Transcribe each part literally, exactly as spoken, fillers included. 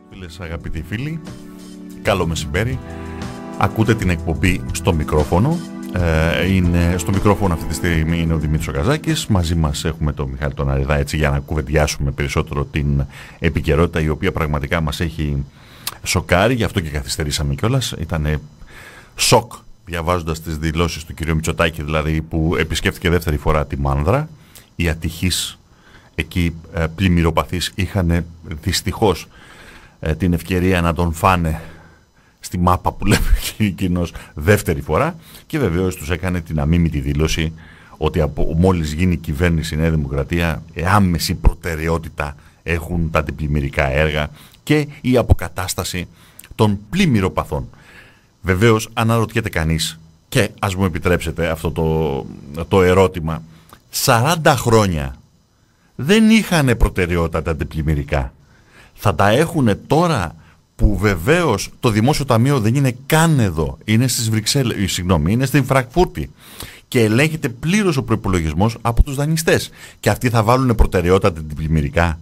Φίλες, αγαπητοί φίλοι, καλό μεσημέρι. Ακούτε την εκπομπή στο μικρόφωνο. Ε, είναι, στο μικρόφωνο αυτή τη στιγμή είναι ο Δημήτρης Καζάκης. Μαζί μας έχουμε τον Μιχάλη τον Αριδά, έτσι, για να κουβεντιάσουμε περισσότερο την επικαιρότητα, η οποία πραγματικά μας έχει σοκάρει. Γι' αυτό και καθυστερήσαμε κιόλας. Ήταν σοκ διαβάζοντας τις δηλώσεις του κ. Μητσοτάκη, δηλαδή, που επισκέφθηκε δεύτερη φορά τη Μάνδρα. Οι ατυχείς εκεί ε, πλημμυροπαθείς είχαν δυστυχώς ε, την ευκαιρία να τον φάνε στη μάπα που λέμε εκείνος δεύτερη φορά, και βεβαίως τους έκανε την αμίμητη δήλωση ότι από μόλις γίνει κυβέρνηση η Νέα Δημοκρατία, άμεση προτεραιότητα έχουν τα αντιπλημμυρικά έργα και η αποκατάσταση των πλημμυροπαθών. Βεβαίως αναρωτιέται κανείς, και ας μου επιτρέψετε αυτό το, το ερώτημα, σαράντα χρόνια δεν είχαν προτεραιότητα τα αντιπλημμυρικά. Θα τα έχουν τώρα που βεβαίως το Δημόσιο Ταμείο δεν είναι καν εδώ, είναι στις Βρυξέλλες, συγγνώμη, είναι στην Φραγκφούρτη και ελέγχεται πλήρως ο προϋπολογισμός από τους δανειστές, και αυτοί θα βάλουν προτεραιότητα τα αντιπλημμυρικά?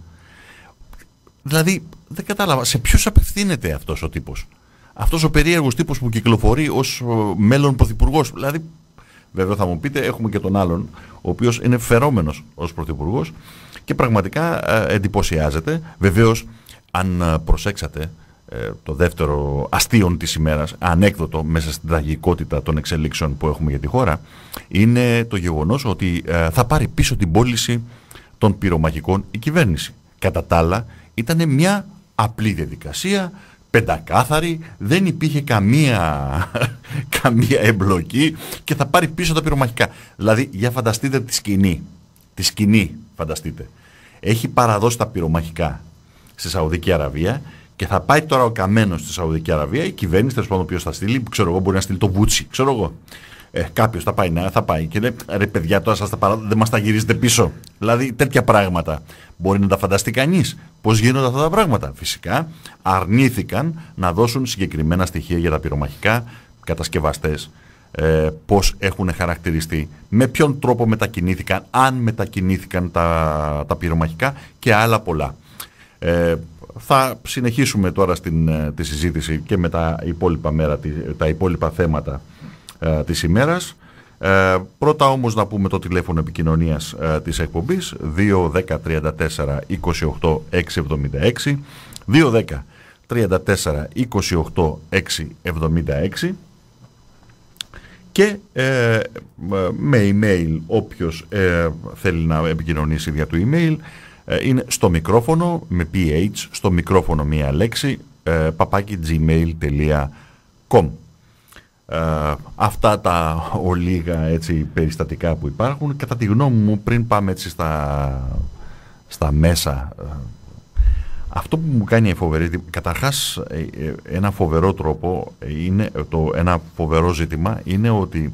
Δηλαδή δεν κατάλαβα σε ποιους απευθύνεται αυτός ο τύπος, αυτός ο περίεργος τύπος που κυκλοφορεί ως μέλλον πρωθυπουργός. Δηλαδή, βέβαια θα μου πείτε, έχουμε και τον άλλον, ο οποίος είναι φερόμενος ως πρωθυπουργός και πραγματικά ε, εντυπωσιάζεται. Βεβαίως, αν προσέξατε, ε, το δεύτερο αστείο της ημέρας, ανέκδοτο μέσα στην τραγικότητα των εξελίξεων που έχουμε για τη χώρα, είναι το γεγονός ότι ε, θα πάρει πίσω την πώληση των πυρομαχικών η κυβέρνηση. Κατά τα άλλα, ήταν μια απλή διαδικασία, πεντακάθαρη, δεν υπήρχε καμία, καμία εμπλοκή, και θα πάρει πίσω τα πυρομαχικά. Δηλαδή, για φανταστείτε τη σκηνή, τη σκηνή φανταστείτε. Έχει παραδώσει τα πυρομαχικά στη Σαουδική Αραβία και θα πάει τώρα ο καμένος στη Σαουδική Αραβία, η κυβέρνηση, τέλος πάντων, ποιος θα στείλει, ξέρω εγώ, μπορεί να στείλει το Βούτσι, ξέρω εγώ. Ε, κάποιος θα πάει, ναι, θα πάει και λέει, ρε παιδιά, τώρα σας τα παρά... δεν μας τα γυρίζετε πίσω. Δηλαδή, τέτοια πράγματα μπορεί να τα φανταστεί κανείς πώς γίνονται αυτά τα πράγματα? Φυσικά αρνήθηκαν να δώσουν συγκεκριμένα στοιχεία για τα πυρομαχικά, κατασκευαστές, ε, πώς έχουν χαρακτηριστεί, με ποιον τρόπο μετακινήθηκαν, αν μετακινήθηκαν τα, τα πυρομαχικά και άλλα πολλά. Ε, θα συνεχίσουμε τώρα στην, τη συζήτηση και με τα υπόλοιπα, μέρα, τα υπόλοιπα θέματα ε, της ημέρας. Ε, πρώτα όμως να πούμε το τηλέφωνο επικοινωνίας ε, της εκπομπής, δύο δέκα τριάντα τέσσερα είκοσι οκτώ εξακόσια εβδομήντα έξι, δύο δέκα τριάντα τέσσερα είκοσι οκτώ εξακόσια εβδομήντα έξι, και ε, με email όποιος ε, θέλει να επικοινωνήσει δια του email, ε, είναι στο μικρόφωνο με ph, στο μικρόφωνο μία λέξη, ε, παπάκι gmail τελεία com. Uh, αυτά τα ολίγα, έτσι, περιστατικά που υπάρχουν. Κατά τη γνώμη μου, πριν πάμε έτσι στα, στα μέσα, uh, αυτό που μου κάνει φοβερή, καταρχάς ένα φοβερό τρόπο είναι, το, ένα φοβερό ζήτημα είναι ότι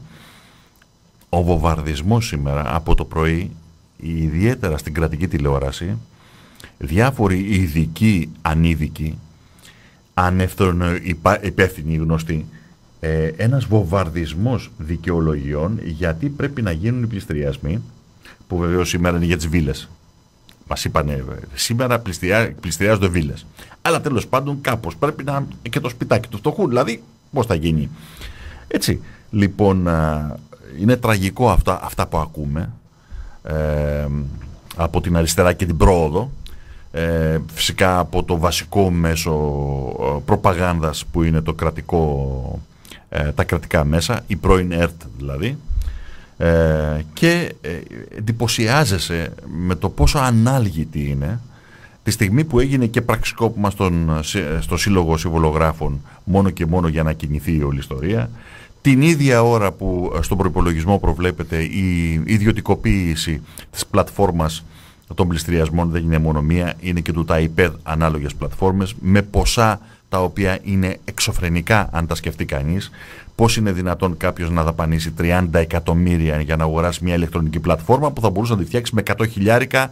ο βομβαρδισμός σήμερα από το πρωί, ιδιαίτερα στην κρατική τηλεόραση, διάφοροι ειδικοί, ανειδικοί, ανεύθυνοι υπεύθυνοι γνωστοί, Ε, ένας βομβαρδισμός δικαιολογιών γιατί πρέπει να γίνουν οι πληστηριασμοί, που βεβαίως σήμερα είναι για τις βίλες. Μας είπανε σήμερα πληστηριά, πληστηριάζονται βίλες. Αλλά τέλος πάντων κάπως πρέπει να και το σπιτάκι του φτωχού. Δηλαδή πώς θα γίνει? Έτσι, λοιπόν, α, είναι τραγικό αυτά, αυτά που ακούμε ε, από την αριστερά και την πρόοδο. Ε, φυσικά από το βασικό μέσο ε, προπαγάνδας που είναι το κρατικό, τα κρατικά μέσα, η πρώην ΕΡΤ δηλαδή, ε, και ε, εντυπωσιάζεσαι με το πόσο ανάλγητη είναι τη στιγμή που έγινε και πραξικόπημα στον, στο Σύλλογο Συμβολογράφων μόνο και μόνο για να κινηθεί η όλη ιστορία, την ίδια ώρα που στον προϋπολογισμό προβλέπεται η ιδιωτικοποίηση της πλατφόρμας των πληστηριασμών. Δεν είναι μόνο μία, είναι και του ΤΑΙΠΕΔ ανάλογες πλατφόρμες με ποσά τα οποία είναι εξωφρενικά, αν τα σκεφτεί κανείς. Πώς είναι δυνατόν κάποιος να δαπανίσει τριάντα εκατομμύρια για να αγοράσει μια ηλεκτρονική πλατφόρμα που θα μπορούσε να τη φτιάξει με εκατό χιλιάρικα?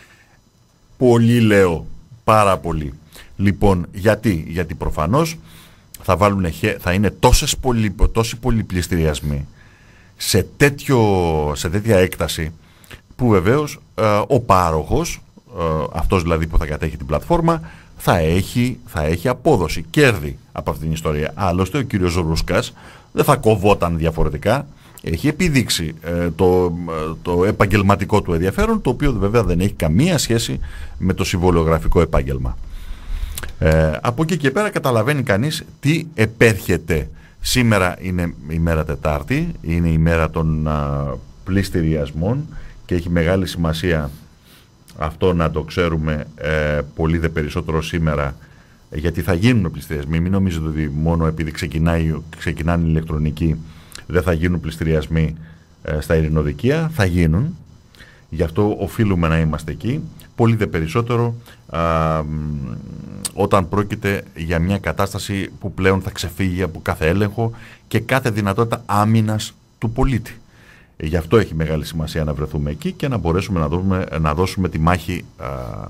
Πολύ, λέω, πάρα πολύ. Λοιπόν, γιατί? Γιατί προφανώς θα, βάλουν, θα είναι τόσες πολυ, τόσοι πολυπληστηριασμοί σε, τέτοιο, σε τέτοια έκταση, που βεβαίως ε, ο πάροχος, ε, αυτός δηλαδή που θα κατέχει την πλατφόρμα, θα έχει, θα έχει απόδοση, κέρδη από αυτήν την ιστορία. Άλλωστε ο κύριος Ρούσκας δεν θα κοβόταν διαφορετικά. Έχει επιδείξει ε, το, το επαγγελματικό του ενδιαφέρον, το οποίο βέβαια δεν έχει καμία σχέση με το συμβολιογραφικό επάγγελμα. Ε, από εκεί και πέρα καταλαβαίνει κανείς τι επέρχεται. Σήμερα είναι η μέρα Τετάρτη, είναι η μέρα των α, πληστηριασμών και έχει μεγάλη σημασία αυτό να το ξέρουμε ε, πολύ δε περισσότερο σήμερα, γιατί θα γίνουν πληστηριασμοί. Μην νομίζετε ότι μόνο επειδή ξεκινάει, ξεκινάνε οι ηλεκτρονικοί δεν θα γίνουν πληστηριασμοί ε, στα ειρηνοδικεία, θα γίνουν. Γι' αυτό οφείλουμε να είμαστε εκεί. Πολύ δε περισσότερο α, όταν πρόκειται για μια κατάσταση που πλέον θα ξεφύγει από κάθε έλεγχο και κάθε δυνατότητα άμυνας του πολίτη. Γι' αυτό έχει μεγάλη σημασία να βρεθούμε εκεί και να μπορέσουμε να δώσουμε, να δώσουμε τη μάχη α,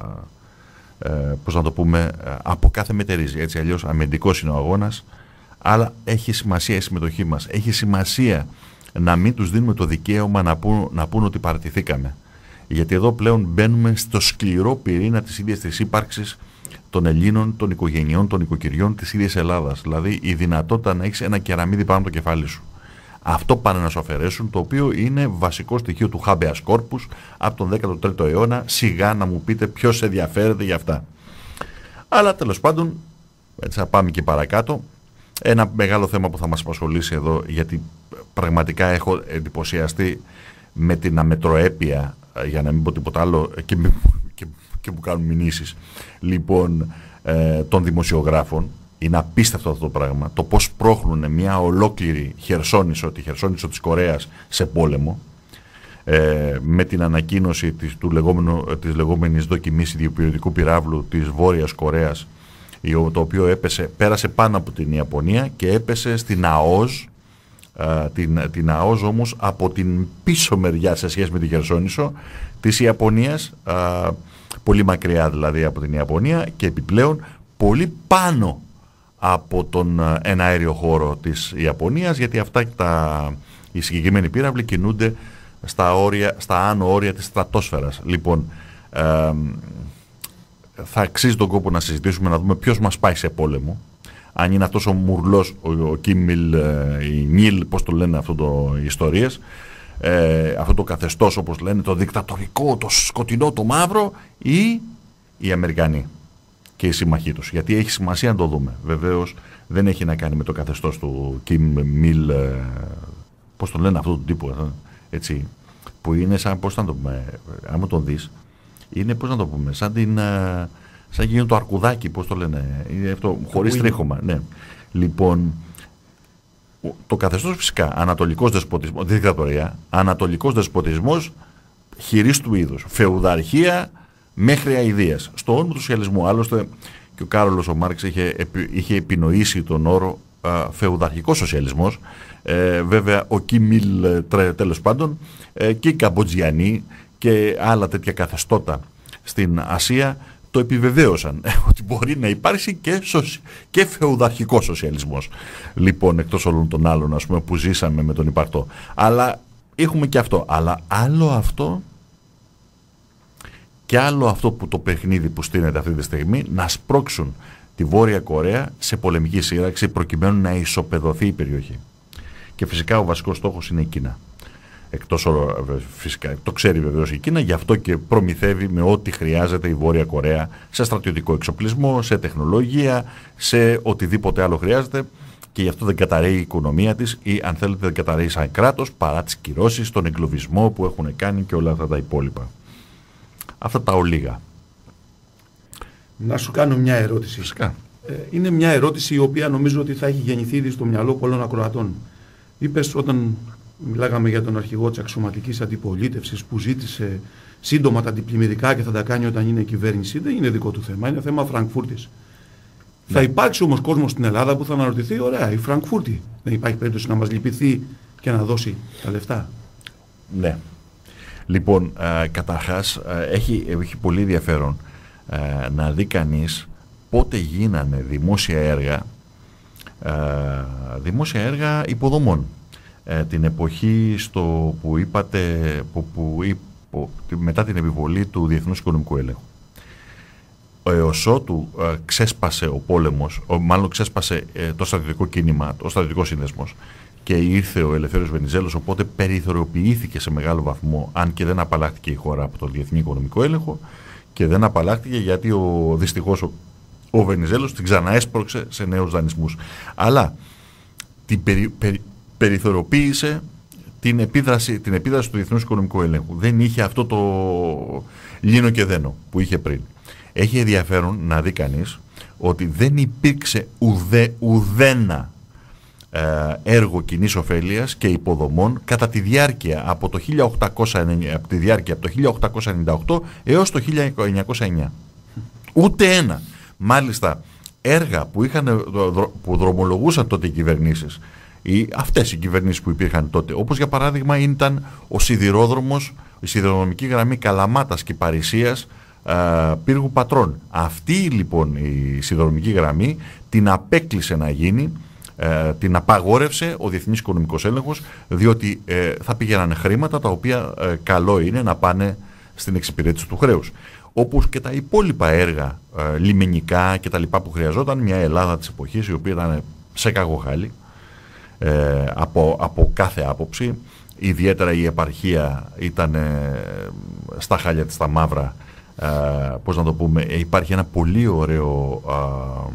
ε, πώς να το πούμε, από κάθε μετερίζει. Έτσι αλλιώς αμυντικός είναι ο αγώνας, αλλά έχει σημασία η συμμετοχή μας. Έχει σημασία να μην τους δίνουμε το δικαίωμα να πούν, να πούν ότι παραιτηθήκαμε. Γιατί εδώ πλέον μπαίνουμε στο σκληρό πυρήνα της ίδιας της ύπαρξης των Ελλήνων, των οικογενειών, των οικοκυριών της ίδιας Ελλάδας. Δηλαδή η δυνατότητα να έχεις ένα κεραμίδι πάνω από το κεφάλι σου. Αυτό πάνε να σου αφαιρέσουν, το οποίο είναι βασικό στοιχείο του habeas corpus από τον δέκατο τρίτο αιώνα. Σιγά να μου πείτε ποιος ενδιαφέρεται για αυτά. Αλλά τέλος πάντων, έτσι θα πάμε και παρακάτω. Ένα μεγάλο θέμα που θα μας απασχολήσει εδώ, γιατί πραγματικά έχω εντυπωσιαστεί με την αμετροέπεια, για να μην πω τίποτα άλλο, και, και, και μου κάνουν μηνύσεις, λοιπόν, ε, των δημοσιογράφων. Είναι απίστευτο αυτό το πράγμα, το πώς πρόχνουν μια ολόκληρη Χερσόνησο, τη Χερσόνησο της Κορέας, σε πόλεμο, ε, με την ανακοίνωση της, του λεγόμενου, της λεγόμενης δοκιμής ιδιοπυρωτικού πυράβλου της Βόρειας Κορέας, το οποίο έπεσε, πέρασε πάνω από την Ιαπωνία και έπεσε στην ΑΟΣ, Uh, την, την ΑΟΣ όμως από την πίσω μεριά σε σχέση με τη Χερσόνησο της Ιαπωνίας, uh, πολύ μακριά δηλαδή από την Ιαπωνία και επιπλέον πολύ πάνω από τον uh, εναέριο χώρο της Ιαπωνίας, γιατί αυτά τα, οι συγκεκριμένοι πύραυλοι κινούνται στα, όρια, στα άνω όρια της στρατόσφαιρας. Λοιπόν, uh, θα αξίζει τον κόπο να συζητήσουμε, να δούμε ποιος μας πάει σε πόλεμο. Αν είναι αυτός ο μουρλός, ο, ο Κίμιλ, η Νίλ, πώς το λένε αυτό το ιστορίες, ε, αυτό το καθεστώς, όπως λένε, το δικτατορικό, το σκοτεινό, το μαύρο, ή οι Αμερικανοί και οι σύμμαχοί τους. Γιατί έχει σημασία να το δούμε. Βεβαίως δεν έχει να κάνει με το καθεστώς του Κίμιλ, ε, πώς το λένε αυτό το τύπο, έτσι, που είναι σαν, πώς να το πούμε, άμα τον δεις, είναι, πώς να το πούμε, σαν την... Ε, σαν γίνει το αρκουδάκι, πώς το λένε, είναι αυτό, χωρίς τρίχωμα. Ναι. Λοιπόν, το καθεστώς φυσικά, ανατολικός δεσποτισμός, δικτατορία, ανατολικός δεσποτισμός χειρίστου είδους, φεουδαρχία μέχρι αηδίας, στο όνομα του σοσιαλισμού. Άλλωστε και ο Κάρολος ο Μάρξ είχε, είχε επινοήσει τον όρο α, φεουδαρχικός σοσιαλισμός. Ε, βέβαια ο Κίμιλ τέλος πάντων ε, και οι Καμποτζιανοί και άλλα τέτοια καθεστώτα στην Ασία το επιβεβαίωσαν ότι μπορεί να υπάρξει και, σοσι... και φεουδαρχικό σοσιαλισμός. Λοιπόν, εκτός όλων των άλλων, ας πούμε, που ζήσαμε με τον υπαρτό. Αλλά έχουμε και αυτό. Αλλά άλλο αυτό και άλλο αυτό που το παιχνίδι που στείνεται αυτή τη στιγμή, να σπρώξουν τη Βόρεια Κορέα σε πολεμική σύραξη προκειμένου να ισοπεδωθεί η περιοχή. Και φυσικά ο βασικός στόχος είναι η Κίνα. Εκτός φυσικά, το ξέρει βεβαίως η Κίνα, γι' αυτό και προμηθεύει με ό,τι χρειάζεται η Βόρεια Κορέα σε στρατιωτικό εξοπλισμό, σε τεχνολογία, σε οτιδήποτε άλλο χρειάζεται, και γι' αυτό δεν καταραίει η οικονομία της ή, αν θέλετε, δεν καταραίει σαν κράτος παρά τις κυρώσεις, τον εγκλωβισμό που έχουν κάνει και όλα αυτά τα υπόλοιπα. Αυτά τα ολίγα. Να σου κάνω μια ερώτηση. Φυσικά. Ε, είναι μια ερώτηση η οποία νομίζω ότι θα έχει γεννηθεί ήδη στο μυαλό πολλών ακροατών. Είπες, όταν μιλάγαμε για τον αρχηγό της αξιωματικής αντιπολίτευσης που ζήτησε σύντομα τα αντιπλημμυρικά και θα τα κάνει όταν είναι κυβέρνηση, δεν είναι δικό του θέμα, είναι θέμα Φραγκφούρτης. Ναι. Θα υπάρξει όμως κόσμος στην Ελλάδα που θα αναρωτηθεί, ωραία, η Φραγκφούρτη δεν υπάρχει περίπτωση να μας λυπηθεί και να δώσει τα λεφτά? Ναι. Λοιπόν, ε, καταρχάς ε, έχει, έχει πολύ ενδιαφέρον ε, να δει κανείς πότε γίνανε δημόσια έργα, ε, δημόσια έργα υποδομών. Ε, την εποχή στο που είπατε, που, που, που, μετά την επιβολή του Διεθνούς Οικονομικού Έλεγχου. Ε, φυσικά, όπως είπατε, η Φραγκφούρτη δεν είναι, δεν είναι δικό του θέμα, είναι θέμα Φραγκφούρτης. Λοιπόν, ε, καταρχάς ε, έχει, έχει πολύ ενδιαφέρον ε, να δει κανείς πότε γίνανε δημόσια έργα, ε, δημόσια έργα υποδομών. Ε, την εποχή στο που είπατε, που, που, που, μετά την επιβολή του Διεθνούς Οικονομικού Έλεγχου. έως ότου ε, ξέσπασε ο πόλεμος, ο, μάλλον ξέσπασε ε, το στρατιωτικό κίνημα, το στρατιωτικό σύνδεσμος και ήρθε ο Ελευθέριος Βενιζέλος, οπότε περιθωριοποιήθηκε σε μεγάλο βαθμό, αν και δεν απαλλάχθηκε η χώρα από τον διεθνή οικονομικό έλεγχο, και δεν απαλλάχθηκε γιατί ο, δυστυχώς ο, ο Βενιζέλος την ξαναέσπρωξε σε νέους δανεισμούς. Αλλά την περι, περι, περιθωριοποίησε την επίδραση, την επίδραση του διεθνούς οικονομικού έλεγχου. Δεν είχε αυτό το λίνο και δένο που είχε πριν. Έχει ενδιαφέρον να δει κανείς ότι δεν υπήρξε ουδέ, ουδένα ε, έργο κοινής ωφέλειας και υποδομών κατά τη διάρκεια από το χίλια οκτακόσια ενενήντα, από τη διάρκεια από το χίλια οκτακόσια ενενήντα οκτώ έως το χίλια εννιακόσια εννιά. Ούτε ένα. Μάλιστα, έργα που, είχαν, που δρομολογούσαν τότε οι κυβερνήσεις, ή αυτές οι κυβερνήσεις που υπήρχαν τότε, όπως για παράδειγμα ήταν ο σιδηρόδρομος, η σιδηροδρομική γραμμή Καλαμάτας και Παρισίας, Πύργου Πατρών. Αυτή λοιπόν η σιδηροδρομική γραμμή την απέκλεισε να γίνει, ε, την απαγόρευσε ο Διεθνής Οικονομικός Έλεγχος, διότι ε, θα πήγαιναν χρήματα τα οποία ε, καλό είναι να πάνε στην εξυπηρέτηση του χρέους. Όπως και τα υπόλοιπα έργα ε, λιμενικά και τα λοιπά που χρειαζόταν μια Ελλάδα της εποχής, η οποία ήταν σε καγοχάλι ε, από, από κάθε άποψη. Ιδιαίτερα η επαρχία ήταν ε, στα χάλια της, στα μαύρα. Uh, πώς να το πούμε, υπάρχει ένα πολύ ωραίο uh,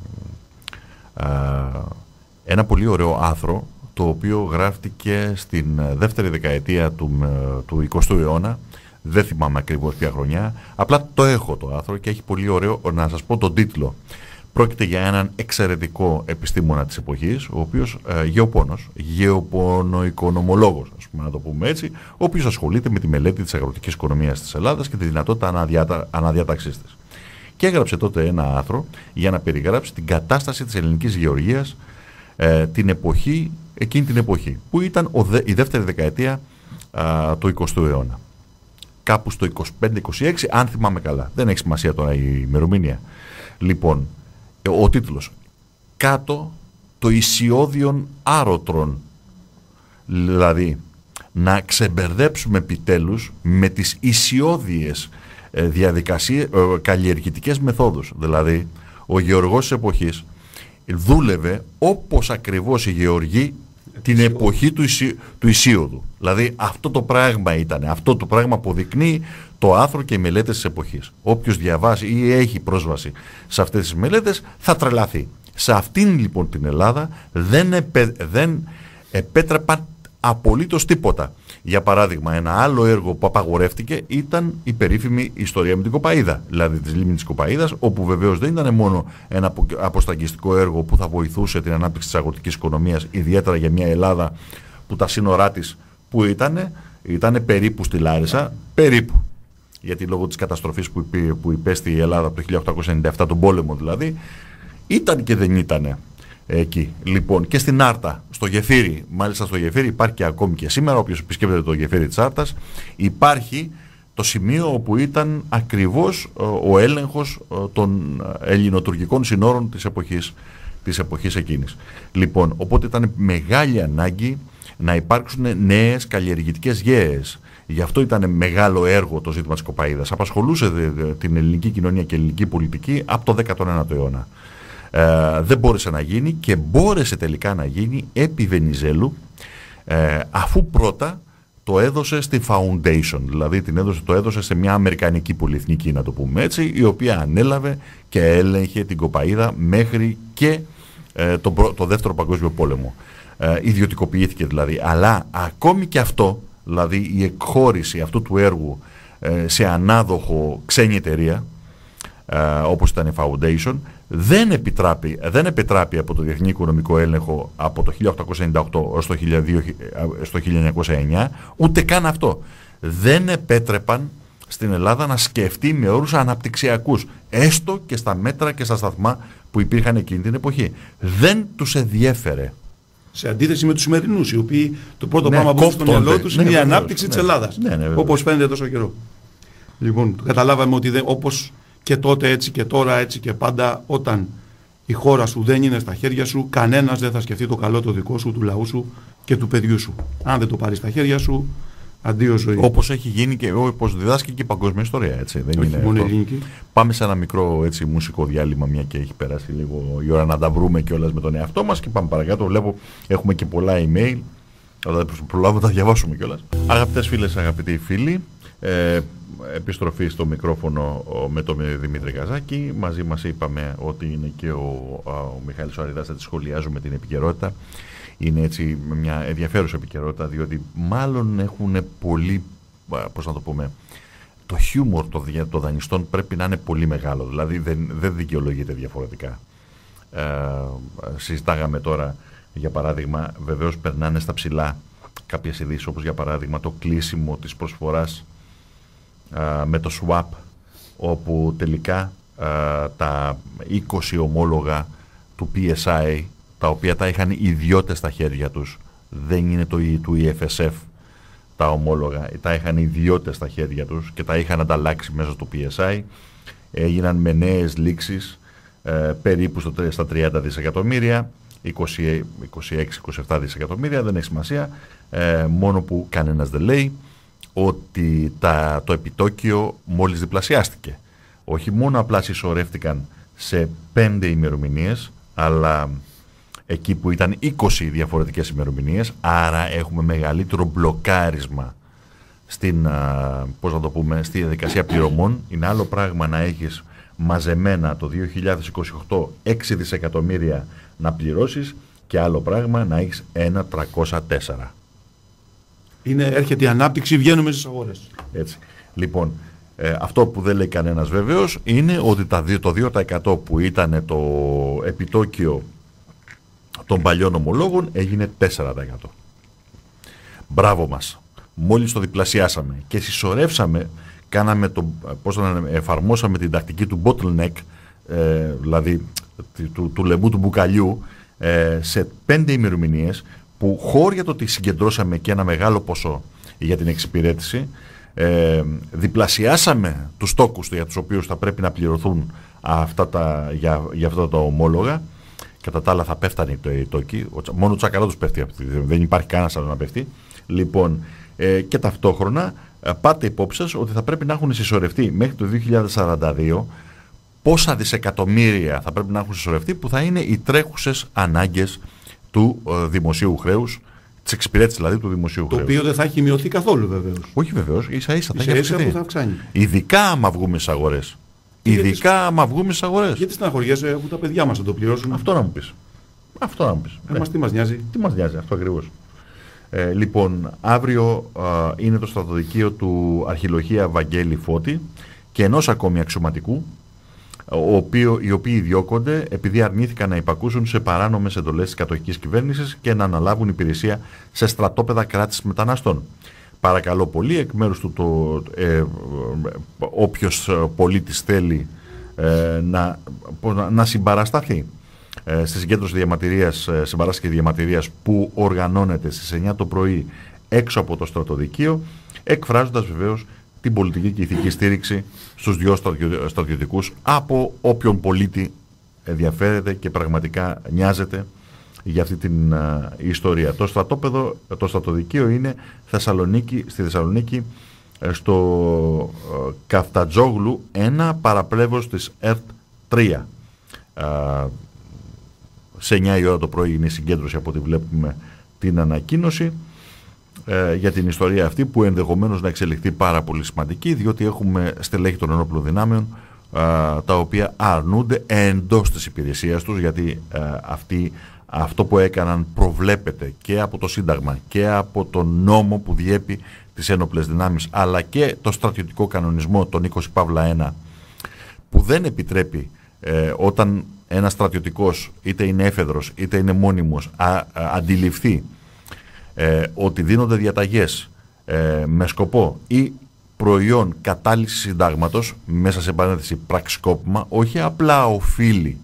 uh, ένα πολύ ωραίο άθρο, το οποίο γράφτηκε στην δεύτερη δεκαετία του, του εικοστού αιώνα, δεν θυμάμαι ακριβώς ποια χρονιά, απλά το έχω το άθρο και έχει πολύ ωραίο, να σας πω τον τίτλο. Πρόκειται για έναν εξαιρετικό επιστήμονα της εποχής, ο οποίος ε, γεωπόνος, γεωπονο-οικονομολόγος, ας πούμε, να το πούμε έτσι, ο οποίος ασχολείται με τη μελέτη της αγροτικής οικονομίας της Ελλάδας και τη δυνατότητα αναδιάτα, αναδιάταξής της. Και έγραψε τότε ένα άρθρο για να περιγράψει την κατάσταση της ελληνικής γεωργίας ε, την εποχή, εκείνη την εποχή, που ήταν ο δε, η δεύτερη δεκαετία α, του εικοστού αιώνα. Κάπου στο είκοσι πέντε είκοσι έξι, αν θυμάμαι καλά. Δεν έχει σημασία τώρα η ημερομηνία. Λοιπόν, ο τίτλος «Κάτω το ισιώδιον άρωτρον», δηλαδή να ξεμπερδέψουμε επιτέλους με τις ισιώδιες ε, διαδικασίες, ε, καλλιεργητικές μεθόδους. Δηλαδή ο γεωργός της εποχής δούλευε όπως ακριβώς οι γεωργοί την εποχή του, ισι, του Ισίωδου. Δηλαδή αυτό το πράγμα ήταν, αυτό το πράγμα αποδεικνύει το άθρο και οι μελέτες της εποχής. Όποιος διαβάσει ή έχει πρόσβαση σε αυτές τις μελέτες θα τρελαθεί. Σε αυτήν λοιπόν την Ελλάδα δεν, επέ, δεν επέτρεπαν απολύτως τίποτα. Για παράδειγμα, ένα άλλο έργο που απαγορεύτηκε ήταν η περίφημη ιστορία με την Κοπαΐδα, δηλαδή της λίμνης της Κοπαΐδας, όπου βεβαίως δεν ήταν μόνο ένα αποσταγγιστικό έργο που θα βοηθούσε την ανάπτυξη της αγροτικής οικονομίας, ιδιαίτερα για μια Ελλάδα που τα σύνορά της που ήτανε, ήτανε περίπου στη Λάρισα, περίπου. Γιατί λόγω της καταστροφής που, υπή, που υπέστη η Ελλάδα από το χίλια οκτακόσια ενενήντα επτά, τον πόλεμο δηλαδή, ήταν και δεν ήτανε εκεί. Λοιπόν, και στην Άρτα, στο Γεφύρι, μάλιστα στο Γεφύρι υπάρχει και ακόμη και σήμερα, όποιος επισκέπτεται το Γεφύρι της Άρτας, υπάρχει το σημείο όπου ήταν ακριβώς ο έλεγχος των ελληνοτουρκικών συνόρων της εποχής, της εποχής εκείνης. Λοιπόν, οπότε ήταν μεγάλη ανάγκη να υπάρξουν νέες καλλιεργητικές γέες. Γι' αυτό ήταν μεγάλο έργο το ζήτημα της Κοπαΐδας. Απασχολούσε δε, δε, την ελληνική κοινωνία και ελληνική πολιτική από το δέκατο ένατο αιώνα. Ε, δεν μπόρεσε να γίνει και μπόρεσε τελικά να γίνει επί Βενιζέλου, ε, αφού πρώτα το έδωσε στη Foundation, δηλαδή την έδωσε, το έδωσε σε μια αμερικανική πολυεθνική, να το πούμε έτσι, η οποία ανέλαβε και έλεγχε την Κοπαΐδα μέχρι και ε, το, το δεύτερο παγκόσμιο πόλεμο. Ε, ιδιωτικοποιήθηκε δηλαδή, αλλά ακόμη και αυτό, δηλαδή η εκχώρηση αυτού του έργου ε, σε ανάδοχο ξένη εταιρεία, ε, όπως ήταν η Foundation, δεν επιτράπει, δεν επιτράπει από το Διεθνή Οικονομικό Έλεγχο από το χίλια οκτακόσια ενενήντα οκτώ έως το χίλια εννιακόσια εννιά, ούτε καν αυτό. Δεν επέτρεπαν στην Ελλάδα να σκεφτεί με όρους αναπτυξιακούς, έστω και στα μέτρα και στα σταθμά που υπήρχαν εκείνη την εποχή. Δεν τους ενδιέφερε. Σε αντίθεση με τους σημερινούς, οι οποίοι το πρώτο ναι, πράγμα που έχουν στο μυαλό τους είναι ναι, η ανάπτυξη ναι, της Ελλάδας. Ναι, ναι, όπως φαίνεται τόσο καιρό. Λοιπόν, καταλάβαμε ότι δεν, όπως και τότε έτσι και τώρα έτσι και πάντα, όταν η χώρα σου δεν είναι στα χέρια σου, κανένας δεν θα σκεφτεί το καλό το δικό σου, του λαού σου και του παιδιού σου. Αν δεν το πάρεις στα χέρια σου, Αντίο ζωή. Όπως έχει γίνει και όπως διδάσκει και η παγκόσμια ιστορία. Έτσι. Δεν Όχι είναι μόνο το... ελληνική. Πάμε σε ένα μικρό έτσι, μουσικό διάλειμμα, μια και έχει περάσει λίγο η ώρα να τα βρούμε κιόλας με τον εαυτό μας και πάμε παρακάτω. Βλέπω έχουμε και πολλά email. Θα προλάβουμε να τα διαβάσουμε κιόλας. Αγαπητές φίλες, αγαπητοί φίλοι, ε, επιστροφή στο μικρόφωνο με τον Δημήτρη Καζάκη. Μαζί μας είπαμε ότι είναι και ο, ο Μιχάλης ο Αριδάς, θα τη σχολιάζουμε την επικαιρότητα. Είναι έτσι μια ενδιαφέρουσα επικαιρότητα, διότι μάλλον έχουν πολύ, πώς να το πούμε, το χιούμορ των το δανειστών πρέπει να είναι πολύ μεγάλο, δηλαδή δεν, δεν δικαιολογείται διαφορετικά. Ε, συζητάγαμε τώρα, για παράδειγμα, βεβαίως περνάνε στα ψηλά κάποιες ειδήσεις, όπως για παράδειγμα το κλείσιμο της προσφοράς α, με το swap, όπου τελικά α, τα είκοσι ομόλογα του πι ες άι, τα οποία τα είχαν ιδιώτες στα χέρια τους, δεν είναι το του ι εφ ες εφ τα ομόλογα, τα είχαν ιδιώτες στα χέρια τους και τα είχαν ανταλλάξει μέσα στο πι ες άι, έγιναν με νέες λήξεις ε, περίπου στο, στα τριάντα δισεκατομμύρια, είκοσι, είκοσι έξι είκοσι επτά δισεκατομμύρια, δεν έχει σημασία, ε, μόνο που κανένας δεν λέει ότι τα, το επιτόκιο μόλις διπλασιάστηκε. Όχι μόνο απλά συσσωρεύτηκαν σε πέντε ημερομηνίες, αλλά εκεί που ήταν είκοσι διαφορετικές ημερομηνίες, άρα έχουμε μεγαλύτερο μπλοκάρισμα στην, α, πώς να το πούμε, στη διαδικασία πληρωμών. Είναι άλλο πράγμα να έχεις μαζεμένα το δύο χιλιάδες είκοσι οκτώ έξι δισεκατομμύρια να πληρώσεις και άλλο πράγμα να έχεις ένα τριακόσια τέσσερα. Είναι, έρχεται η ανάπτυξη, βγαίνουμε στις αγορές. Έτσι. Λοιπόν, ε, αυτό που δεν λέει κανένας βεβαίως είναι ότι τα, το δύο τοις εκατό που ήταν το επιτόκιο των παλιών ομολόγων έγινε τέσσερα τοις εκατό. Μπράβο μας. Μόλις το διπλασιάσαμε και συσσωρεύσαμε, κάναμε το, πώς να εφαρμόσαμε την τακτική του bottleneck, ε, δηλαδή του, του λαιμού του μπουκαλιού, ε, σε πέντε ημερομηνίες, που χώρια το ότι συγκεντρώσαμε και ένα μεγάλο ποσό για την εξυπηρέτηση, ε, διπλασιάσαμε τους τόκους για τους οποίους θα πρέπει να πληρωθούν αυτά τα, για, για αυτά τα ομόλογα. Κατά τα άλλα θα πέφτανε το τόκι, μόνο ο Τσακαλώτος πέφτει, δεν υπάρχει κανένας άλλο να πέφτει. Λοιπόν, ε, και ταυτόχρονα ε, πάτε υπόψη σας ότι θα πρέπει να έχουν συσσωρευτεί μέχρι το δύο χιλιάδες σαράντα δύο πόσα δισεκατομμύρια θα πρέπει να έχουν συσσωρευτεί, που θα είναι οι τρέχουσες ανάγκες του ε, δημοσίου χρέους, της εξυπηρέτησης δηλαδή του δημοσίου το χρέους. Το οποίο δεν θα έχει μειωθεί καθόλου βεβαίως. Όχι βεβαίως, ίσα ίσα θα έχει αυξηθεί. Θα αυξάνει. Ειδικά άμα βγούμε στις αγορές. Ειδικά γιατί, άμα βγούμε στις αγορές. Γιατί στεναχωριέσαι, έχουν τα παιδιά μας να το πληρώσουν. Αυτό να μου πεις. Αυτό να μου πεις. Ε, μας, τι μας νοιάζει. Τι μας νοιάζει, αυτό ακριβώς. Ε, λοιπόν, αύριο α, είναι το στρατοδικείο του αρχιλοχεία Βαγγέλη Φώτη και ενός ακόμη αξιωματικού, ο οποίο, οι οποίοι διώκονται επειδή αρνήθηκαν να υπακούσουν σε παράνομες εντολές της κατοχικής κυβέρνησης και να αναλάβουν υπηρεσία σε στρατόπεδα κράτησης μεταναστών. Παρακαλώ πολύ, εκ μέρους του το, ε, ε, όποιος πολίτης θέλει ε, να, να, να συμπαρασταθεί ε, στη συγκέντρωση διαμαρτυρίας, ε, συμπαράσταση και διαμαρτυρίας που οργανώνεται στις εννιά το πρωί έξω από το στρατοδικείο, εκφράζοντας βεβαίως την πολιτική και ηθική στήριξη στους δυο στρατιωτικούς από όποιον πολίτη ενδιαφέρεται και πραγματικά νοιάζεται για αυτή την uh, ιστορία. Το στρατόπεδο, το στρατοδικείο είναι Θεσσαλονίκη, στη Θεσσαλονίκη, στο uh, Καφτατζόγλου ένα, παραπλεύος της ΕΡΤ τρία. Uh, σε εννιά η ώρα το πρωί είναι η συγκέντρωση, από ό,τι βλέπουμε την ανακοίνωση, uh, για την ιστορία αυτή, που ενδεχομένως να εξελιχθεί πάρα πολύ σημαντική, διότι έχουμε στελέχη των ενόπλων δυνάμεων uh, τα οποία αρνούνται εντός της υπηρεσίας τους, γιατί uh, αυτοί αυτό που έκαναν προβλέπεται και από το Σύνταγμα και από τον νόμο που διέπει τις ένοπλες δυνάμεις, αλλά και το στρατιωτικό κανονισμό, τον είκοσι παύλα ένα, που δεν επιτρέπει ε, όταν ένας στρατιωτικός, είτε είναι έφεδρος είτε είναι μόνιμος, α, α, αντιληφθεί ε, ότι δίνονται διαταγές ε, με σκοπό ή προϊόν κατάλυσης συντάγματος, μέσα σε παρένθεση πραξικόπημα, όχι απλά οφείλει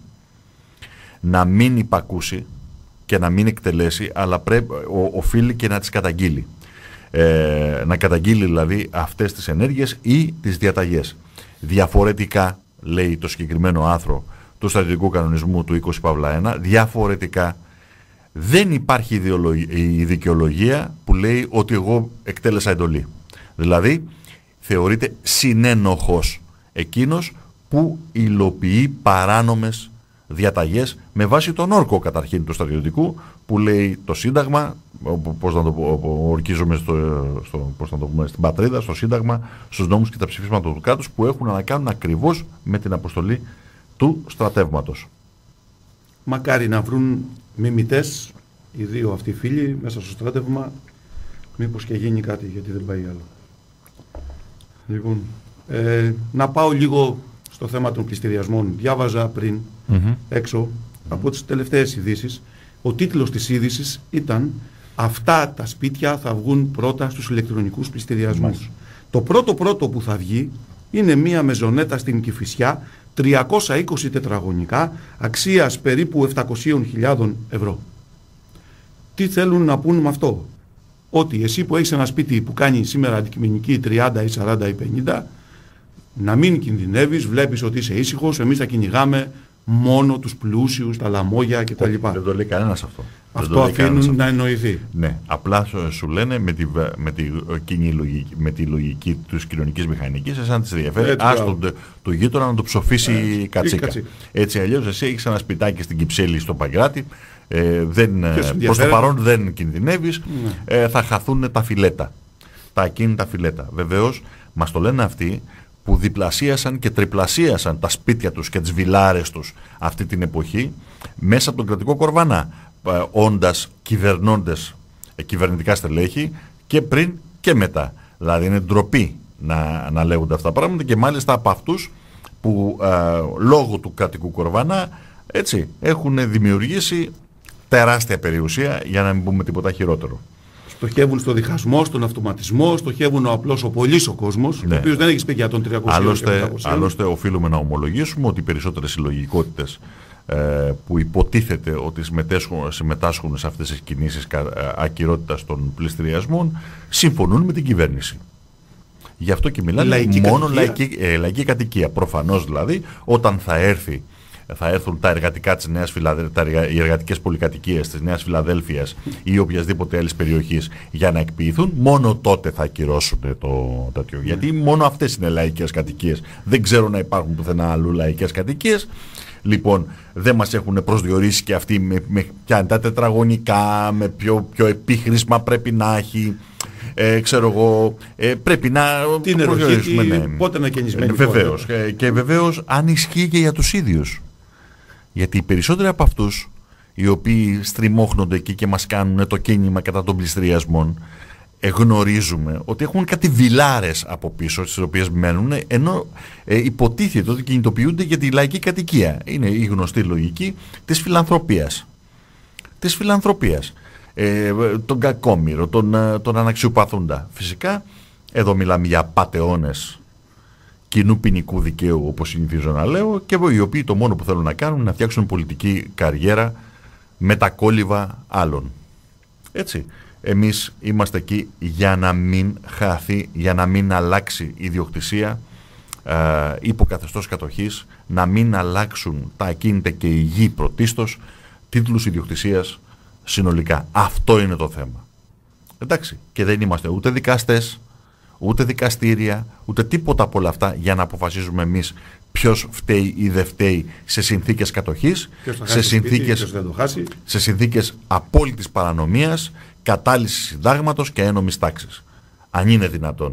να μην υπακούσει και να μην εκτελέσει, αλλά πρέπει, ο, οφείλει και να τις καταγγείλει. Ε, να καταγγείλει δηλαδή αυτές τις ενέργειες ή τις διαταγές. Διαφορετικά, λέει το συγκεκριμένο άρθρο του στρατιωτικού κανονισμού του είκοσι παύλα ένα, διαφορετικά δεν υπάρχει η δικαιολογία που λέει ότι εγώ εκτέλεσα εντολή. Δηλαδή θεωρείται συνένοχος εκείνος που υλοποιεί παράνομες διαταγές με βάση τον όρκο καταρχήν του στρατιωτικού που λέει το Σύνταγμα, πώς να το πω, ορκίζομαι στο, στο, πώς να το πούμε, στην πατρίδα, στο Σύνταγμα, στους νόμους και τα ψηφίσματα του κράτους που έχουν να κάνουν ακριβώς με την αποστολή του στρατεύματος. Μακάρι να βρουν μιμητές οι δύο αυτοί φίλοι μέσα στο στράτευμα, μήπως και γίνει κάτι, γιατί δεν πάει άλλο. Λοιπόν, ε, να πάω λίγο στο θέμα των πληστηριασμών. Διάβαζα πριν mm-hmm. έξω mm-hmm. από τις τελευταίες ειδήσεις. Ο τίτλος της είδησης ήταν «Αυτά τα σπίτια θα βγουν πρώτα στους ηλεκτρονικούς πληστηριασμούς». Mm-hmm. Το πρώτο πρώτο που θα βγει είναι μία μεζονέτα στην Κηφισιά, τριακόσια είκοσι τετραγωνικά, αξίας περίπου επτακόσιες χιλιάδες ευρώ. Τι θέλουν να πούν με αυτό? Ότι εσύ που έχεις ένα σπίτι που κάνει σήμερα αντικειμενική τριάντα ή σαράντα ή πενήντα, να μην κινδυνεύεις, βλέπεις ότι είσαι ήσυχος, εμείς θα κυνηγάμε μόνο τους πλούσιους, τα λαμόγια κτλ. Δεν το λέει κανένας αυτό. Αυτό αφήνουν να εννοηθεί. Ναι, απλά σου λένε με τη, με τη, κοινή λογική, με τη λογική της κοινωνικής μηχανικής, εσάν της ενδιαφέρει, άστον του γείτονα να το ψοφήσει η κατσίκα. Έτσι αλλιώς εσύ έχεις ένα σπιτάκι στην Κυψέλη στο Παγκράτη, ε, δεν, προς το παρόν δεν κινδυνεύεις, ναι. ε, θα χαθούν τα φιλέτα, τα ακίνητα φιλέτα. Βεβαίως μας το λένε αυτοί που διπλασίασαν και τριπλασίασαν τα σπίτια τους και τις βιλάρες τους αυτή την εποχή μέσα από τον κρατικό κορβανά, ε, όντας κυβερνώντες ε, κυβερνητικά στελέχη και πριν και μετά. Δηλαδή είναι ντροπή να, να λέγονται αυτά τα πράγματα και μάλιστα από αυτούς που ε, λόγω του κρατικού κορβανά έτσι, έχουν δημιουργήσει τεράστια περιουσία, για να μην πούμε τίποτα χειρότερο. Στοχεύουν στο διχασμό, στον αυτοματισμό, στοχεύουν ο απλός ο πολύς ο κόσμος, ναι. ο οποίος δεν έχει σπίτια των τριακοσίων. Άλλωστε, άλλωστε οφείλουμε να ομολογήσουμε ότι οι περισσότερες συλλογικότητες ε, που υποτίθεται ότι συμμετάσχουν, συμμετάσχουν σε αυτές τις κινήσεις ακυρότητας των πληστηριασμών συμφωνούν με την κυβέρνηση. Γι' αυτό και μιλάνε λαϊκή μόνο κατοικία. Λαϊκή, ε, λαϊκή κατοικία. Προφανώς δηλαδή όταν θα έρθει θα έρθουν τα εργατικά της Νέας Φιλαδέλφειας, οι εργατικές πολυκατοικίες της Νέας Φιλαδέλφειας ή οποιασδήποτε άλλης περιοχής για να εκποιηθούν, μόνο τότε θα ακυρώσουν το τέτοιο. Mm. Γιατί μόνο αυτές είναι λαϊκές κατοικίες. Δεν ξέρω να υπάρχουν πουθενά αλλού λαϊκές κατοικίες. Λοιπόν, δεν μας έχουν προσδιορίσει και αυτοί με, με ποια τα τετραγωνικά, με ποιο, ποιο επίχρησμα πρέπει να έχει. Ε, ξέρω εγώ, ε, πρέπει να την προσδιορίσουμε. Ναι. Πότε να καινισμένει. Ε, βεβαίως. Ε, και βεβαίως αν ισχύει και για τους ίδιους. Γιατί οι περισσότεροι από αυτούς οι οποίοι στριμώχνονται εκεί και μας κάνουν το κίνημα κατά των πληστηριασμών, ε, γνωρίζουμε ότι έχουν κάτι βιλάρες από πίσω στις οποίες μένουν, ενώ ε, υποτίθεται ότι κινητοποιούνται για τη λαϊκή κατοικία. Είναι η γνωστή λογική της φιλανθρωπίας. Της φιλανθρωπίας. Ε, τον κακόμοιρο, τον, τον αναξιοπαθούντα. Φυσικά, εδώ μιλάμε για πατεώνες κοινού ποινικού δικαίου, όπως συνηθίζω να λέω, και οι οποίοι το μόνο που θέλουν να κάνουν είναι να φτιάξουν πολιτική καριέρα με τα κόλληβα άλλων. Έτσι. Εμείς είμαστε εκεί για να μην χαθεί, για να μην αλλάξει η ιδιοκτησία ε, υποκαθεστώς κατοχής, να μην αλλάξουν τα ακίνητα και η γη πρωτίστως, τίτλους ιδιοκτησίας συνολικά. Αυτό είναι το θέμα. Εντάξει. Και δεν είμαστε ούτε δικαστές, ούτε δικαστήρια, ούτε τίποτα από όλα αυτά για να αποφασίζουμε εμείς ποιος φταίει ή δεν φταίει σε συνθήκες κατοχής, σε συνθήκες, σπίτι, σε συνθήκες απόλυτης παρανομίας, κατάλυσης συντάγματος και ένομης τάξης. Αν είναι δυνατόν.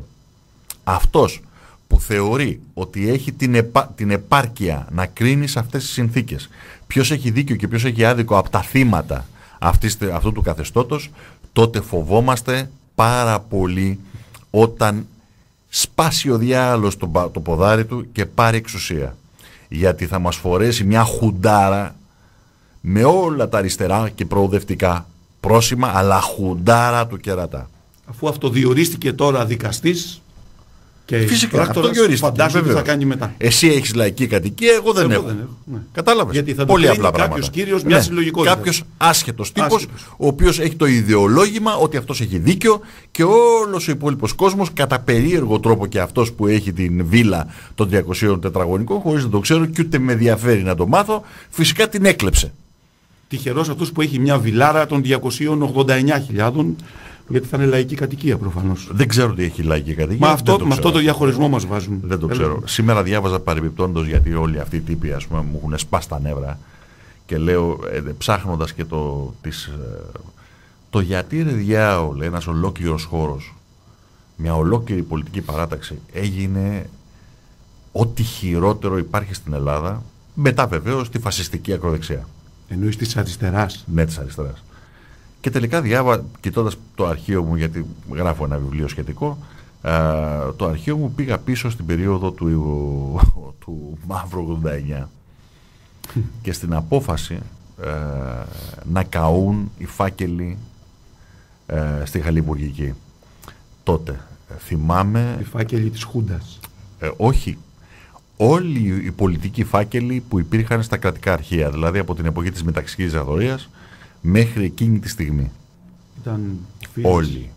Αυτός που θεωρεί ότι έχει την, επα... την επάρκεια να κρίνει σε αυτές τις συνθήκες ποιος έχει δίκιο και ποιος έχει άδικο από τα θύματα αυτής, αυτού του καθεστώτος, τότε φοβόμαστε πάρα πολύ όταν σπάσει ο διάολος το, το ποδάρι του και πάρει εξουσία. Γιατί θα μας φορέσει μια χουντάρα με όλα τα αριστερά και προοδευτικά πρόσημα, αλλά χουντάρα του κερατά. Αφού αυτοδιορίστηκε τώρα δικαστής και φυσικά αυτό φαντάζομαι τι θα κάνει μετά. Εσύ έχεις λαϊκή κατοικία, εγώ δεν εγώ έχω. Δεν έχω ναι. Κατάλαβες. Γιατί θα πολύ το απλά πράγματα. Κάποιος κύριος μια ναι. συλλογικότητα. Κάποιος άσχετος τύπος, άσχετος. Ο οποίος έχει το ιδεολόγημα ότι αυτός έχει δίκιο και όλος ο υπόλοιπος κόσμος κατά περίεργο τρόπο και αυτός που έχει την βίλα των τριακοσίων τετραγωνικών, χωρίς να το ξέρω και ούτε με ενδιαφέρει να το μάθω, φυσικά την έκλεψε. Τυχερός αυτός που έχει μια βιλάρα των διακόσιες ογδόντα εννιά χιλιάδων Γιατί θα είναι λαϊκή κατοικία προφανώς. Δεν ξέρω τι έχει λαϊκή κατοικία. Μα αυτό, με αυτό το διαχωρισμό μας βάζουν. Δεν το ξέρω. Έλα. Σήμερα διάβαζα παρεμπιπτόντως, γιατί όλοι αυτοί οι τύποι, ας πούμε, μου έχουν σπάσει τα νεύρα, και λέω, ε, ψάχνοντας και το, τις, ε, το γιατί ρε διάολε, ένας ολόκληρος χώρος, μια ολόκληρη πολιτική παράταξη έγινε ό,τι χειρότερο υπάρχει στην Ελλάδα, μετά βεβαίως τη φασιστική ακροδεξιά. Εννοείς της αριστεράς. Ναι, της αριστεράς. Και τελικά διάβα, κοιτώντας το αρχείο μου, γιατί γράφω ένα βιβλίο σχετικό, ε, το αρχείο μου πήγα πίσω στην περίοδο του, του Μαύρου ογδόντα εννιά και στην απόφαση ε, να καούν οι φάκελοι ε, στη Χαλιβουργική. Τότε θυμάμαι... Οι φάκελοι της Χούντας. Ε, όχι. Όλοι οι πολιτικοί φάκελοι που υπήρχαν στα κρατικά αρχεία, δηλαδή από την εποχή της μεταξικής δικτατορίας μέχρι εκείνη τη στιγμή. Ήταν φίλες. Όλοι.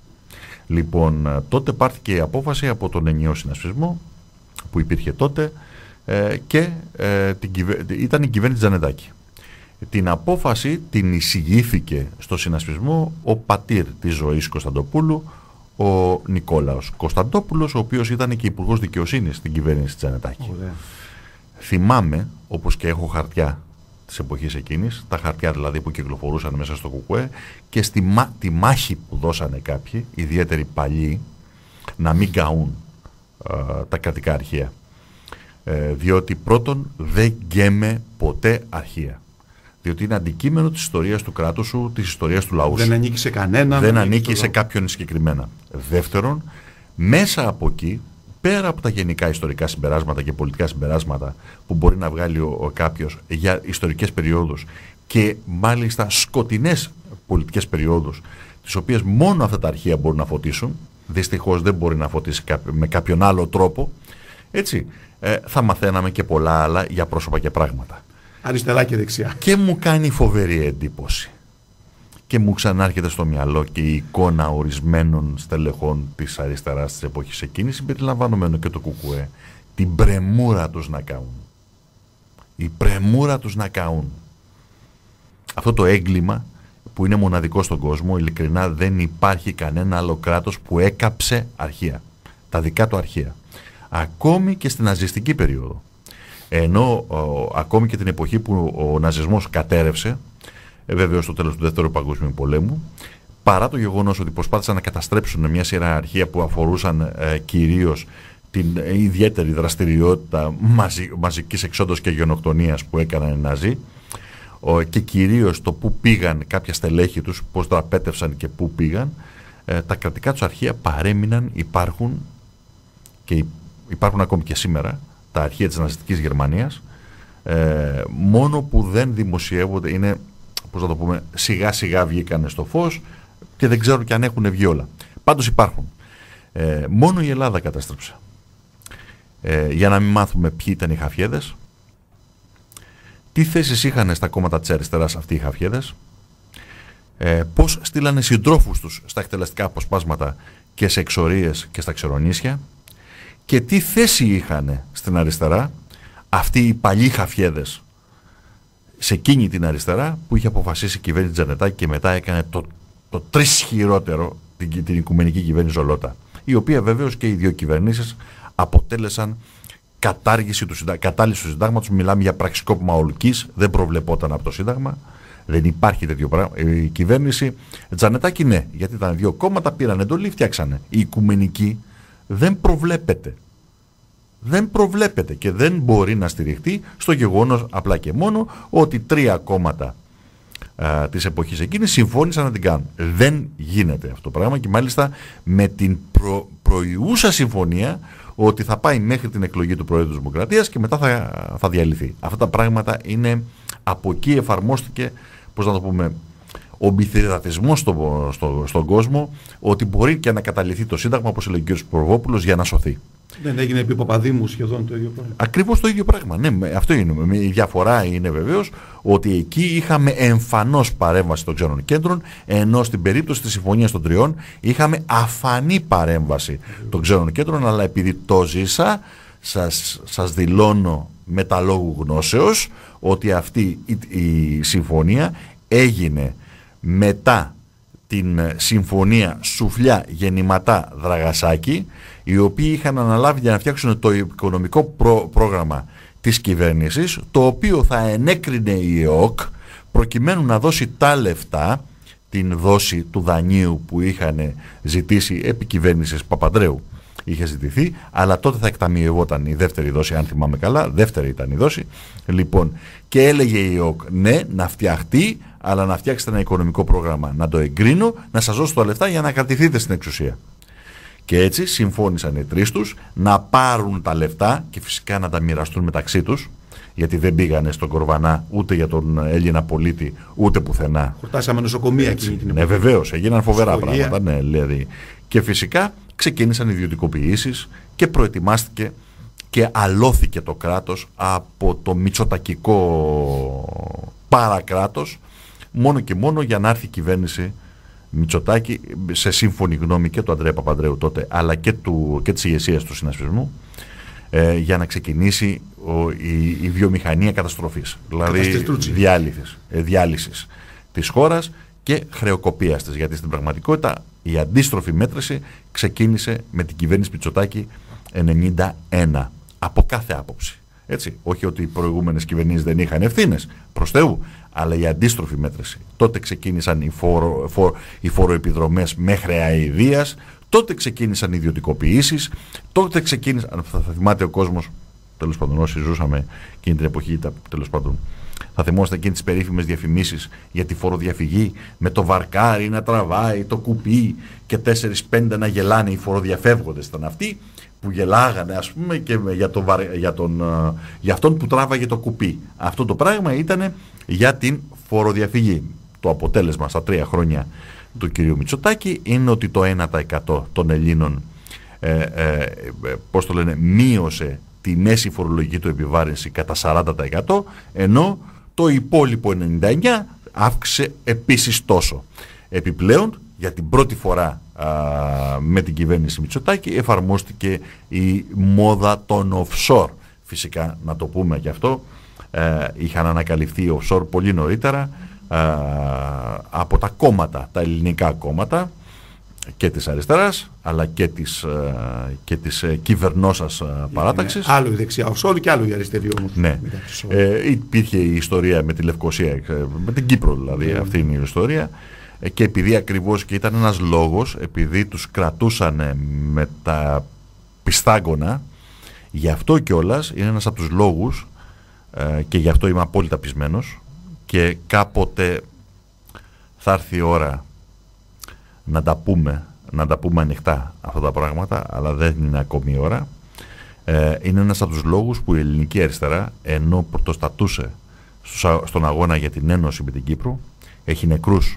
Λοιπόν, τότε πάρθηκε η απόφαση από τον ενιαίο συνασπισμό που υπήρχε τότε ε, και ε, την κυβε... ήταν η κυβέρνηση Τζανετάκη. Την απόφαση την εισηγήθηκε στο συνασπισμό ο πατήρ της ζωής Κωνσταντοπούλου, ο Νικόλαος Κωνσταντόπουλος, ο οποίος ήταν και υπουργός δικαιοσύνης στην κυβέρνηση Τζανετάκη. Ωραία. Θυμάμαι, όπως και έχω χαρτιά της εποχής εκείνης, τα χαρτιά δηλαδή που κυκλοφορούσαν μέσα στο ΚΚΕ, και στη μα... τη μάχη που δώσανε κάποιοι, ιδιαίτεροι παλιοί, να μην καούν ε, τα κρατικά αρχεία. Ε, διότι πρώτον δεν γκέμε ποτέ αρχεία. Διότι είναι αντικείμενο της ιστορίας του κράτους σου, της ιστορίας του λαού σου. Δεν ανήκει σε κανέναν. Δεν ανήκει σε κάποιον συγκεκριμένα. Δεύτερον, μέσα από εκεί, πέρα από τα γενικά ιστορικά συμπεράσματα και πολιτικά συμπεράσματα που μπορεί να βγάλει ο, ο κάποιος για ιστορικές περιόδους και μάλιστα σκοτεινές πολιτικές περιόδους, τις οποίες μόνο αυτά τα αρχεία μπορούν να φωτίσουν, δυστυχώς δεν μπορεί να φωτίσει με κάποιον άλλο τρόπο, έτσι, ε, θα μαθαίναμε και πολλά άλλα για πρόσωπα και πράγματα. Αριστερά και δεξιά. Και μου κάνει φοβερή εντύπωση. Και μου ξανάρχεται στο μυαλό και η εικόνα ορισμένων στελεχών της αριστεράς της εποχής εκείνης, συμπεριλαμβανομένου και το ΚΚΕ, την πρεμούρα τους να καούν. Η πρεμούρα τους να καούν. Αυτό το έγκλημα που είναι μοναδικό στον κόσμο, ειλικρινά δεν υπάρχει κανένα άλλο κράτος που έκαψε αρχεία. Τα δικά του αρχεία. Ακόμη και στην ναζιστική περίοδο. Ενώ ο, ακόμη και την εποχή που ο ναζισμός κατέρευσε, ε, βέβαιως στο τέλος του Δεύτερου Παγκοσμίου Πολέμου, παρά το γεγονός ότι προσπάθησαν να καταστρέψουν μια σειρά αρχεία που αφορούσαν ε, κυρίως την ε, ιδιαίτερη δραστηριότητα μαζι, μαζικής εξόντωσης και γενοκτονίας που έκαναν οι Ναζί, ο, και κυρίως το πού πήγαν κάποια στελέχη τους, πώς δραπέτευσαν και πού πήγαν, ε, τα κρατικά τους αρχεία παρέμειναν, υπάρχουν και υπάρχουν ακόμη και σήμερα, τα αρχεία της ναζιστικής Γερμανίας, ε, μόνο που δεν δημοσιεύονται, είναι, πώς να το πούμε, σιγά σιγά βγήκανε στο φως και δεν ξέρω και αν έχουν βγει όλα. Πάντως υπάρχουν. Ε, μόνο η Ελλάδα καταστρέψε. Ε, για να μην μάθουμε ποιοι ήταν οι χαφιέδες, τι θέσεις είχαν στα κόμματα της αριστεράς αυτοί οι χαφιέδες, ε, πώς στείλανε συντρόφους τους στα εκτελεστικά αποσπάσματα και σε εξορίες και στα ξερονήσια, και τι θέση είχαν στην αριστερά αυτοί οι παλιοί χαφιέδες σε εκείνη την αριστερά που είχε αποφασίσει η κυβέρνηση Τζανετάκη και μετά έκανε το, το τρεις χειρότερο την, την οικουμενική κυβέρνηση Ζολότα, η οποία βεβαίως και οι δύο κυβερνήσεις αποτέλεσαν κατάργηση του, συντά, κατάλυση του συντάγματος. Μιλάμε για πραξικόπημα ολκής, δεν προβλεπόταν από το σύνταγμα, δεν υπάρχει τέτοιο πράγμα. Η κυβέρνηση Τζανετάκη ναι, γιατί ήταν δύο κόμματα, πήραν εντολή, φτιάξανε. Η οικουμενική δεν προβλέπεται. Δεν προβλέπεται και δεν μπορεί να στηριχτεί στο γεγονός απλά και μόνο ότι τρία κόμματα α, της εποχής εκείνης συμφώνησαν να την κάνουν. Δεν γίνεται αυτό το πράγμα, και μάλιστα με την προ, προϊούσα συμφωνία ότι θα πάει μέχρι την εκλογή του Προέδρου της Δημοκρατίας και μετά θα, θα διαλυθεί. Αυτά τα πράγματα είναι, από εκεί εφαρμόστηκε, πώς να το πούμε, ο μπιθυρατισμός στο, στο, στον κόσμο, ότι μπορεί και να καταλυθεί το Σύνταγμα, όπως έλεγε ο κ. Προβόπουλος, για να σωθεί. Δεν έγινε επί Παπαδήμου σχεδόν το ίδιο πράγμα? Ακριβώς το ίδιο πράγμα. Ναι, αυτό είναι. Η διαφορά είναι βεβαίως ότι εκεί είχαμε εμφανώς παρέμβαση των ξένων κέντρων, ενώ στην περίπτωση της Συμφωνίας των Τριών είχαμε αφανή παρέμβαση των ξένων κέντρων, αλλά επειδή το ζήσα, σας, σας δηλώνω με τα λόγου γνώσεως ότι αυτή η, η συμφωνία έγινε μετά την συμφωνία Σουφλιά Γεννηματά Δραγασάκη, οι οποίοι είχαν αναλάβει για να φτιάξουν το οικονομικό προ- πρόγραμμα της κυβέρνησης, το οποίο θα ενέκρινε η ΕΟΚ προκειμένου να δώσει τα λεφτά, την δόση του δανείου που είχαν ζητήσει επί κυβέρνησης Παπανδρέου είχε ζητηθεί, αλλά τότε θα εκταμιευόταν η δεύτερη δόση, αν θυμάμαι καλά, δεύτερη ήταν η δόση. Λοιπόν, και έλεγε η ΕΟΚ, ναι, να φτιαχτεί, αλλά να φτιάξετε ένα οικονομικό πρόγραμμα, να το εγκρίνω, να σας δώσω τα λεφτά για να κρατηθείτε στην εξουσία. Και έτσι συμφώνησαν οι τρεις τους να πάρουν τα λεφτά και φυσικά να τα μοιραστούν μεταξύ τους, γιατί δεν πήγανε στον Κορβανά ούτε για τον Έλληνα πολίτη ούτε πουθενά. Χορτάσαμε νοσοκομεία εκείνη την εποχή. Ναι, βεβαίως, έγιναν φοβερά Σχολεία. πράγματα. Ναι, δηλαδή. Και φυσικά ξεκίνησαν ιδιωτικοποιήσεις και προετοιμάστηκε και αλώθηκε το κράτος από το μητσοτακικό παρακράτος, μόνο και μόνο για να έρθει η κυβέρνηση Μητσοτάκη, σε σύμφωνη γνώμη και του Ανδρέα Παπανδρέου τότε, αλλά και, του, και της ηγεσίας του συνασπισμού, ε, για να ξεκινήσει ο, η, η βιομηχανία καταστροφής, δηλαδή διάλυσης, ε, διάλυσης της χώρας και χρεοκοπίας της, γιατί στην πραγματικότητα η αντίστροφη μέτρηση ξεκίνησε με την κυβέρνηση Μητσοτάκη ενενήντα ένα, από κάθε άποψη. Έτσι, όχι ότι οι προηγούμενες κυβερνήσεις δεν είχαν ευθύνες, προς Θεού, αλλά η αντίστροφη μέτρηση. Τότε ξεκίνησαν οι, φόρο, φο, οι φοροεπιδρομές με χρεαηδίας, τότε ξεκίνησαν οι ιδιωτικοποιήσεις, τότε ξεκίνησαν, θα, θα θυμάται ο κόσμος, τέλος πάντων όσοι ζούσαμε εκείνη την εποχή, τέλος πάντων, θα θυμόστε εκείνες τις περίφημες διαφημίσεις για τη φοροδιαφυγή, με το βαρκάρι να τραβάει το κουπί και τέσσερις πέντε να γελάνε, οι φοροδιαφεύγοντες ήταν αυτοί που γελάγανε, ας πούμε, και για, το, για, τον, για αυτόν που τράβαγε το κουπί. Αυτό το πράγμα ήταν για την φοροδιαφυγή. Το αποτέλεσμα στα τρία χρόνια του κυρίου Μητσοτάκη είναι ότι το ένα τοις εκατό των Ελλήνων ε, ε, πώς το λένε, μείωσε τη μέση φορολογική του επιβάρυνση κατά σαράντα τοις εκατό, ενώ το υπόλοιπο ενενήντα εννέα τοις εκατό αύξησε επίσης τόσο. Επιπλέον, για την πρώτη φορά α, με την κυβέρνηση Μητσοτάκη εφαρμόστηκε η μόδα των offshore. Φυσικά, να το πούμε και αυτό, ε, είχαν ανακαλυφθεί offshore πολύ νωρίτερα ε, από τα κόμματα, τα ελληνικά κόμματα και της αριστεράς, αλλά και της, ε, και της ε, κυβερνώσας ε, παράταξης. Άλλο η δεξιά offshore και άλλο η αριστερή όμως. Ναι. Ε, υπήρχε η ιστορία με τη Λευκοσία, με την Κύπρο δηλαδή, mm. αυτή είναι η ιστορία. Και επειδή ακριβώς και ήταν ένας λόγος, επειδή τους κρατούσαν με τα πιστάγκωνα, γι' αυτό κιόλας είναι ένας από τους λόγους, ε, και γι' αυτό είμαι απόλυτα πεισμένος, και κάποτε θα έρθει η ώρα να τα πούμε, να τα πούμε ανοιχτά αυτά τα πράγματα, αλλά δεν είναι ακόμη η ώρα. Ε, είναι ένας από τους λόγους που η ελληνική αριστερά, ενώ πρωτοστατούσε στον αγώνα για την ένωση με την Κύπρο, έχει νεκρούς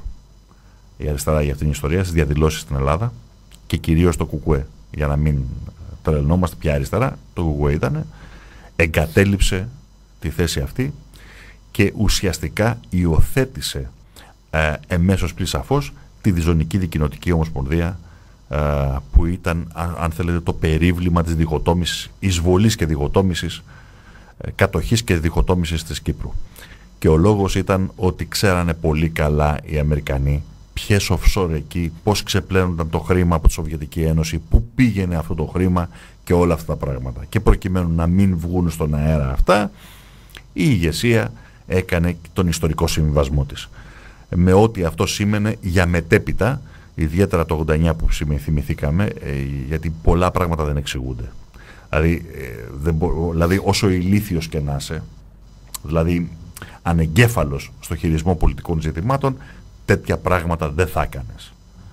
η αριστερά για αυτήν την ιστορία στις διαδηλώσεις στην Ελλάδα, και κυρίως το ΚΚΕ, για να μην τρελνόμαστε πια αριστερά, το ΚΚΕ ήταν, εγκατέλειψε τη θέση αυτή και ουσιαστικά υιοθέτησε ε, εμέσως πλην σαφώς τη διζωνική δικοινοτική ομοσπονδία, ε, που ήταν, αν, αν θέλετε, το περίβλημα της διχοτόμησης, εισβολής και διχοτόμησης, ε, κατοχής και διχοτόμησης της Κύπρου. Και ο λόγος ήταν ότι ξέρανε πολύ καλά οι Αμερικανοί ποιες offshore εκεί, πώς ξεπλένονταν το χρήμα από τη Σοβιετική Ένωση, πού πήγαινε αυτό το χρήμα και όλα αυτά τα πράγματα. Και προκειμένου να μην βγουν στον αέρα αυτά, η ηγεσία έκανε τον ιστορικό συμβιβασμό της. Με ό,τι αυτό σήμαινε για μετέπειτα, ιδιαίτερα το ογδόντα εννέα που θυμηθήκαμε, ε, γιατί πολλά πράγματα δεν εξηγούνται. Δηλαδή, ε, δεν μπο, δηλαδή όσο ηλίθιος και να είσαι, δηλαδή ανεγκέφαλος στο χειρισμό πολιτικών ζητημάτων, τέτοια πράγματα δεν θα έκανες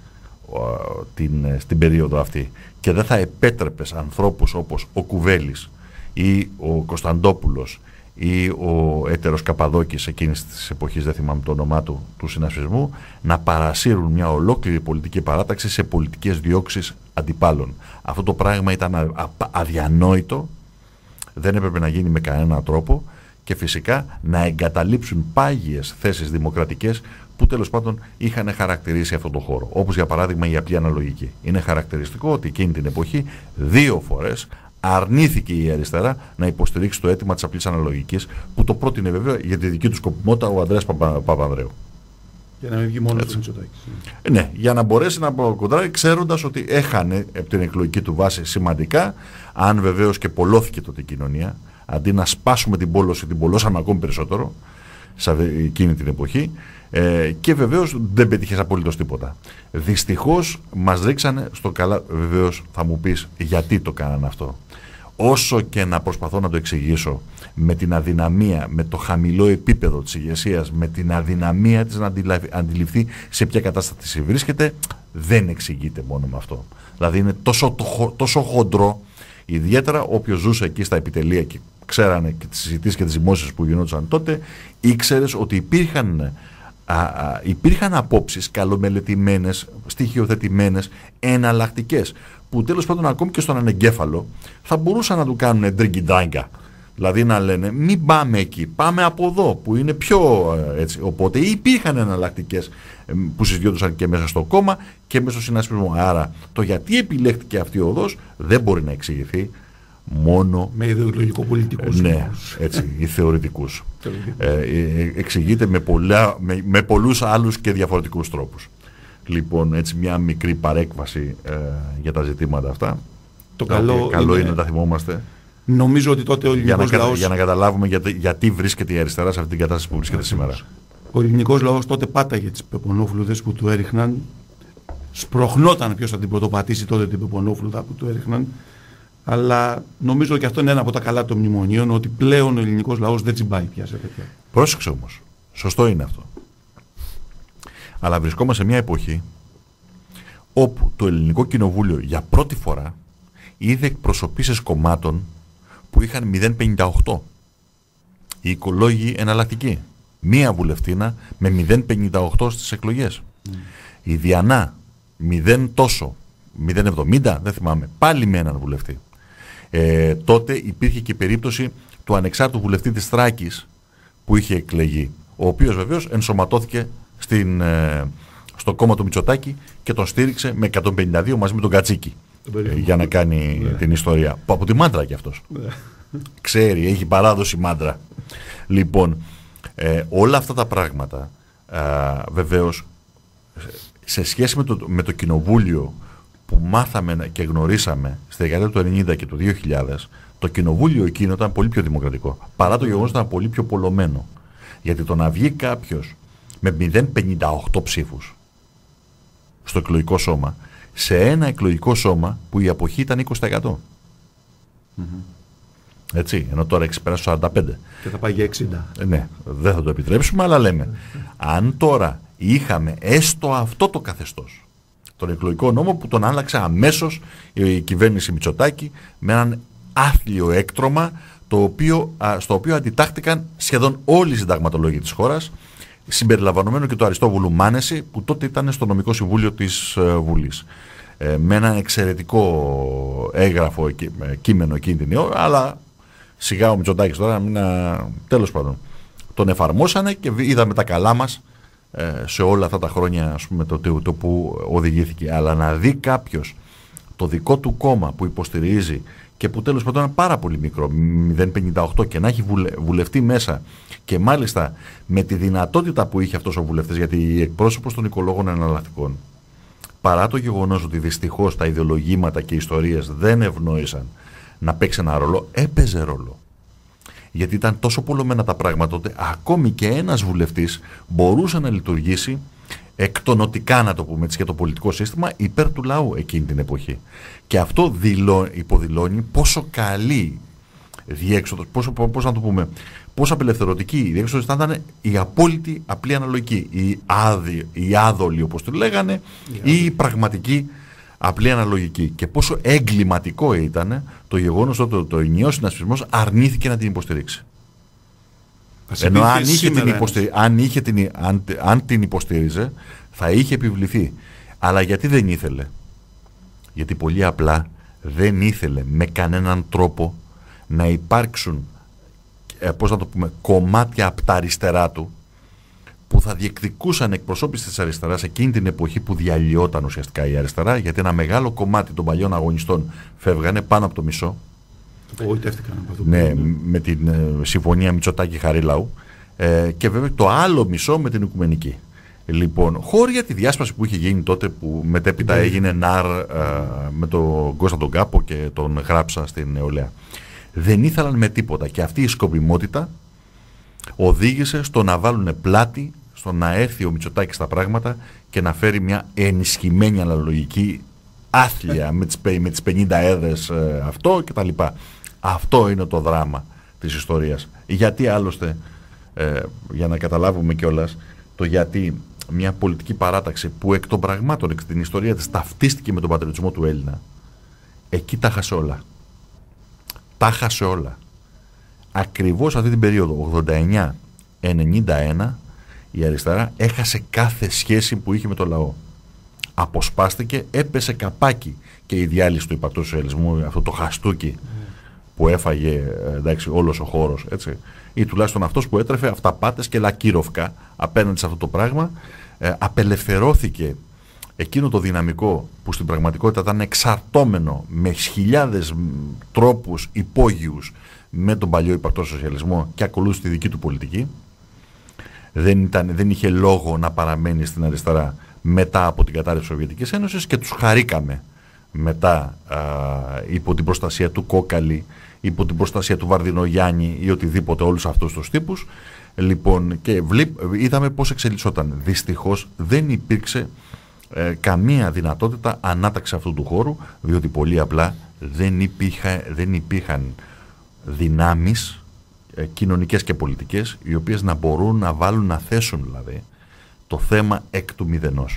την, στην περίοδο αυτή, και δεν θα επέτρεπες ανθρώπους όπως ο Κουβέλης ή ο Κωνσταντόπουλος ή ο έτερος Καπαδόκης εκείνης της εποχής, δεν θυμάμαι το όνομά του, του συνασπισμού, να παρασύρουν μια ολόκληρη πολιτική παράταξη σε πολιτικές διώξεις αντιπάλων. Αυτό το πράγμα ήταν αδιανόητο, δεν έπρεπε να γίνει με κανένα τρόπο, και φυσικά να εγκαταλείψουν πάγιες θέσεις δημοκρατικές που τέλος πάντων είχαν χαρακτηρίσει αυτόν τον χώρο. Όπως για παράδειγμα η απλή αναλογική. Είναι χαρακτηριστικό ότι εκείνη την εποχή δύο φορές αρνήθηκε η αριστερά να υποστηρίξει το αίτημα της απλής αναλογικής, που το πρότεινε βέβαια για τη δική του σκοπιμότητα ο Ανδρέας Παπα, Παπανδρέου. Για να μην βγει μόνο στο Μητσοτάκη. Ναι, για να μπορέσει να κοντράρει, ξέροντας ότι έχανε από την εκλογική του βάση σημαντικά, αν βεβαίως και πολλώθηκε τότε η κοινωνία, αντί να σπάσουμε την πόλωση, την πολλώσαμε ακόμη περισσότερο σε εκείνη την εποχή, ε, και βεβαίως δεν πετύχες απολύτως τίποτα. Δυστυχώς μας ρίξανε στο καλά. Βεβαίως θα μου πεις γιατί το κάνανε αυτό. Όσο και να προσπαθώ να το εξηγήσω, με την αδυναμία, με το χαμηλό επίπεδο της ηγεσίας, με την αδυναμία της να αντιληφθεί σε ποια κατάσταση βρίσκεται, δεν εξηγείται μόνο με αυτό. Δηλαδή είναι τόσο, τόσο χοντρό, ιδιαίτερα όποιος ζούσε εκεί στα επιτελεία και ξέρανε και τις συζητήσεις και τις δημόσιες που γινόντουσαν τότε, ήξερες ότι υπήρχαν, α, α, υπήρχαν απόψεις καλομελετημένες, στοιχειοθετημένες, εναλλακτικές, που τέλος πάντων ακόμη και στον ανεγκέφαλο θα μπορούσαν να του κάνουν ντρίγκι-ντράγκα. Δηλαδή να λένε μην πάμε εκεί, πάμε από εδώ που είναι πιο έτσι. Οπότε υπήρχαν εναλλακτικές που συζητιόντουσαν και μέσα στο κόμμα και μέσα στο συνασπισμό. Άρα το γιατί επιλέχθηκε αυτή η οδός δεν μπορεί να εξηγηθεί μόνο με ιδεολογικό πολιτικούς. Ναι, έτσι, οι θεωρητικούς. ε, ε, εξηγείται με, πολλά, με, με πολλούς άλλους και διαφορετικούς τρόπους. Λοιπόν, έτσι μια μικρή παρέκβαση ε, για τα ζητήματα αυτά. Το καλό, καλό είναι να τα θυμόμαστε. Νομίζω ότι τότε ο ελληνικός για να, λαός... για να καταλάβουμε γιατί, γιατί βρίσκεται η αριστερά σε αυτή την κατάσταση που βρίσκεται σήμερα. Ο ελληνικός λαός τότε πάταγε τις πεπονόφλουδες που του έριχναν. Σπροχνόταν ποιος θα την πρωτοπατήσει τότε την πεπονόφλουδα που του έριχναν. Αλλά νομίζω και αυτό είναι ένα από τα καλά των μνημονίων, ότι πλέον ο ελληνικός λαός δεν τσιμπάει πια σε τέτοια. Πρόσεξε όμως. Σωστό είναι αυτό. Αλλά βρισκόμαστε σε μια εποχή όπου το ελληνικό κοινοβούλιο για πρώτη φορά είδε εκπροσωπήσεις κομμάτων που είχαν μηδέν κόμμα πενήντα οκτώ. Οι οικολόγοι εναλλακτικοί. Μία βουλευτήνα με μηδέν κόμμα πενήντα οκτώ στις εκλογές. Mm. Η Διανά μηδέν τόσο, μηδέν κόμμα εβδομήντα, δεν θυμάμαι, πάλι με έναν βουλευτή. Ε, τότε υπήρχε και η περίπτωση του ανεξάρτητου βουλευτή της Θράκης που είχε εκλεγεί, ο οποίος βεβαίως ενσωματώθηκε στην, ε, στο κόμμα του Μητσοτάκη και τον στήριξε με εκατόν πενήντα δύο μαζί με τον Κατσίκη ε, για να κάνει ναι. την ιστορία. Που από τη μάντρα κι αυτός. Ναι. Ξέρει, έχει παράδοση μάντρα. Λοιπόν, ε, όλα αυτά τα πράγματα ε, βεβαίως σε σχέση με το, με το κοινοβούλιο που μάθαμε και γνωρίσαμε στη δεκαετία του ενενήντα και του δύο χιλιάδες, το κοινοβούλιο εκείνο ήταν πολύ πιο δημοκρατικό. Παρά το γεγονός ότι ήταν πολύ πιο πολλωμένο. Γιατί το να βγει κάποιος με μηδέν κόμμα πενήντα οκτώ ψήφους στο εκλογικό σώμα, σε ένα εκλογικό σώμα που η αποχή ήταν είκοσι τοις εκατό. Mm-hmm. Έτσι, ενώ τώρα εξυπηράσει σαράντα πέντε. Και θα πάει για εξήντα. Ε, ναι, δεν θα το επιτρέψουμε, αλλά λέμε. Αν τώρα είχαμε έστω αυτό το καθεστώς, τον εκλογικό νόμο που τον άλλαξε αμέσως η κυβέρνηση Μητσοτάκη με έναν άθλιο έκτρωμα, το οποίο, α, στο οποίο αντιτάχθηκαν σχεδόν όλοι οι συνταγματολόγοι της χώρας, συμπεριλαμβανομένου και του Αριστόβουλου Μάνεση, που τότε ήταν στο νομικό συμβούλιο της ε, Βουλής. Ε, με ένα εξαιρετικό έγγραφο και, ε, κείμενο εκείνη την ώρα, αλλά σιγά ο Μητσοτάκης τώρα, μην, α, τέλος πάντων, τον εφαρμόσανε και είδαμε τα καλά μας ε, σε όλα αυτά τα χρόνια, ας πούμε, το, το, το που οδηγήθηκε. Αλλά να δει κάποιος το δικό του κόμμα που υποστηρίζει και που τέλος πάντων είναι πάρα πολύ μικρό, μηδέν κόμμα πενήντα οκτώ, και να έχει βουλε, βουλευτεί μέσα και μάλιστα με τη δυνατότητα που είχε αυτός ο βουλευτής, γιατί εκπρόσωπος των οικολόγων εναλλακτικών, παρά το γεγονός ότι δυστυχώς τα ιδεολογήματα και οι ιστορίες δεν ευνόησαν να παίξει ένα ρόλο, έπαιζε ρόλο. Γιατί ήταν τόσο πολλωμένα τα πράγματα ότι ακόμη και ένας βουλευτής μπορούσε να λειτουργήσει εκτονοτικά, να το πούμε έτσι, για το πολιτικό σύστημα υπέρ του λαού εκείνη την εποχή. Και αυτό δηλώ, υποδηλώνει πόσο καλή διέξοδος, πόσο, πώς να το πούμε, πόσο απελευθερωτική η διέξοδος ήταν η απόλυτη απλή αναλογική, η, άδη, η άδολη όπως το λέγανε, ή η πραγματική απλή αναλογική. Και πόσο εγκληματικό ήταν το γεγονός ότι το, το ενιαίος συνασπισμός αρνήθηκε να την υποστηρίξει. Ενώ αν είχε, την υποστηρι... αν, είχε την... αν... αν την υποστήριζε θα είχε επιβληθεί. Αλλά γιατί δεν ήθελε? Γιατί πολύ απλά δεν ήθελε με κανέναν τρόπο να υπάρξουν ε, πώς να το πούμε, κομμάτια από τα αριστερά του που θα διεκδικούσαν εκπροσώπηση της αριστεράς εκείνη την εποχή που διαλυόταν ουσιαστικά η αριστερά, γιατί ένα μεγάλο κομμάτι των παλιών αγωνιστών φεύγανε, πάνω από το μισό. Απογοητεύτηκαν από αυτό. Ναι, με την ε, συμφωνία Μητσοτάκη-Χαρίλαου, ε, και βέβαια το άλλο μισό με την Οικουμενική. Λοιπόν, χώρια τη διάσπαση που είχε γίνει τότε που μετέπειτα έγινε ΝΑΡ ε, με τον Κώστα τον Κάπο και τον Γράψα στην Νεολαία. Δεν ήθελαν με τίποτα και αυτή η σκοπιμότητα οδήγησε στο να βάλουν πλάτη, στο να έρθει ο Μητσοτάκης στα πράγματα και να φέρει μια ενισχυμένη αναλογική άθλια με τις, με τις πενήντα έδρες ε, αυτό κτλ. Αυτό είναι το δράμα της ιστορίας. Γιατί άλλωστε, ε, για να καταλάβουμε κιόλας, το γιατί μια πολιτική παράταξη που εκ των πραγμάτων, εκ την ιστορία της, ταυτίστηκε με τον πατριωτισμό του Έλληνα, εκεί τα χάσε όλα. Τα χάσε όλα. Ακριβώς αυτή την περίοδο, ογδόντα εννιά ενενήντα ένα, η αριστερά έχασε κάθε σχέση που είχε με το λαό. Αποσπάστηκε, έπεσε καπάκι και η διάλυση του υπαρκτού σοσιαλισμού, αυτό το χαστούκι που έφαγε, εντάξει, όλος ο χώρος, έτσι, ή τουλάχιστον αυτός που έτρεφε αυταπάτες και λακύροφκα απέναντι σε αυτό το πράγμα, ε, απελευθερώθηκε εκείνο το δυναμικό που στην πραγματικότητα ήταν εξαρτώμενο με χιλιάδες τρόπους υπόγειους με τον παλιό υπαρκτό σοσιαλισμό και ακολούθησε τη δική του πολιτική. Δεν, ήταν, δεν είχε λόγο να παραμένει στην αριστερά μετά από την κατάρρευση της Σοβιετικής Ένωσης και τους χαρήκαμε μετά α, υπό την προστασία του Κόκαλη, υπό την προστασία του Βαρδινογιάννη ή οτιδήποτε, όλους αυτούς τους τύπους. Λοιπόν, και βλή, είδαμε πώς εξελισσόταν. Δυστυχώς δεν υπήρξε ε, καμία δυνατότητα ανάταξη αυτού του χώρου, διότι πολύ απλά δεν, υπήρχα, δεν υπήρχαν δυνάμεις ε, κοινωνικές και πολιτικές, οι οποίες να μπορούν να βάλουν, να θέσουν δηλαδή το θέμα εκ του μηδενός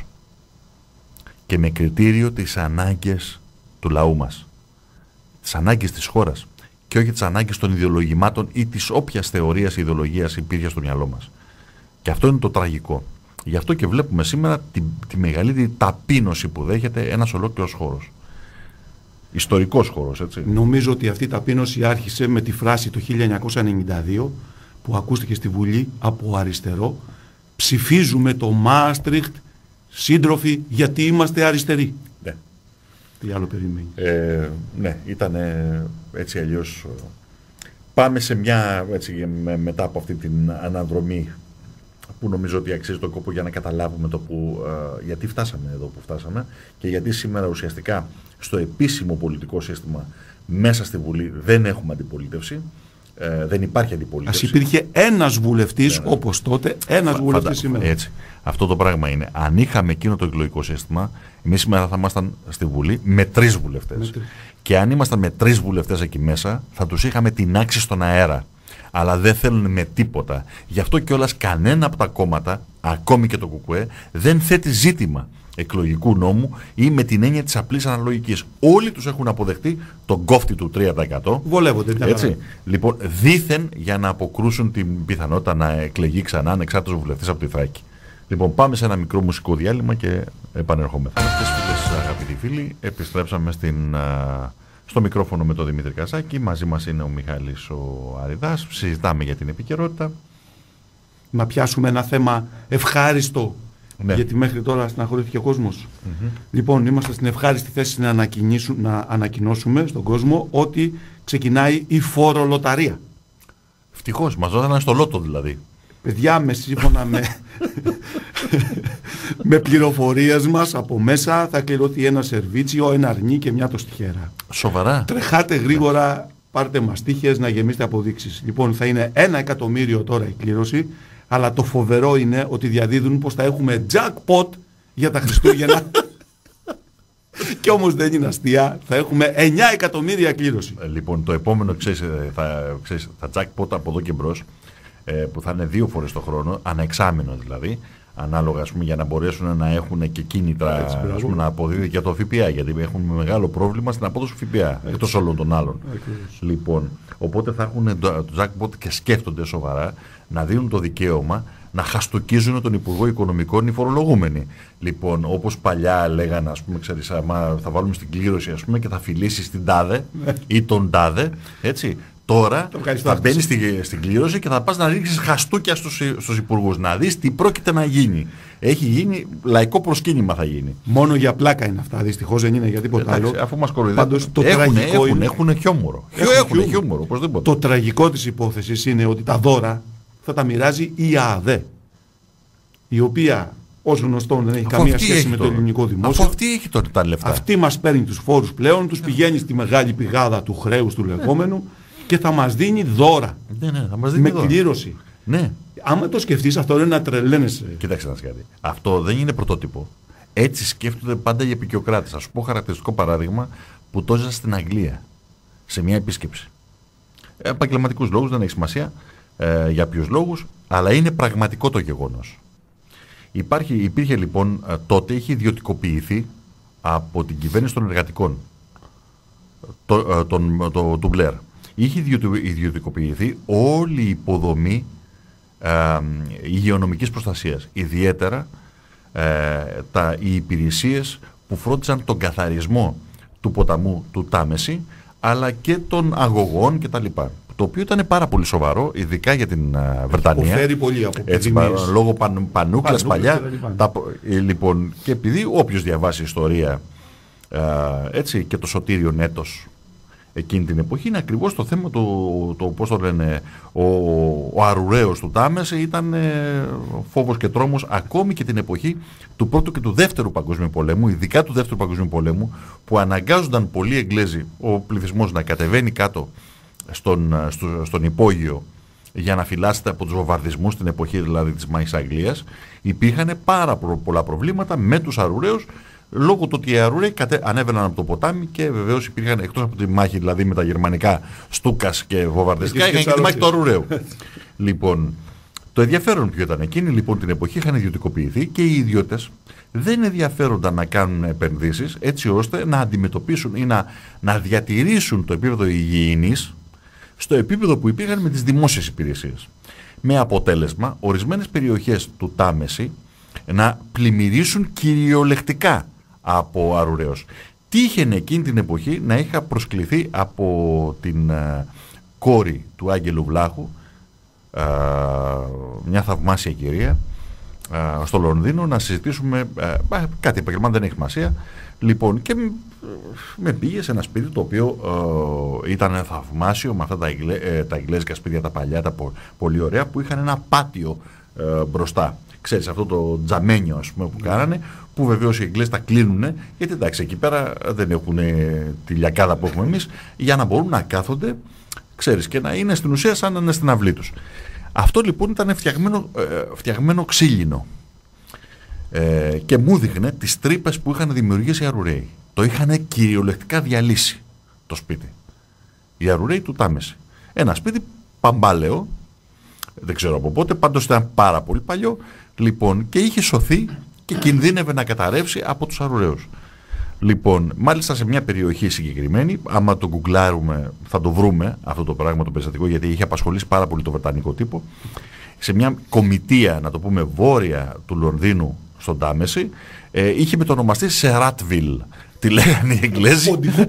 και με κριτήριο τις ανάγκες του λαού μας, τις ανάγκες της χώρας και όχι τις ανάγκες των ιδεολογημάτων ή της όποιας θεωρίας ή ιδεολογίας υπήρχε στο μυαλό μας. Και αυτό είναι το τραγικό. Γι' αυτό και βλέπουμε σήμερα τη, τη μεγαλύτερη ταπείνωση που δέχεται ένας ολόκληρος χώρος. Ιστορικός χώρος, έτσι. Νομίζω ότι αυτή η ταπείνωση άρχισε με τη φράση το χίλια εννιακόσια ενενήντα δύο που ακούστηκε στη Βουλή από αριστερό: ψηφίζουμε το Μάστριχτ, σύντροφοι, γιατί είμαστε αριστεροί. Ναι. Τι άλλο περιμένει. Ε, ναι, ήταν έτσι αλλιώς. Πάμε σε μια, έτσι, με, μετά από αυτή την αναδρομή που νομίζω ότι αξίζει τον κόπο για να καταλάβουμε το που, ε, γιατί φτάσαμε εδώ που φτάσαμε και γιατί σήμερα ουσιαστικά στο επίσημο πολιτικό σύστημα μέσα στη Βουλή δεν έχουμε αντιπολίτευση. Ε, δεν υπάρχει αντιπολίτευση. Ας υπήρχε ένας βουλευτής, ναι, όπως τότε, ένας Φα, βουλευτής φαντα, σήμερα. Έτσι. Αυτό το πράγμα είναι. Αν είχαμε εκείνο το εκλογικό σύστημα, εμείς σήμερα θα ήμασταν στη Βουλή με τρεις βουλευτές. Με τρεις. Και αν ήμασταν με τρεις βουλευτές εκεί μέσα, θα τους είχαμε τινάξει στον αέρα. Αλλά δεν θέλουν με τίποτα. Γι' αυτό κιόλας κανένα από τα κόμματα, ακόμη και το ΚΚΕ, δεν θέτει ζήτημα εκλογικού νόμου ή με την έννοια της απλής αναλογικής. Όλοι τους έχουν αποδεχτεί τον κόφτη του τρία τοις εκατό. Βολεύονται. Έτσι. Λοιπόν, δήθεν για να αποκρούσουν την πιθανότητα να εκλεγεί ξανά ανεξάρτητος βουλευτής από τη Θράκη. Λοιπόν, πάμε σε ένα μικρό μουσικό διάλειμμα και επανερχόμεθα. Αυτές φίλες, αγαπητοί φίλοι, επιστρέψαμε στην, α, στο μικρόφωνο με τον Δημήτρη Καζάκη. Μαζί μας είναι ο Μιχάλης ο Αριδάς. Συζητάμε για την επικαιρότητα. Να πιάσουμε ένα θέμα ευχάριστο. Ναι. Γιατί μέχρι τώρα στεναχωρήθηκε ο κόσμος. Mm-hmm. Λοιπόν, είμαστε στην ευχάριστη θέση να, να ανακοινώσουμε στον κόσμο ότι ξεκινάει η φορολοταρία. Ευτυχώς, μας δώσανε στο λότο δηλαδή. Παιδιά, με σύμφωνα με, με πληροφορίες μας από μέσα θα κληρωθεί ένα σερβίτσιο, ένα αρνί και μια τοστιχέρα. Σοβαρά. Τρεχάτε γρήγορα, πάρτε μαστίχες να γεμίσετε αποδείξεις. Λοιπόν, θα είναι ένα εκατομμύριο τώρα η κλήρωση. Αλλά το φοβερό είναι ότι διαδίδουν πως θα έχουμε jackpot για τα Χριστούγεννα. Και όμως δεν είναι αστεία. Θα έχουμε εννιά εκατομμύρια κλήρωση. Ε, λοιπόν, το επόμενο, ξέρεις, θα, ξέρεις, θα jackpot από εδώ και μπρος, ε, που θα είναι δύο φορές το χρόνο, αναεξάμηνο δηλαδή, ανάλογα, ας πούμε, για να μπορέσουν να έχουν και κίνητρα, έτσι, ας πούμε, να αποδίδει και το ΦΠΑ, γιατί έχουν μεγάλο πρόβλημα στην απόδοση ΦΠΑ, εκτός όλων των άλλων. Έτσι. Λοιπόν, οπότε θα έχουν το jackpot και σκέφτονται σοβαρά να δίνουν το δικαίωμα να χαστοκίζουν τον Υπουργό Οικονομικών οι φορολογούμενοι. Λοιπόν, όπως παλιά λέγανε, ας πούμε, ξέρεις, άμα θα βάλουμε στην κλήρωση, ας πούμε, και θα φιλήσεις την τάδε ή τον τάδε, έτσι. Τώρα θα μπαίνεις στην, στην κλήρωση και θα πας να ρίξεις χαστούκια στους, στους υπουργούς, να δεις τι πρόκειται να γίνει. Έχει γίνει, λαϊκό προσκύνημα θα γίνει. Μόνο για πλάκα είναι αυτά, δυστυχώς δεν είναι για τίποτα άλλο. Αφού μας κοροϊδεύουν, έχουν, έχουν, είναι... έχουν χιόμορο. Έχουν, έχουν χιόμορο, οπωσδήποτε. Το τραγικό της υπόθεσης είναι ότι τα δώρα θα τα μοιράζει η ΑΔΕ, η οποία ως γνωστόν δεν έχει Αφού καμία αυτή σχέση έχει με το το- ελληνικό δημόσιο. Αφού αυτή έχει τώρα τα λεφτά. Αυτή μας παίρνει τους φόρους πλέον, τους πηγαίνει στη μεγάλη πηγάδα του χρέους του λεγόμενου και θα μας δίνει δώρα. Ναι, ναι, θα μας δίνει Με δώρα. κλήρωση. Ναι. Άμα το σκεφτείς αυτό είναι να τρελαίνεσαι. Κοίταξε να δεις κάτι. Αυτό δεν είναι πρωτότυπο. Έτσι σκέφτονται πάντα οι επικιοκράτες. Θα σου πω χαρακτηριστικό παράδειγμα που το έζησα στην Αγγλία σε μια επίσκεψη. Επαγγελματικούς λόγους, δεν έχει σημασία ε, για ποιους λόγους, αλλά είναι πραγματικό το γεγονός. Υπάρχει, υπήρχε λοιπόν ε, τότε, είχε ιδιωτικοποιηθεί από την κυβέρνηση των εργατικών το, ε, τον, το, του Μπλερ. Είχε ιδιωτικο- ιδιωτικοποιηθεί όλη η υποδομή ε, υγειονομικής προστασίας. Ιδιαίτερα ε, τα, οι υπηρεσίες που φρόντισαν τον καθαρισμό του ποταμού του Τάμεση, αλλά και των αγωγών κτλ. Το οποίο ήταν πάρα πολύ σοβαρό, ειδικά για την uh, Βρετανία. Υποφέρει πολύ από Έτσι, επιδημίες. πα, λόγω παν, πανούκλας παλιά. και τα λοιπά. Τα, ε, λοιπόν, και επειδή όποιος διαβάσει ιστορία ε, έτσι, και το Σωτήριο Νέτος εκείνη την εποχή, είναι ακριβώς το θέμα του, το, πώς το λένε, ο, ο αρουραίος του Τάμεση ήταν ε, φόβος και τρόμος ακόμη και την εποχή του Πρώτου και του Δεύτερου Παγκοσμίου Πολέμου, ειδικά του Δεύτερου Παγκοσμίου Πολέμου, που αναγκάζονταν πολλοί Εγγλέζοι, ο πληθυσμός να κατεβαίνει κάτω στον, στο, στον υπόγειο για να φυλάσσεται από τους βομβαρδισμούς στην εποχή δηλαδή της Μάχης Αγγλίας. Υπήρχαν πάρα πολλά προβλήματα με τους αρουραίους, λόγω του ότι οι αρουραίοι κατε... ανέβαιναν από το ποτάμι και βεβαίως υπήρχαν, εκτός από τη μάχη δηλαδή με τα γερμανικά Στούκας και βομβαρδιστικά, είχαν και τη μάχη του αρουραίου. Λοιπόν, το ενδιαφέρον ποιο ήταν, εκείνη λοιπόν την εποχή είχαν ιδιωτικοποιηθεί και οι ιδιώτες δεν ενδιαφέρονταν να κάνουν επενδύσεις έτσι ώστε να αντιμετωπίσουν ή να, να διατηρήσουν το επίπεδο υγιεινής στο επίπεδο που υπήρχαν με τις δημόσιες υπηρεσίες. Με αποτέλεσμα, ορισμένες περιοχές του Τάμεση να πλημμυρίσουν κυριολεκτικά από αρουραίους. Τύχαινε εκείνη την εποχή να είχα προσκληθεί από την uh, κόρη του Άγγελου Βλάχου, uh, μια θαυμάσια κυρία, uh, στο Λονδίνο, να συζητήσουμε uh, κάτι επαγγελματικό, δεν έχει σημασία. Λοιπόν, και με πήγε σε ένα σπίτι το οποίο uh, ήταν θαυμάσιο, με αυτά τα, Ιγλέ, ε, τα Ιγλέζικα σπίτια, τα παλιά, τα πο, πολύ ωραία, που είχαν ένα πάτιο uh, μπροστά. Ξέρεις, αυτό το τζαμένιο ας πούμε που κάνανε, που βεβαίως οι Εγγλές τα κλείνουν, γιατί εντάξει εκεί πέρα δεν έχουν τη λιακάδα που έχουμε εμείς, για να μπορούν να κάθονται, ξέρεις, και να είναι στην ουσία σαν να είναι στην αυλή τους. Αυτό λοιπόν ήταν φτιαγμένο, ε, φτιαγμένο ξύλινο ε, και μου δείχνε τις τρύπες που είχαν δημιουργήσει οι αρουραίοι. Το είχαν κυριολεκτικά διαλύσει το σπίτι. Οι αρουραίοι του Τάμεση. Ένα σπίτι παμπάλαιο, δεν ξέρω από πότε, πάντως ήταν πάρα πολύ παλιό. Λοιπόν, και είχε σωθεί και κινδύνευε να καταρρεύσει από τους αρουραίους. Λοιπόν, μάλιστα σε μια περιοχή συγκεκριμένη, άμα το γκουγκλάρουμε θα το βρούμε αυτό το πράγμα το περιστατικό, γιατί είχε απασχολήσει πάρα πολύ το βρετανικό τύπο. Σε μια κομιτεία, να το πούμε, βόρεια του Λονδίνου, στον Τάμεση, ε, είχε μετονομαστεί Σεράτβιλ. Τι λέγανε οι Εγγλέζοι.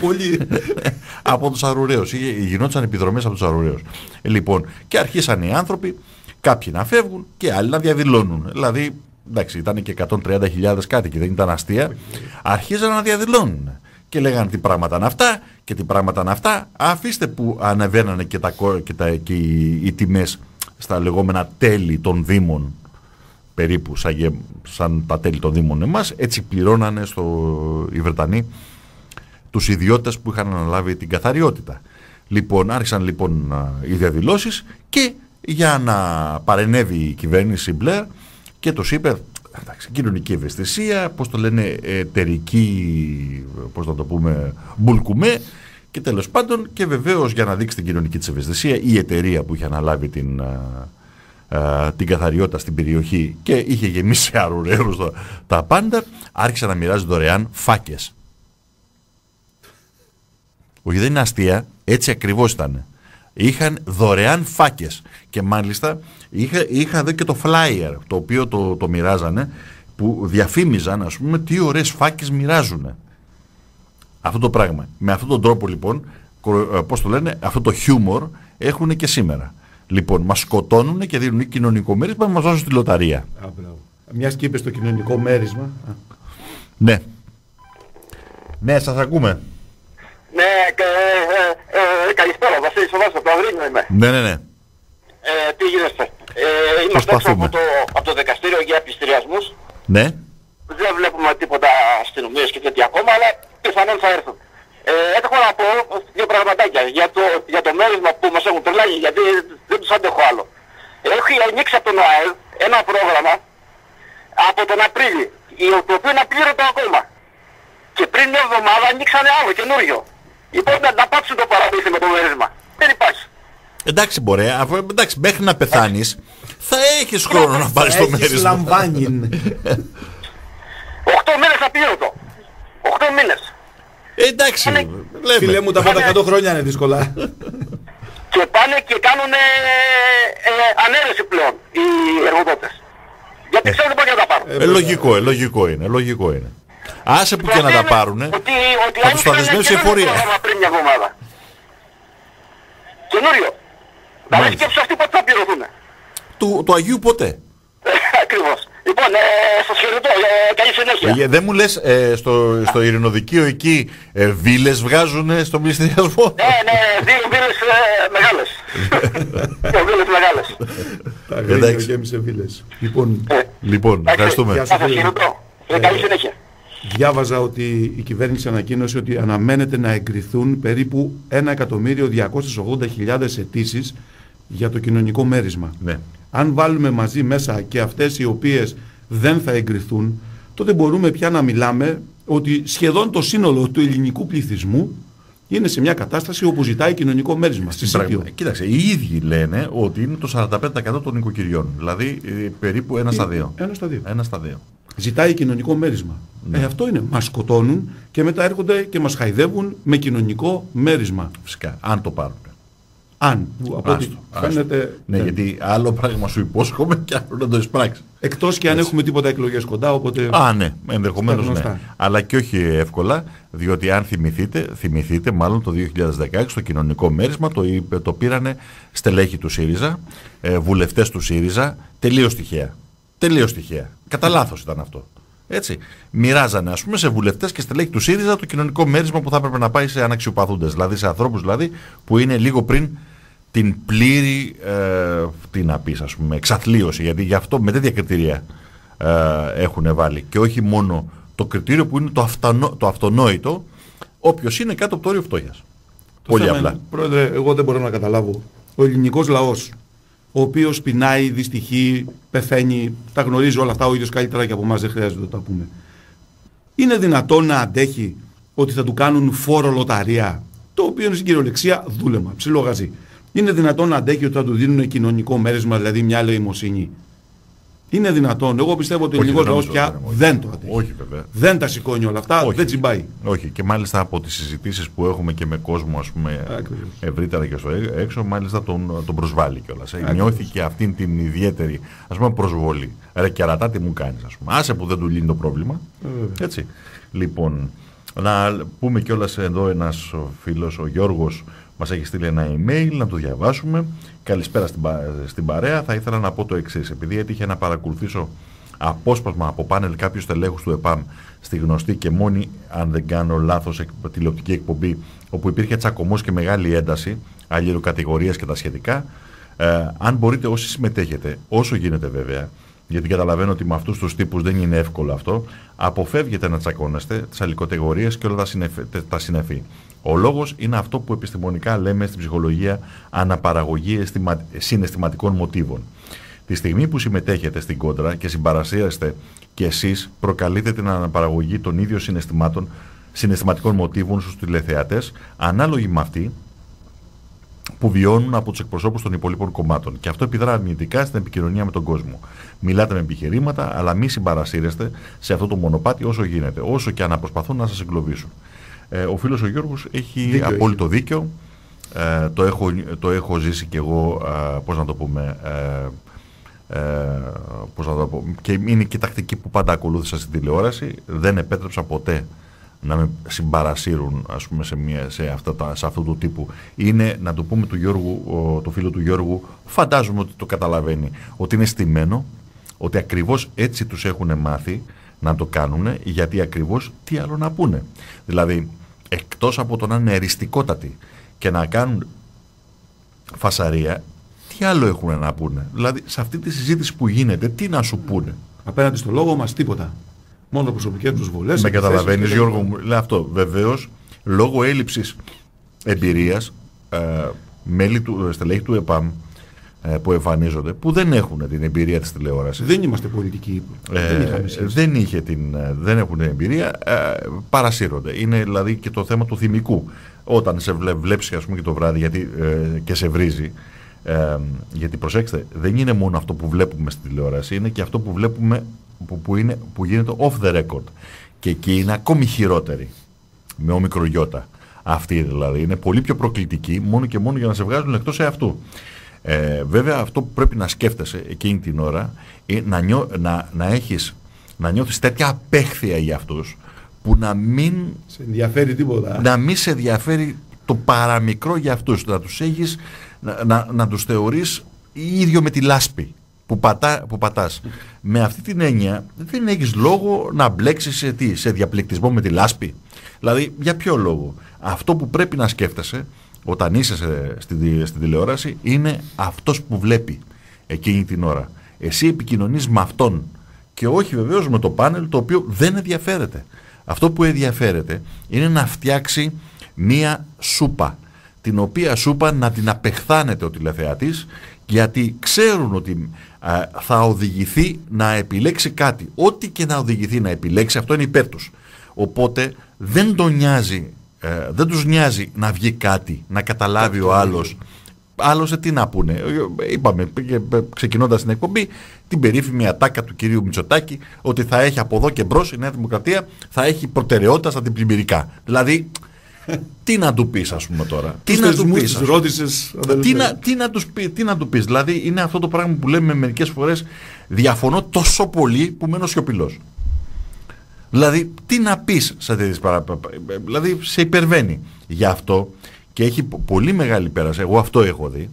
Από τους αρουραίους. Γινόντουσαν επιδρομές από τους αρουραίους. Ε, λοιπόν, και αρχίσαν οι άνθρωποι, κάποιοι να φεύγουν και άλλοι να διαδηλώνουν. Δηλαδή, εντάξει, ήταν και εκατόν τριάντα χιλιάδες κάτοικοι, δεν ήταν αστεία. Αρχίζαν να διαδηλώνουν. Και λέγανε τι πράγματα είναι αυτά και τι πράγματα είναι αυτά. Αφήστε που ανεβαίνανε και, τα, και, τα, και οι, οι τιμές στα λεγόμενα τέλη των δήμων, περίπου σαν, σαν τα τέλη των δήμων εμάς, έτσι πληρώνανε στο, οι Βρετανοί τους ιδιώτες που είχαν αναλάβει την καθαριότητα. Λοιπόν, άρχισαν λοιπόν οι διαδηλώσεις και για να παρενέβη η κυβέρνηση Μπλερ και τους είπε, εντάξει, κοινωνική ευαισθησία, πώς το λένε, εταιρική, πώς να το πούμε, μπουλκουμέ, και τέλος πάντων, και βεβαίως για να δείξει την κοινωνική της ευαισθησία, η εταιρεία που είχε αναλάβει την, α, την καθαριότητα στην περιοχή και είχε γεμίσει αρουραίους τα, τα πάντα, άρχισε να μοιράζει δωρεάν φάκες. Όχι, δεν είναι αστεία, έτσι ακριβώς ήταν. Είχαν δωρεάν φάκες και μάλιστα είχα, είχα δει και το flyer το οποίο το, το μοιράζανε, που διαφήμιζαν, ας πούμε, τι ωραίες φάκες μοιράζουν. Αυτό το πράγμα. Με αυτόν τον τρόπο λοιπόν, πώς το λένε, αυτό το χιούμορ έχουν και σήμερα. Λοιπόν, μας σκοτώνουν και δίνουν κοινωνικό μέρισμα, μας βάζουν στη λοταρία. Α, μιας και είπες το κοινωνικό μέρισμα. Ναι. Ναι, σας ακούμε. Ναι, ε, ε, ε, καλησπέρα, Βασίλης ο Βάσος, από το Αγρίνιο είμαι. Ναι, ναι, ναι. Ε, τι γίνεστε. Ε, είμαστε έξω από το, από το δικαστήριο για πληστηριασμούς Ναι. Δεν βλέπουμε τίποτα αστυνομίες και τέτοια ακόμα, αλλά πιθανόν θα έρθουν. Ε, έχω να πω δύο πραγματάκια για το, για το μέρισμα που μας έχουν τρελάνει, γιατί δεν τους αντέχω άλλο. Έχει ανοίξει από τον ΟΑΕΔ ένα πρόγραμμα από τον Απρίλιο, το οποίο είναι απλήρωτο ακόμα. Και πριν μια εβδομάδα ανοίξανε άλλο καινούριο. Λοιπόν, να, να πάψουν το παραμύθι με το μέρισμα. Δεν υπάρχει. Εντάξει, μπορεί, αφού, εντάξει, μέχρι να πεθάνεις θα έχεις χρόνο να πάρεις το μέρισμα. Λαμβάνει. Οχτώ μήνες απλήρωτο. Οχτώ μήνες. Ε, εντάξει, λέμε. Φίλε μου, τα πρώτα εκατό χρόνια είναι δύσκολα. Και πάνε και κάνουν ε, ε, ανέρεση πλέον οι εργοδότες. Γιατί ξέρουν πότε να τα πάρουν. Ε, λογικό, ε, λογικό είναι, λογικό είναι. Άσε που και να τα πάρουνε, ότι, ότι θα τους τα δεσμεύσει η εφορία. Πριν μια εβδομάδα. Καινούριο. Να μην σκέψουν αυτοί πότε θα πληρωθούν. Του, του Αγίου ποτέ. Ακριβώς. Λοιπόν, ε, σας χαιρετώ. Ε, καλή συνέχεια. Ε, δεν μου λες ε, στο, στο ειρηνοδικείο εκεί ε, βίλες βγάζουνε στο πληστηριασμό. Ναι, ναι, δύο βίλες ε, μεγάλες. Δύο βίλες μεγάλες. Τα γρήγορα γέμισε βίλες. Λοιπόν, λοιπόν ευχαριστούμε. Σας χαιρετώ. Ε, καλή συνέχεια. Διάβαζα ότι η κυβέρνηση ανακοίνωσε ότι αναμένεται να εγκριθούν περίπου ένα εκατομμύριο διακόσιες ογδόντα χιλιάδες αιτήσεις για το κοινωνικό μέρισμα. Ναι. Αν βάλουμε μαζί μέσα και αυτές οι οποίες δεν θα εγκριθούν, τότε μπορούμε πια να μιλάμε ότι σχεδόν το σύνολο του ελληνικού πληθυσμού είναι σε μια κατάσταση όπου ζητάει κοινωνικό μέρισμα. Στη Πράγμα. Κοίταξε, οι ίδιοι λένε ότι είναι το σαράντα πέντε τοις εκατό των οικοκυριών. Δηλαδή ε, περίπου ένα στα δύο. Ένα στα δύο. Ένα στα δύο. Ζητάει κοινωνικό μέρισμα. Ναι. Ε, αυτό είναι. Μας σκοτώνουν και μετά έρχονται και μας χαϊδεύουν με κοινωνικό μέρισμα. Φυσικά, αν το πάρουν. Αν, που από ό,τι φαίνεται... Ναι, δεν. γιατί άλλο πράγμα σου υπόσχομαι και άλλο να το εισπράξει. Εκτός και αν έχουμε τίποτα εκλογές κοντά, οπότε... Α, ναι, ενδεχομένως ναι. Αλλά και όχι εύκολα, διότι αν θυμηθείτε, θυμηθείτε μάλλον το δύο χιλιάδες δεκαέξι το κοινωνικό μέρισμα το, το πήρανε στελέχη του ΣΥΡΙΖΑ, ε, βουλευτές του ΣΥΡΙΖΑ, τελείως τυχαία. Τελείως τυχαία. Κατά λάθος ήταν αυτό. Έτσι. Μοιράζανε, ας πούμε, σε βουλευτές και στελέχη του ΣΥΡΙΖΑ το κοινωνικό μέρισμα που θα έπρεπε να πάει σε αναξιοπαθούντες. Δηλαδή σε ανθρώπους δηλαδή, που είναι λίγο πριν την πλήρη, ε, τι να πεις, ας πούμε, εξαθλίωση. Γιατί γι' αυτό με τέτοια κριτήρια ε, έχουν βάλει. Και όχι μόνο το κριτήριο που είναι το, αυτανο, το αυτονόητο, όποιος είναι κάτω από το όριο φτώχειας. Πολύ απλά. Είναι, πρόεδρε, εγώ δεν μπορώ να καταλάβω. Ο ελληνικός λαός, ο οποίος πεινάει, δυστυχεί, πεθαίνει, τα γνωρίζει όλα αυτά ο ίδιος καλύτερα και από εμάς, δεν χρειάζεται να τα πούμε. Είναι δυνατόν να αντέχει ότι θα του κάνουν φόρο λοταρία, το οποίο είναι στην κυριολεξία δούλεμα, ψηλό γαζί. Είναι δυνατόν να αντέχει ότι θα του δίνουν κοινωνικό μέρισμα, δηλαδή μια ελεημοσύνη. Είναι δυνατόν. Εγώ πιστεύω ότι ο ελληνικός λαός πια δεν το αντέχει. Όχι, βέβαια. Δεν τα σηκώνει όλα αυτά, όχι, δεν τσιμπάει. Όχι, και μάλιστα από τις συζητήσεις που έχουμε και με κόσμο, ας πούμε, Ακριβώς. ευρύτερα και στο έξω, μάλιστα τον, τον προσβάλλει κιόλας. Ε. Νιώθηκε αυτήν την ιδιαίτερη, ας πούμε, προσβολή. Ρε κερατά, τι μου κάνεις, ας πούμε. Άσε που δεν του λύνει το πρόβλημα. Ε, Έτσι. Λοιπόν, να πούμε κιόλας εδώ ένας φίλος, ο Γιώργος, μας έχει στείλει ένα email, να το διαβάσουμε. Καλησπέρα στην, στην παρέα. Θα ήθελα να πω το εξής. Επειδή έτυχε να παρακολουθήσω απόσπασμα από πάνελ κάποιου στελέχους του ΕΠΑΜ στη γνωστή και μόνη, αν δεν κάνω λάθος, τηλεοπτική εκπομπή, όπου υπήρχε τσακωμός και μεγάλη ένταση, αλληλοκατηγορίες και τα σχετικά, ε, αν μπορείτε όσοι συμμετέχετε, όσο γίνεται βέβαια, γιατί καταλαβαίνω ότι με αυτούς τους τύπους δεν είναι εύκολο αυτό, αποφεύγετε να τσακώνεστε τις αλληλοκατηγορίες και όλα τα, συνεφ, τα συνεφή. Ο λόγος είναι αυτό που επιστημονικά λέμε στην ψυχολογία αναπαραγωγή αισθημα, συναισθηματικών μοτίβων. Τη στιγμή που συμμετέχετε στην κόντρα και συμπαρασύρεστε και εσείς, προκαλείτε την αναπαραγωγή των ίδιων συναισθημάτων, συναισθηματικών μοτίβων στους τηλεθεατές, ανάλογοι με αυτή που βιώνουν από τους εκπροσώπους των υπολείπων κομμάτων. Και αυτό επιδρά αρνητικά στην επικοινωνία με τον κόσμο. Μιλάτε με επιχειρήματα, αλλά μη συμπαρασύρεστε σε αυτό το μονοπάτι όσο γίνεται, όσο και αν προσπαθούν να σας εγκλωβίσουν. Ε, ο φίλος ο Γιώργος έχει δίκιο, απόλυτο έχει. δίκιο. Ε, το, έχω, το έχω ζήσει κι εγώ, ε, πώς να το πούμε, ε, ε, πώς να το πω, και είναι και η τακτική που πάντα ακολούθησα στην τηλεόραση. Δεν επέτρεψα ποτέ να με συμπαρασύρουν, ας πούμε, σε, μια, σε, αυτά τα, σε αυτού του τύπου. Είναι, να το πούμε του Γιώργου, ο, το φίλο του Γιώργου, φαντάζομαι ότι το καταλαβαίνει, ότι είναι στημένο, ότι ακριβώς έτσι τους έχουν μάθει να το κάνουν, γιατί ακριβώς τι άλλο να πούνε. Δηλαδή, εκτός από το να είναι εριστικότατοι και να κάνουν φασαρία, τι άλλο έχουν να πούνε. Δηλαδή, σε αυτή τη συζήτηση που γίνεται, τι να σου πούνε. Απέναντι στο λόγο μας τίποτα. Μόνο προσωπικές προσβολές. Με καταλαβαίνεις, Γιώργο μου, λέει αυτό. Βεβαίως, λόγω έλλειψης εμπειρίας, ε, μέλη του, στελέχη του ΕΠΑΜ ε, που εμφανίζονται, που δεν έχουν την εμπειρία της τηλεόρασης. Δεν είμαστε πολιτικοί. Ε, δεν, δεν, είχε την, δεν έχουν την εμπειρία, ε, παρασύρονται. Είναι δηλαδή και το θέμα του θυμικού. Όταν σε βλέ, βλέπεις, ας πούμε, και το βράδυ γιατί, ε, και σε βρίζει, ε, γιατί προσέξτε, δεν είναι μόνο αυτό που βλέπουμε στην τηλεόραση, είναι και αυτό που βλέπουμε που, που, είναι, που γίνεται off the record. Και εκεί είναι ακόμη χειρότερη, με ομικρογιώτα. Αυτή δηλαδή είναι πολύ πιο προκλητική, μόνο και μόνο για να σε βγάζουν εκτός εαυτού. Ε, βέβαια αυτό που πρέπει να σκέφτεσαι εκείνη την ώρα είναι να, νιώ, να, να, έχεις, να νιώθεις τέτοια απέχθεια για αυτούς που να μην σε ενδιαφέρει τίποτα. Να μην σε ενδιαφέρει το παραμικρό για αυτούς. Να τους έχεις, να, να, να τους θεωρείς ίδιο με τη λάσπη που, πατά, που πατάς. Με αυτή την έννοια δεν έχεις λόγο να μπλέξεις σε, τι, σε διαπληκτισμό με τη λάσπη. Δηλαδή για ποιο λόγο? Αυτό που πρέπει να σκέφτεσαι όταν είσαι σε, στη, στην τηλεόραση είναι αυτός που βλέπει εκείνη την ώρα. Εσύ επικοινωνείς με αυτόν και όχι βεβαίως με το πάνελ το οποίο δεν ενδιαφέρεται. Αυτό που ενδιαφέρεται είναι να φτιάξει μία σούπα, την οποία σούπα να την απεχθάνεται ο τηλεθεατής, γιατί ξέρουν ότι α, θα οδηγηθεί να επιλέξει κάτι. Ό,τι και να οδηγηθεί να επιλέξει, αυτό είναι υπέρ τους. Οπότε δεν τον νοιάζει, ε, δεν τους νοιάζει να βγει κάτι, να καταλάβει ο άλλος. Άλλωστε τι να πούνε. Είπαμε ξεκινώντας την εκπομπή την περίφημη ατάκα του κυρίου Μητσοτάκη ότι θα έχει από εδώ και μπρος η Νέα Δημοκρατία θα έχει προτεραιότητα στα αντιπλημμυρικά. Δηλαδή τι να του πεις, ας πούμε τώρα? Τι να του πεις? Τι να, τι να τους πει, τι να του πεις? Δηλαδή είναι αυτό το πράγμα που λέμε μερικές φορές, διαφωνώ τόσο πολύ που μένω σιωπηλός. Δηλαδή τι να πεις σε τέτοιες παραπάνω? Δηλαδή σε υπερβαίνει. Γι' αυτό και έχει πολύ μεγάλη πέραση, εγώ αυτό έχω δει,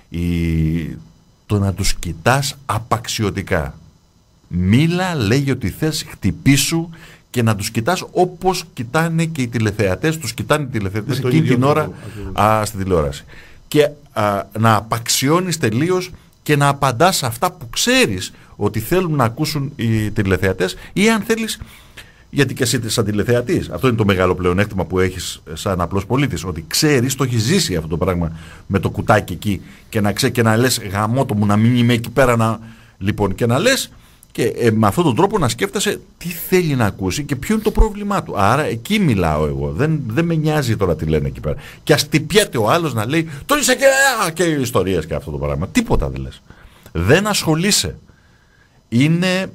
η... το να τους κοιτάς απαξιωτικά. Μίλα, λέγει ότι θες, χτυπήσου και να τους κοιτάς όπως κοιτάνε και οι τηλεθεατές, τους κοιτάνε οι τηλεθεατές εκείνη την ώρα α, στην τηλεόραση. Και α, να απαξιώνεις τελείως και να απαντάς αυτά που ξέρεις ότι θέλουν να ακούσουν οι τηλεθεατές, ή αν θέλεις, γιατί και εσύ σαν τηλεθεατής, αυτό είναι το μεγάλο πλεονέκτημα που έχεις σαν απλός πολίτης, ότι ξέρεις, το έχεις ζήσει αυτό το πράγμα με το κουτάκι εκεί και να, ξέ, και να λες γαμώτο μου να μην είμαι εκεί πέρα να... Λοιπόν, και να λες και ε, με αυτόν τον τρόπο να σκέφτεσαι τι θέλει να ακούσει και ποιο είναι το πρόβλημά του. Άρα εκεί μιλάω εγώ, δεν, δεν με νοιάζει τώρα τι λένε εκεί πέρα. Και ας τυπιέται ο άλλος να λέει τον είσαι και, και ιστορίες και αυτό το πράγμα. Τίποτα δεν λες. Δεν ασχολείσαι. Είναι...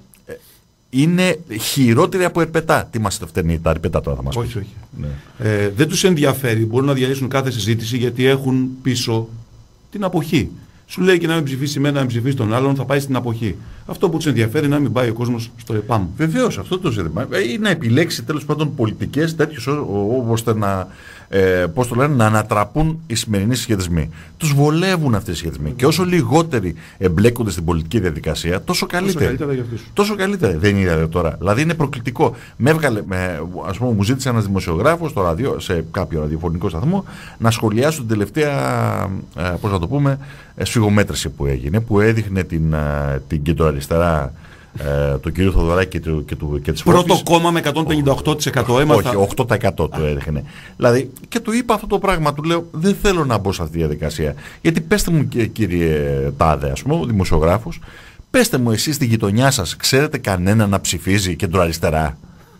είναι χειρότερη από ερπετά. Τι μας φταίνει τα ερπετά τώρα, θα μας όχι, όχι. Ναι. Ε, δεν τους ενδιαφέρει, μπορούν να διαλύσουν κάθε συζήτηση γιατί έχουν πίσω την αποχή. Σου λέει και να μην ψηφίσει εμένα, να μην ψηφίσει τον άλλον, θα πάει στην αποχή. Αυτό που τους ενδιαφέρει είναι να μην πάει ο κόσμος στο ΕΠΑΜ. Βεβαίως, αυτό το ζήτημα. Ή να επιλέξει τέλος πάντων πολιτικές τέτοιες ώστε να, ε, πώς το λένε, να ανατραπούν οι σημερινοί συσχετισμοί. Τους βολεύουν αυτοί οι συσχετισμοί. Mm. Και όσο λιγότεροι εμπλέκονται στην πολιτική διαδικασία, τόσο καλύτερα. Τόσο καλύτερα για αυτούς. Τόσο καλύτερα. Δεν είναι τώρα. Δηλαδή είναι προκλητικό. Με έβγαλε, με, ας πούμε, μου ζήτησε ένας δημοσιογράφος στο ραδιο, σε κάποιο ραδιοφωνικό σταθμό να σχολιάσω την τελευταία, ε, πώς να το πούμε, σφιγομέτρηση που έγινε, που έδειχνε την, την κεντροαριστερά ε, του κ. Θοδωράκη και, του, και, του, και της Πρώτο Φόφης. κόμμα με εκατόν πενήντα οκτώ τοις εκατό έμαθα. Όχι, οκτώ τοις εκατό του έδειχνε. Δηλαδή, και του είπα αυτό το πράγμα, του λέω δεν θέλω να μπω σε αυτή τη διαδικασία. Γιατί πέστε μου, κύριε Τάδε, ας πούμε, ο δημοσιογράφος, πέστε μου εσείς στη γειτονιά σας, ξέρετε κανένα να ψηφίζει κεντροαριστερά?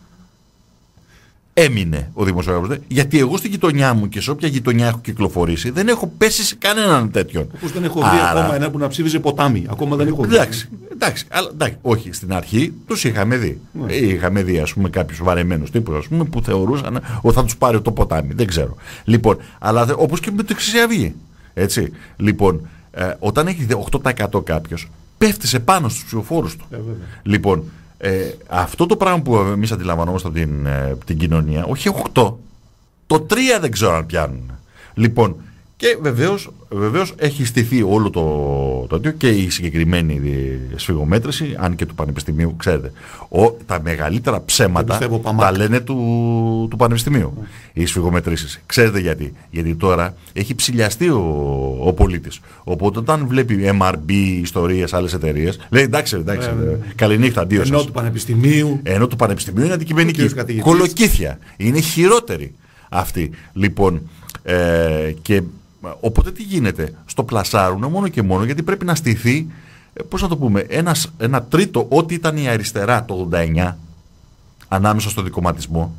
Έμεινε ο δημοσιογράφος. Γιατί εγώ στη γειτονιά μου και σε όποια γειτονιά έχω κυκλοφορήσει δεν έχω πέσει σε κανέναν τέτοιον. Όπως δεν έχω δει Άρα... ακόμα ένα που να ψήφιζε ποτάμι. Ακόμα δεν έχω δει. Εντάξει, εντάξει, αλλά, εντάξει, όχι, στην αρχή τους είχαμε δει. Ναι. Είχαμε δει, ας πούμε, κάποιους βαρεμένους τύπους, ας πούμε, που θεωρούσαν ότι θα τους πάρει το ποτάμι. Δεν ξέρω. Λοιπόν, αλλά όπως και με το Χρυσή Αυγή. Έτσι. Λοιπόν, ε, όταν έχει οκτώ τοις εκατό κάποιος, πέφτει σε πάνω στους ψηφοφόρους του. Ε, λοιπόν, Ε, αυτό το πράγμα που εμείς αντιλαμβανόμαστε από την, ε, την κοινωνία, όχι οκτώ, το τρία δεν ξέρω αν πιάνουν. Λοιπόν, Και βεβαίως, βεβαίως έχει στηθεί όλο το τέτοιο και η συγκεκριμένη σφυγομέτρηση, αν και του Πανεπιστημίου, ξέρετε. Ο, τα μεγαλύτερα ψέματα τα λένε του, του Πανεπιστημίου. Mm. Οι σφυγομετρήσεις. Ξέρετε γιατί. Γιατί τώρα έχει ψηλιαστεί ο, ο πολίτης. Οπότε όταν βλέπει εμ αρ μπι, ιστορίες, άλλες εταιρείες, λέει εντάξει, εντάξει, mm. καληνύχτα, αντίο σας. Ενώ του Πανεπιστημίου. Ενώ του Πανεπιστημίου είναι αντικειμενική. Κολοκύθια. Είναι χειρότερη αυτή. Λοιπόν, ε, και οπότε τι γίνεται, στο πλασάρουν μόνο και μόνο γιατί πρέπει να στηθεί, πώς να το πούμε, ένας, ένα τρίτο ό,τι ήταν η αριστερά το ογδόντα εννιά ανάμεσα στο δικομματισμό,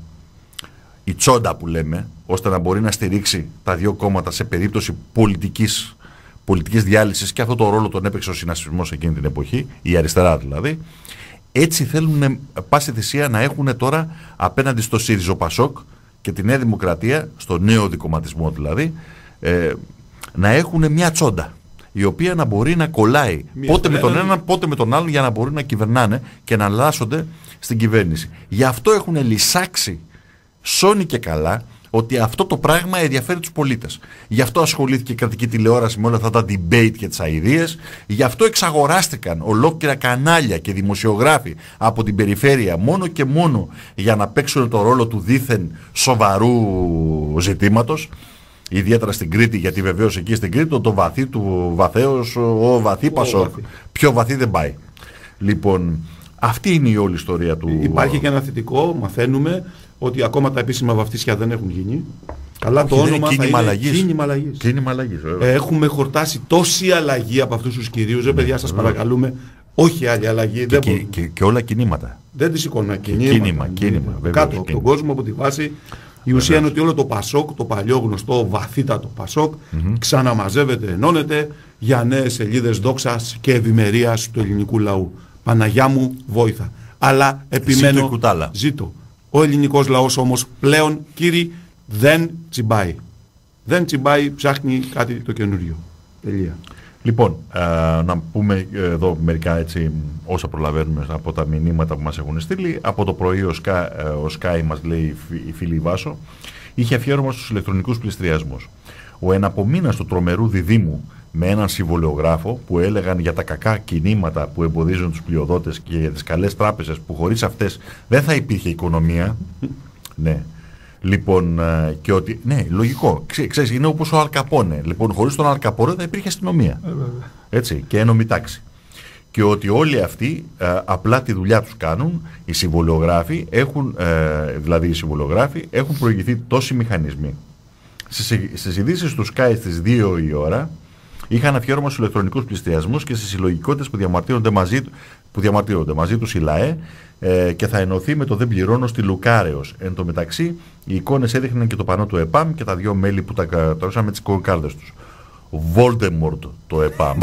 η τσόντα που λέμε, ώστε να μπορεί να στηρίξει τα δύο κόμματα σε περίπτωση πολιτικής, πολιτικής διάλυσης, και αυτό το ρόλο τον έπαιξε ο συνασπισμός εκείνη την εποχή, η αριστερά δηλαδή. Έτσι θέλουν πάση θυσία να έχουν τώρα απέναντι στο ΣΥΡΙΖΟ Πασόκ και τη Νέα Δημοκρατία, στο νέο δικομματισμό δηλαδή, Ε, να έχουν μια τσόντα η οποία να μπορεί να κολλάει πότε με τον έναν πότε με τον άλλον για να μπορούν να κυβερνάνε και να αλλάσσονται στην κυβέρνηση. Γι' αυτό έχουν λυσάξει σώνει και καλά ότι αυτό το πράγμα ενδιαφέρει τους πολίτες. Γι' αυτό ασχολήθηκε η κρατική τηλεόραση με όλα αυτά τα debate και τις αηδίες. Γι' αυτό εξαγοράστηκαν ολόκληρα κανάλια και δημοσιογράφοι από την περιφέρεια μόνο και μόνο για να παίξουν το ρόλο του δίθεν σοβαρού ζητήματος. Ιδιαίτερα στην Κρήτη, γιατί βεβαίως εκεί στην Κρήτη το βαθύ του βαθέως, ο βαθύ Πασόκ. Πιο βαθύ δεν πάει. Λοιπόν, αυτή είναι η όλη ιστορία του. Υπάρχει και ένα θετικό, μαθαίνουμε ότι ακόμα τα επίσημα βαφτίσια δεν έχουν γίνει. Αλλά το όνομα θα είναι κίνημα αλλαγής. Κίνημα αλλαγής. Έχουμε χορτάσει τόση αλλαγή από αυτούς τους κυρίους. Ναι, παιδιά, σας παρακαλούμε, όχι άλλη αλλαγή. Και, δεν και, και, και όλα κινήματα. Δεν τις σηκώνουμε. Κίνημα, κίνημα, κίνημα. Κάτω από τον κόσμο, από τη βάση. Η ουσία είναι ότι όλο το Πασόκ, το παλιό γνωστό βαθύτατο Πασόκ, mm-hmm. ξαναμαζεύεται, ενώνεται για νέες σελίδες δόξας και ευημερίας του ελληνικού λαού. Παναγιά μου, βόηθα. Αλλά επιμένω, ζήτω, ζήτω. Ο ελληνικός λαός όμως πλέον, κύριοι, δεν τσιμπάει. Δεν τσιμπάει, ψάχνει κάτι το καινούριο. Τελεία. Λοιπόν, ε, να πούμε εδώ μερικά έτσι όσα προλαβαίνουμε από τα μηνύματα που μας έχουν στείλει. Από το πρωί ο Sky, ο Sky μας λέει η φίλη Βάσο, είχε αφιέρωμα στους ηλεκτρονικούς πληστηριασμούς. Ο εναπομείνας του τρομερού διδήμου με έναν συμβολιογράφο που έλεγαν για τα κακά κινήματα που εμποδίζουν τους πλειοδότες και για τις καλές τράπεζες που χωρίς αυτές δεν θα υπήρχε οικονομία. Ναι. Λοιπόν, και ότι, ναι, λογικό, Ξέ, ξέρεις, είναι όπως ο Αλκαπόνε. Λοιπόν, χωρίς τον Αλκαπόνε θα υπήρχε αστυνομία. Έτσι, και ένομη τάξη. Και ότι όλοι αυτοί α, απλά τη δουλειά τους κάνουν, οι συμβολιογράφοι έχουν, ε, δηλαδή οι συμβολιογράφοι έχουν προηγηθεί τόσοι μηχανισμοί. Στις, στις ειδήσεις του Sky στις δύο η ώρα είχαν αφιέρωμα στους ηλεκτρονικούς πληστηριασμούς και στις συλλογικότητες που διαμαρτύρονται μαζί, που διαμαρτύρονται μαζί τους η ΛΑΕ, ε, και θα ενωθεί με το δεν πληρώνω στη Λουκάρεως. Εν τω μεταξύ, οι εικόνες έδειχναν και το πανό του ΕΠΑΜ και τα δύο μέλη που τα καταρούσαν με τις κάρτες τους. Voldemort το ΕΠΑΜ.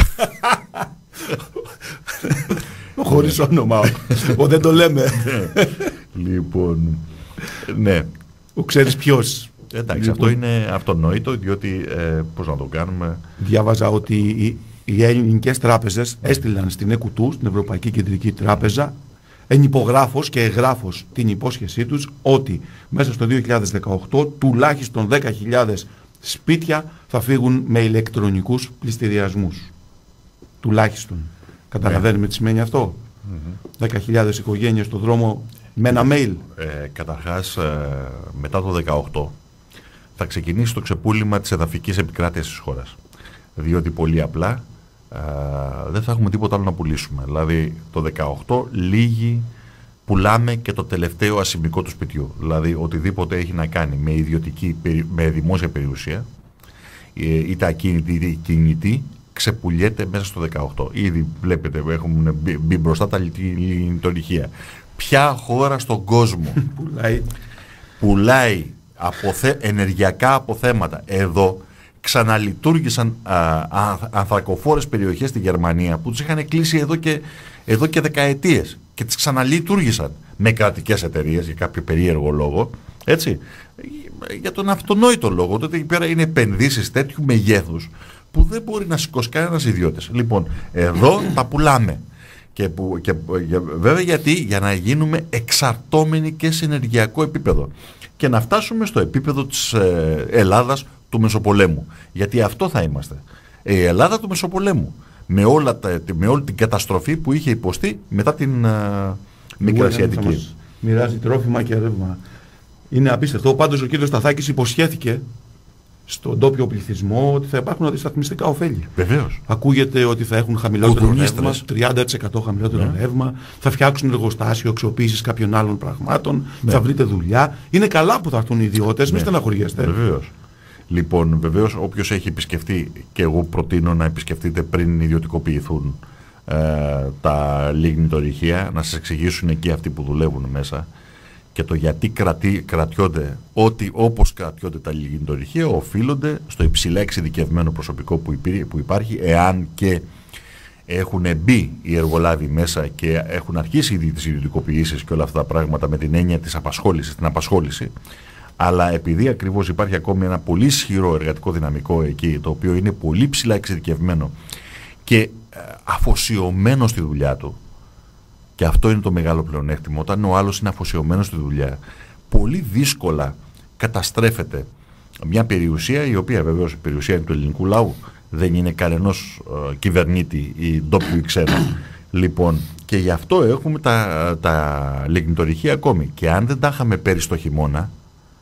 Χωρίς όνομα. Δεν το λέμε. Λοιπόν, ναι. Ο ξέρεις ποιος. Εντάξει, λοιπόν, αυτό είναι αυτονόητο, διότι ε, πώς να το κάνουμε. Διάβαζα ότι οι, οι ελληνικές τράπεζες έστειλαν στην ΕΚΟΥΤΟΥ, στην Ευρωπαϊκή Κεντρική Τράπεζα, ενυπογράφως και εγγράφως την υπόσχεσή τους ότι μέσα στο δύο χιλιάδες δεκαοκτώ τουλάχιστον δέκα χιλιάδες σπίτια θα φύγουν με ηλεκτρονικούς πληστηριασμούς. Τουλάχιστον. Καταλαβαίνουμε τι σημαίνει αυτό. Mm-hmm. δέκα χιλιάδες οικογένειες στον δρόμο με ένα mail. Ε, καταρχάς, ε, μετά το δεκαοκτώ θα ξεκινήσει το ξεπούλημα της εδαφικής επικράτειας της χώρας. Διότι πολύ απλά ε, δεν θα έχουμε τίποτα άλλο να πουλήσουμε. Δηλαδή το δεκαοκτώ λίγοι πουλάμε και το τελευταίο ασημικό του σπιτιού. Δηλαδή οτιδήποτε έχει να κάνει με ιδιωτική, με δημόσια περιουσία, είτε ακίνητη είτε κινητή, ξεπουλιέται μέσα στο δεκαοκτώ. Ήδη βλέπετε, έχουν μπει μπροστά τα λιτορυχεία. Ποια χώρα στον κόσμο πουλάει, πουλάει αποθε... ενεργειακά αποθέματα? Εδώ ξαναλειτουργήσαν α, α, ανθρακοφόρες περιοχές στη Γερμανία που τους είχαν κλείσει εδώ και, εδώ και δεκαετίες και τις ξαναλειτουργήσαν με κρατικές εταιρείες για κάποιο περίεργο λόγο, έτσι, για τον αυτονόητο λόγο. Τότε εκεί πέρα είναι επενδύσεις τέτοιου μεγέθους που δεν μπορεί να σηκώσει κανένας ιδιώτης. Λοιπόν, εδώ τα πουλάμε. Και, που, και βέβαια γιατί? Για να γίνουμε εξαρτώμενοι και σε ενεργειακό επίπεδο και να φτάσουμε στο επίπεδο της ε, Ελλάδας του Μεσοπολέμου. Γιατί αυτό θα είμαστε. Η Ελλάδα του Μεσοπολέμου. Με, όλα τα, με όλη την καταστροφή που είχε υποστεί μετά την uh, Μικρασιατική. Μοιράζει τρόφιμα και ρεύμα. Είναι απίστευτο. Πάντως ο κύριος Σταθάκης υποσχέθηκε στον ντόπιο πληθυσμό ότι θα υπάρχουν αντισταθμιστικά ωφέλη. Βεβαίως. Ακούγεται ότι θα έχουν χαμηλότερο ρεύμα, τριάντα τοις εκατό χαμηλότερο ναι. ρεύμα, θα φτιάξουν εργοστάσιο αξιοποίησης κάποιων άλλων πραγμάτων, ναι. θα βρείτε δουλειά. Είναι καλά που θα έρθουν οι ιδιώτες, ναι. μην στεναχωριέστε. Βεβαίως. Λοιπόν, βεβαίως, όποιος έχει επισκεφτεί, και εγώ προτείνω να επισκεφτείτε πριν ιδιωτικοποιηθούν ε, τα λιγνητορυχεία, να σας εξηγήσουν εκεί αυτοί που δουλεύουν μέσα. Και το γιατί κρατεί, κρατιόνται, ότι όπως κρατιόνται τα λιγνητορυχεία, οφείλονται στο υψηλά εξειδικευμένο προσωπικό που, υπήρ, που υπάρχει, εάν και έχουν μπει οι εργολάβοι μέσα και έχουν αρχίσει ήδη τις ιδιωτικοποιήσεις και όλα αυτά τα πράγματα με την έννοια της απασχόλησης, την απασχόληση, αλλά επειδή ακριβώς υπάρχει ακόμη ένα πολύ ισχυρό εργατικό δυναμικό εκεί, το οποίο είναι πολύ ψηλά εξειδικευμένο και αφοσιωμένο στη δουλειά του, και αυτό είναι το μεγάλο πλεονέκτημα. Όταν ο άλλος είναι αφοσιωμένος στη δουλειά, πολύ δύσκολα καταστρέφεται μια περιουσία, η οποία βεβαίως η περιουσία είναι του ελληνικού λαού, δεν είναι κανενός ε, κυβερνήτη ή ντόπιου ή ξένου. Λοιπόν, και γι' αυτό έχουμε τα, τα λιγνητορυχεία ακόμη. Και αν δεν τα είχαμε πέρυσι το χειμώνα,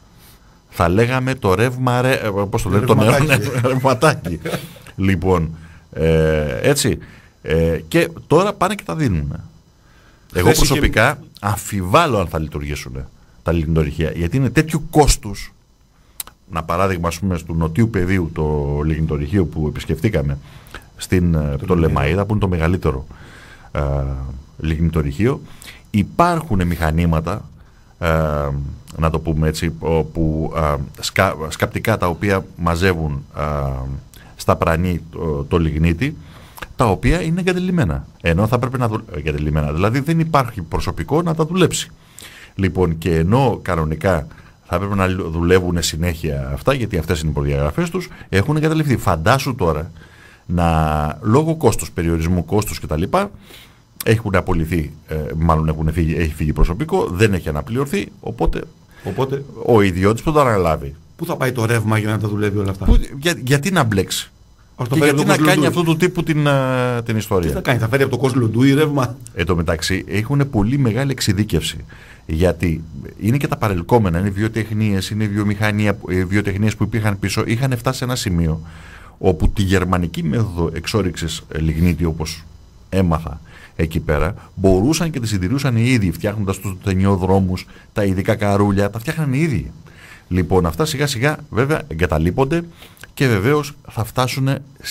θα λέγαμε το ρεύμα, ρε, πώς το λένε, το νερό ρευματάκι. Λοιπόν, ε, έτσι. Ε, και τώρα πάνε και τα δίνουν. Εγώ προσωπικά και... αμφιβάλλω αν θα λειτουργήσουν τα λιγνητορυχεία, γιατί είναι τέτοιου κόστους. Ένα παράδειγμα, ας πούμε, του Νοτιού Πεδίου, το λιγνητορυχείο που επισκεφτήκαμε στην το Πτολεμαΐδα, που είναι το μεγαλύτερο ε, λιγνητορυχείο. Υπάρχουν μηχανήματα, ε, να το πούμε έτσι, που, ε, σκα, σκαπτικά τα οποία μαζεύουν ε, στα πρανή το, το λιγνίτη, τα οποία είναι εγκατελειμμένα. Ενώ θα πρέπει να δουλεύουν εγκατελειμμένα. Δηλαδή δεν υπάρχει προσωπικό να τα δουλέψει. Λοιπόν, και ενώ κανονικά θα πρέπει να δουλεύουν συνέχεια αυτά, γιατί αυτές είναι οι προδιαγραφές τους, έχουν εγκαταλειφθεί. Φαντάσου τώρα να λόγω κόστους, περιορισμού κόστους κτλ. Έχουν απολυθεί, ε, μάλλον έχουν φύγει, έχει φύγει προσωπικό, δεν έχει αναπληρωθεί, οπότε, οπότε ο ιδιώτης που το αναλάβει. Πού θα πάει το ρεύμα για να τα δουλεύει όλα αυτά? Που, για, γιατί να μπλέξει? Και γιατί να κάνει αυτού του τύπου την, uh, την ιστορία? Τι θα κάνει, θα φέρει από το κόσμο Λοντούι ρεύμα? Εν τω μεταξύ έχουν πολύ μεγάλη εξειδίκευση. Γιατί είναι και τα παρελκόμενα, είναι βιοτεχνίες, είναι βιομηχανία, βιοτεχνίες που υπήρχαν πίσω. Είχαν φτάσει σε ένα σημείο όπου τη γερμανική μέθοδο εξόρυξης λιγνίτη, όπως έμαθα εκεί πέρα, μπορούσαν και τη συντηρούσαν οι ίδιοι, φτιάχνοντας τους ταινιοδρόμους, τα ειδικά καρούλια, τα φτιάχναν οι ίδιοι. Λοιπόν, αυτά σιγά σιγά βέβαια εγκαταλείπονται και βεβαίως θα φτάσουν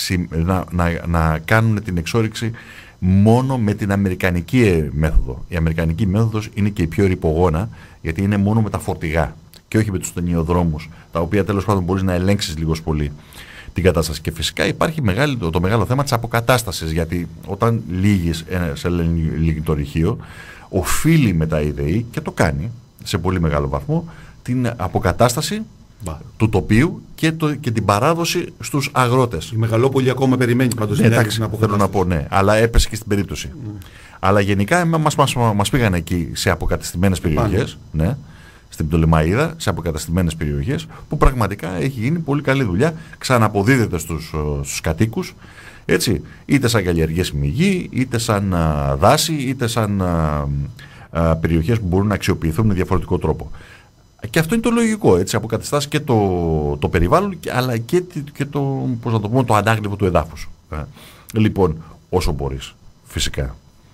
να, να, να κάνουν την εξόρυξη μόνο με την αμερικανική μέθοδο. Η αμερικανική μέθοδος είναι και η πιο ρυπογόνα, γιατί είναι μόνο με τα φορτηγά και όχι με τους ταινιοδρόμους, τα οποία τέλος πάντων μπορείς να ελέγξεις λίγο πολύ την κατάσταση. Και φυσικά υπάρχει μεγάλη, το, το μεγάλο θέμα της αποκατάστασης, γιατί όταν λύγεις σε λιγνητορυχείο, οφείλει μετά η ΔΕΗ, και το κάνει σε πολύ μεγάλο βαθμό, την αποκατάσταση Μπα. του τοπίου και, το, και την παράδοση στους αγρότες. Η Μεγαλόπολη ακόμα περιμένει πάντως. Ναι, εντάξει, θέλω να πω, ναι, αλλά έπεσε και στην περίπτωση. Mm. Αλλά γενικά μας, μας, μας πήγαν εκεί σε αποκαταστημένες περιοχές, ναι, στην Πτολεμαΐδα, σε αποκαταστημένες περιοχές, που πραγματικά έχει γίνει πολύ καλή δουλειά, ξαναποδίδεται στους, στους κατοίκους, έτσι, είτε σαν καλλιεργήσιμη γη, είτε σαν α, δάση, είτε σαν α, α, περιοχές που μπορούν να αξιοποιηθούν με διαφορετικό τρόπο. Και αυτό είναι το λογικό, έτσι, αποκαταστάς και το, το περιβάλλον, αλλά και, και το, πώς να το πούμε, το ανάγλυφο του εδάφους. Ε. Λοιπόν, όσο μπορείς, φυσικά.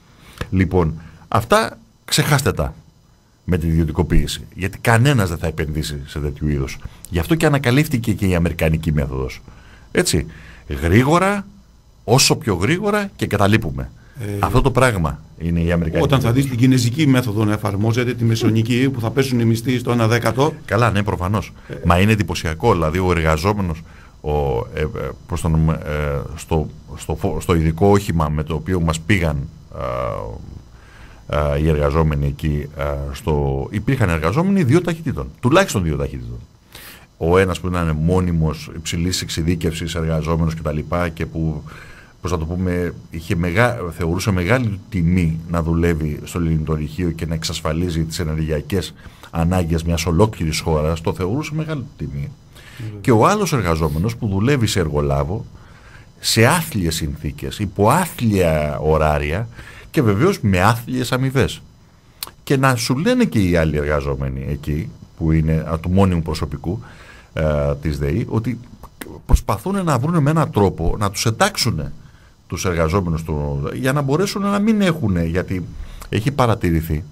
Λοιπόν, αυτά ξεχάστε τα με την ιδιωτικοποίηση, γιατί κανένας δεν θα επενδύσει σε τέτοιου είδους. Γι' αυτό και ανακαλύφθηκε και η αμερικανική μέθοδος. Έτσι, γρήγορα, όσο πιο γρήγορα, και καταλείπουμε. Ε, Αυτό το πράγμα είναι η αμερικανική. Όταν θα δεις την κινέζικη μέθοδο να εφαρμόζεται, τη μεσονική, που θα πέσουν οι μισθοί στο ένα δέκατο. Καλά, ναι, προφανώς. Ε, Μα είναι εντυπωσιακό. Δηλαδή, ο εργαζόμενος ο, ε, προς τον, ε, στο, στο, στο ειδικό όχημα με το οποίο μας πήγαν ε, ε, οι εργαζόμενοι εκεί, ε, στο, υπήρχαν εργαζόμενοι δύο ταχυτήτων. Τουλάχιστον δύο ταχυτήτων. Ο ένας που ήταν μόνιμος, υψηλής εξειδίκευσης εργαζόμενος κτλ. Και που, πώς θα το πούμε, είχε μεγά, θεωρούσε μεγάλη τιμή να δουλεύει στο λιγνητορυχείο και να εξασφαλίζει τις ενεργειακές ανάγκες μιας ολόκληρης χώρας, το θεωρούσε μεγάλη τιμή. Mm-hmm. Και ο άλλος εργαζόμενος που δουλεύει σε εργολάβο, σε άθλιες συνθήκες, υπό άθλια ωράρια και βεβαίως με άθλιες αμοιβές. Και να σου λένε και οι άλλοι εργαζόμενοι εκεί, που είναι του μόνιμου προσωπικού ε, της ΔΕΗ, ότι προσπαθούν να βρουν με έναν τρόπο να τους εντάξουν τους εργαζόμενους του, για να μπορέσουν να μην έχουν, γιατί έχει παρατηρηθεί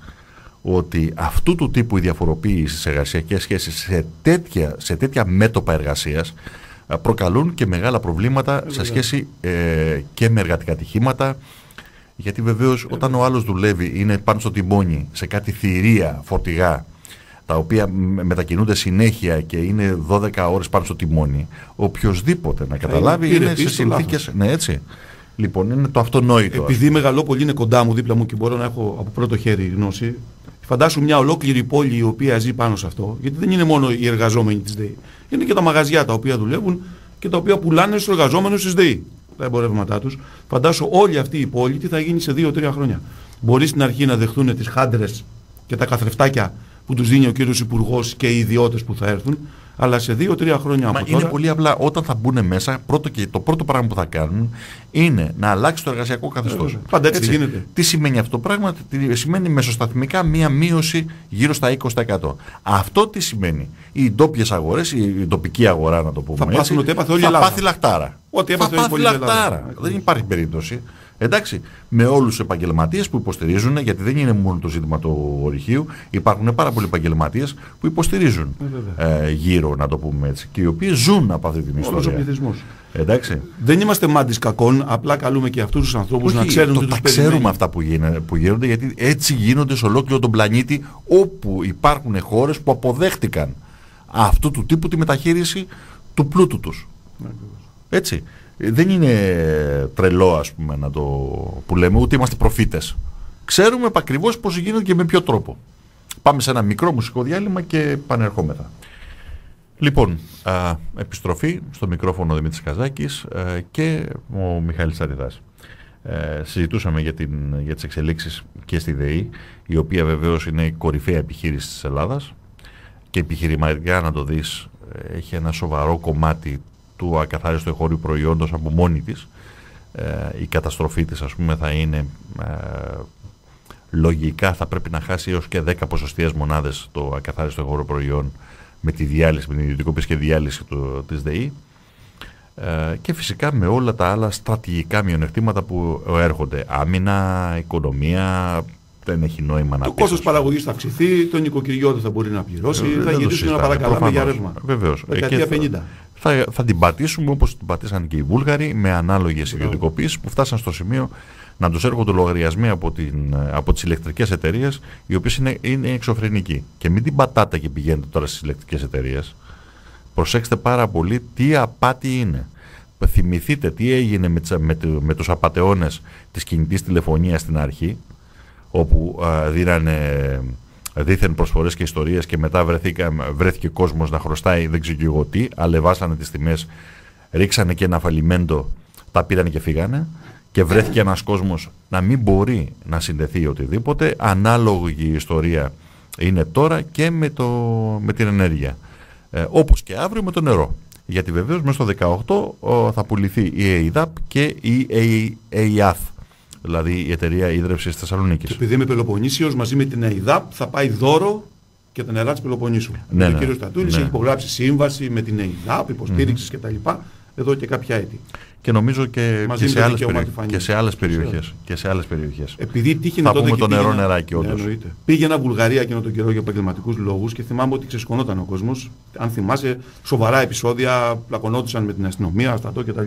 ότι αυτού του τύπου η διαφοροποίηση σε εργασιακές σχέσεις σε τέτοια, σε τέτοια μέτωπα εργασίας προκαλούν και μεγάλα προβλήματα σε σχέση ε, και με εργατικά ατυχήματα, γιατί βεβαίως όταν ο άλλος δουλεύει, είναι πάνω στο τιμόνι σε κάτι θηρία φορτηγά τα οποία μετακινούνται συνέχεια και είναι δώδεκα ώρες πάνω στο τιμόνι, οποιοσδήποτε να καταλάβει είναι, είναι σε συνθήκες, ναι, έτσι. Λοιπόν, είναι το αυτονόητο. Επειδή η Μεγαλόπολη είναι κοντά μου, δίπλα μου και μπορώ να έχω από πρώτο χέρι γνώση, φαντάσου μια ολόκληρη πόλη η οποία ζει πάνω σε αυτό, γιατί δεν είναι μόνο οι εργαζόμενοι της ΔΕΗ. Είναι και τα μαγαζιά τα οποία δουλεύουν και τα οποία πουλάνε στους εργαζόμενους της ΔΕΗ, τα εμπορεύματά τους. Φαντάσου όλη αυτή η πόλη τι θα γίνει σε δύο τρία χρόνια. Μπορεί στην αρχή να δεχθούν τις χάντρες και τα καθρεφτάκια που τους δίνει ο κύριος Υπουργός και οι ιδιώτες που θα έρθουν, αλλά σε δύο τρία χρόνια από Μα τώρα... είναι πολύ απλά. Όταν θα μπουν μέσα, πρώτο και το πρώτο πράγμα που θα κάνουν είναι να αλλάξει το εργασιακό καθεστώς. Πάντα έτσι, έτσι γίνεται. Τι σημαίνει αυτό το πράγμα? Τι σημαίνει μεσοσταθμικά μία μείωση γύρω στα είκοσι τοις εκατό. Αυτό τι σημαίνει? Οι ντόπιες αγορές, η τοπική αγορά, να το πούμε θα έτσι, πάθουν ότι έπαθε όλη η θα Ελλάδα. πάθει λαχτάρα. Ό,τι θα έπαθε πάθει λαχτάρα. Δεν υπάρχει περίπτωση. Εντάξει, με όλους τους επαγγελματίες που υποστηρίζουν, γιατί δεν είναι μόνο το ζήτημα του ορυχείου, υπάρχουν πάρα πολλοί επαγγελματίες που υποστηρίζουν ε, ε, γύρω, να το πούμε έτσι, και οι οποίοι ζουν από αυτή την ιστορία. Όλος ο πληθυσμός. Εντάξει. Δεν είμαστε μάντις κακών, απλά καλούμε και αυτούς τους ανθρώπους να ξέρουν τι τους περιμένει. Ξέρουμε αυτά που, γίνε, που γίνονται, γιατί έτσι γίνονται σε ολόκληρο τον πλανήτη, όπου υπάρχουν χώρες που αποδέχτηκαν αυτού του τύπου τη μεταχείριση του πλούτου τους. Έτσι. Δεν είναι τρελό, ας πούμε, να το που λέμε, ούτε είμαστε προφήτες. Ξέρουμε ακριβώς πώς γίνεται και με ποιο τρόπο. Πάμε σε ένα μικρό μουσικό διάλειμμα και επανερχόμεθα. Λοιπόν, α, επιστροφή στο μικρόφωνο Δημήτρης Καζάκης α, και ο Μιχάλης Αριδάς. Ε, συζητούσαμε για, την, για τις εξελίξεις και στη ΔΕΗ, η οποία βεβαίως είναι η κορυφαία επιχείρηση της Ελλάδας και επιχειρηματικά, να το δεις, έχει ένα σοβαρό κομμάτι του ακαθάριστου εγχώριου προϊόντος από μόνη της. Ε, η καταστροφή της, ας πούμε, θα είναι ε, λογικά θα πρέπει να χάσει έως και δέκα ποσοστιαίες μονάδες το ακαθάριστο εγχώριο προϊόν με τη διάλυση, με την ιδιωτικοποίηση και διάλυση του, της ΔΕΗ, ε, και φυσικά με όλα τα άλλα στρατηγικά μειονεκτήματα που έρχονται. Άμυνα, οικονομία, δεν έχει νόημα να πει. Το κόστος παραγωγής θα αυξηθεί, το νοικοκυριό δεν θα μπορεί να πληρώσει, ε, θα γυρίσουμε να παρακαλάμε για ρεύμα. Βεβαίως. δεκαετία πενήντα. Θα, θα την πατήσουμε όπως την πατήσαν και οι Βούλγαροι, με ανάλογες ιδιωτικοποίησεις που φτάσαν στο σημείο να τους έρχονται λογαριασμοί από, την, από τις ηλεκτρικές εταιρείες, οι οποίες είναι, είναι εξωφρενικοί. Και μην την πατάτε και πηγαίνετε τώρα στις ηλεκτρικές εταιρείες. Προσέξτε πάρα πολύ τι απάτη είναι. Θυμηθείτε τι έγινε με, με, με τους απατεώνες της κινητής τηλεφωνίας στην αρχή, όπου α, δίνανε δίθεν προσφορές και ιστορίες και μετά βρεθήκα, βρέθηκε κόσμος να χρωστάει δεν ξέρω εγώ τι, αλεβάσανε τις τιμές, ρίξανε και ένα φαλιμέντο, τα πήρανε και φύγανε και βρέθηκε ένας κόσμος να μην μπορεί να συνδεθεί οτιδήποτε. Ανάλογη ιστορία είναι τώρα και με, το, με την ενέργεια. Ε, όπως και αύριο με το νερό. Γιατί βεβαίως μέσα στο δεκαοκτώ ο, θα πουληθεί η ΕΙΔΑΠ και η ΕΙΑΘ. Δηλαδή η εταιρεία ίδρυυσης Θεσσαλονίκης. Και επειδή είμαι Πελοποννήσιος, μαζί με την ΕΙΔΑΠ θα πάει δώρο και τα νερά της Πελοποννήσου. Ναι, ο ναι, κύριος Στατούλης ναι. έχει υπογράψει σύμβαση με την ΕΙΔΑΠ, υποστήριξης mm-hmm. κτλ. Εδώ και κάποια έτη. Και νομίζω και, και, σε, άλλες περι... και σε άλλες περιοχές. Και σε άλλες περιοχές. Επειδή τύχαινε τότε πούμε και το νερό πήγαινα... νεράκι όντως. Ναι, πήγαινα Βουλγαρία εκείνο τον καιρό για επαγγελματικούς λόγους και θυμάμαι ότι ξεσκονόταν ο κόσμος. Αν θυμάσαι, σοβαρά επεισόδια, πλακωνόντουσαν με την αστυνομία, στρατό κτλ.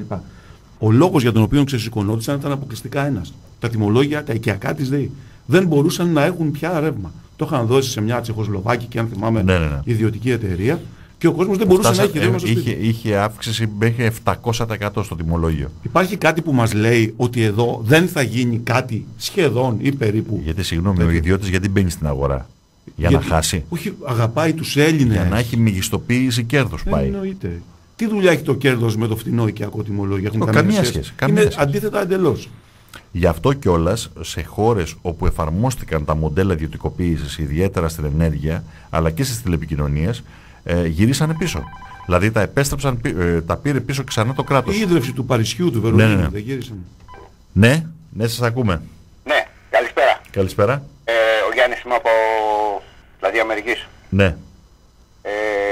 Ο λόγος για τον οποίο ξεσηκωνόντουσαν ήταν αποκλειστικά ένας. Τα τιμολόγια, τα οικιακά της ΔΕΗ. Δεν μπορούσαν να έχουν πια ρεύμα. Το είχαν δώσει σε μια τσεχοσλοβάκικη, αν θυμάμαι, ναι, ναι, ναι. ιδιωτική εταιρεία και ο κόσμος δεν μπορούσε Φτάσα, να έχει ρεύμα στο σπίτι. Είχε, είχε αύξηση μέχρι επτακόσια τοις εκατό στο τιμολόγιο. Υπάρχει κάτι που μας λέει ότι εδώ δεν θα γίνει κάτι σχεδόν ή περίπου. Γιατί συγγνώμη, τέτοιο. Ο ιδιώτης γιατί μπαίνει στην αγορά? Για γιατί, να χάσει. Όχι, αγαπάει τους Έλληνες. Για να έχει μεγιστοποίηση κέρδος πάει. Εννοείται. Τι δουλειά έχει το κέρδος με το φτηνό οικιακό τιμολόγιο? Καμία, καμία σχέση. Είναι σχέση. αντίθετα εντελώς. Γι' αυτό κιόλας σε χώρες όπου εφαρμόστηκαν τα μοντέλα ιδιωτικοποίησης, ιδιαίτερα στην ενέργεια αλλά και στις τηλεπικοινωνίες, ε, γυρίσανε πίσω. Δηλαδή τα επέστρεψαν, ε, τα πήρε πίσω ξανά το κράτος. Η ίδρυυση του Παρισιού, του Βερολίνου, ναι, ναι, ναι. δεν γύρισαν. Ναι, ναι, σας ακούμε. Ναι, καλησπέρα. Καλησπέρα. Ε, ο Γιάννης είμαι από δηλαδή Αμερικής. Ναι. Ε,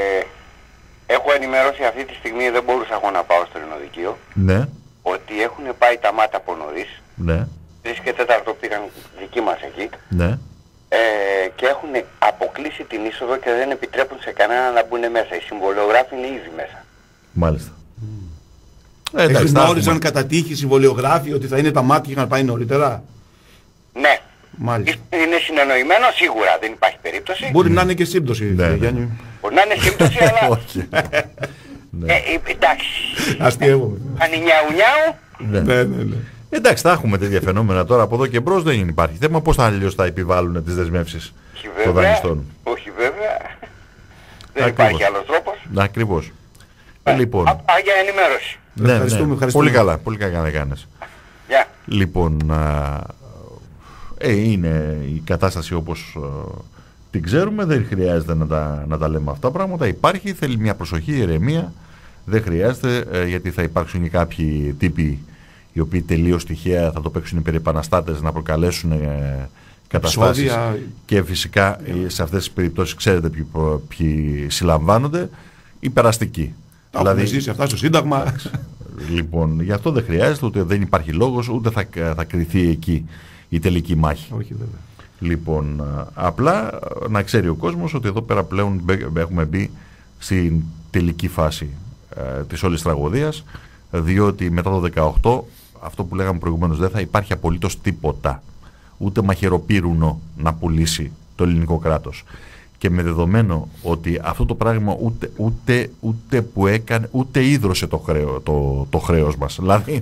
έχω ενημερώσει αυτή τη στιγμή, δεν μπορούσα εγώ να πάω στο Ειρηνοδικείο, Ναι. ότι έχουν πάει τα μάτα από νωρίς. Ναι. Τρεις και τέταρτο πήγαν δικοί μας εκεί. Ναι. Ε, και έχουν αποκλείσει την είσοδο και δεν επιτρέπουν σε κανένα να μπουν μέσα. Οι συμβολιογράφοι είναι ήδη μέσα. Μάλιστα. Ε, εντάξει, γνώριζαν κατά τύχη συμβολιογράφοι ότι θα είναι τα μάτια είχαν πάει νωρίτερα. Ναι. Μάλιστα. Είναι συνεννοημένο σίγουρα, δεν υπάρχει περίπτωση. Μπορεί να είναι και σύμπτωση, ναι, ναι. Γιάννη. Μπορεί να είναι σύμπτωση, αλλά... Όχι. Ναι. Ε, εντάξει. Αστειεύομαι. Ανινιαουνιάου. Ναι. Ναι, ναι, ναι. Εντάξει, θα έχουμε τέτοια φαινόμενα τώρα από εδώ και μπρος, δεν υπάρχει θέμα. Πώς θα αλλιώς θα επιβάλλουν τις δεσμεύσεις των δανειστών. Όχι βέβαια. Δεν Ακριβώς. υπάρχει άλλος τρόπος. Ακριβώς. Ε, λοιπόν. Α, για ενημέρωση. Ναι, ευχαριστούμε, ναι. ευχαριστούμε. Πολύ καλά, πολύ καλά κάνεις. Γεια. Λοιπόν, α, ε, είναι η κατάσταση όπως α, την ξέρουμε, δεν χρειάζεται να τα, να τα λέμε αυτά τα πράγματα. Υπάρχει, θέλει μια προσοχή, ηρεμία, δεν χρειάζεται, ε, γιατί θα υπάρξουν και κάποιοι τύποι οι οποίοι τελείως τυχαία θα το παίξουν υπερεπαναστάτες να προκαλέσουν ε, καταστάσεις. Επισόδια. Και φυσικά yeah. σε αυτές τις περιπτώσεις ξέρετε ποιοι, ποιοι συλλαμβάνονται, οι περαστικοί. Τα δηλαδή, έχουμε ζήσει αυτά στο Σύνταγμα. Λοιπόν, γι' αυτό δεν χρειάζεται, ούτε δεν υπάρχει λόγος, ούτε θα, θα κριθεί εκεί η τελική μάχη. Όχι βέβαια. Λοιπόν, απλά να ξέρει ο κόσμος ότι εδώ πέρα πλέον έχουμε μπει στην τελική φάση ε, της όλης τραγωδίας, διότι μετά το δεκαοκτώ, αυτό που λέγαμε προηγουμένως, δεν θα υπάρχει απολύτως τίποτα, ούτε μαχαιροπύρουνο να πουλήσει το ελληνικό κράτος. Και με δεδομένο ότι αυτό το πράγμα ούτε, ούτε, ούτε που έκανε, ούτε ίδρωσε το, χρέο, το, το χρέος μας. Δηλαδή,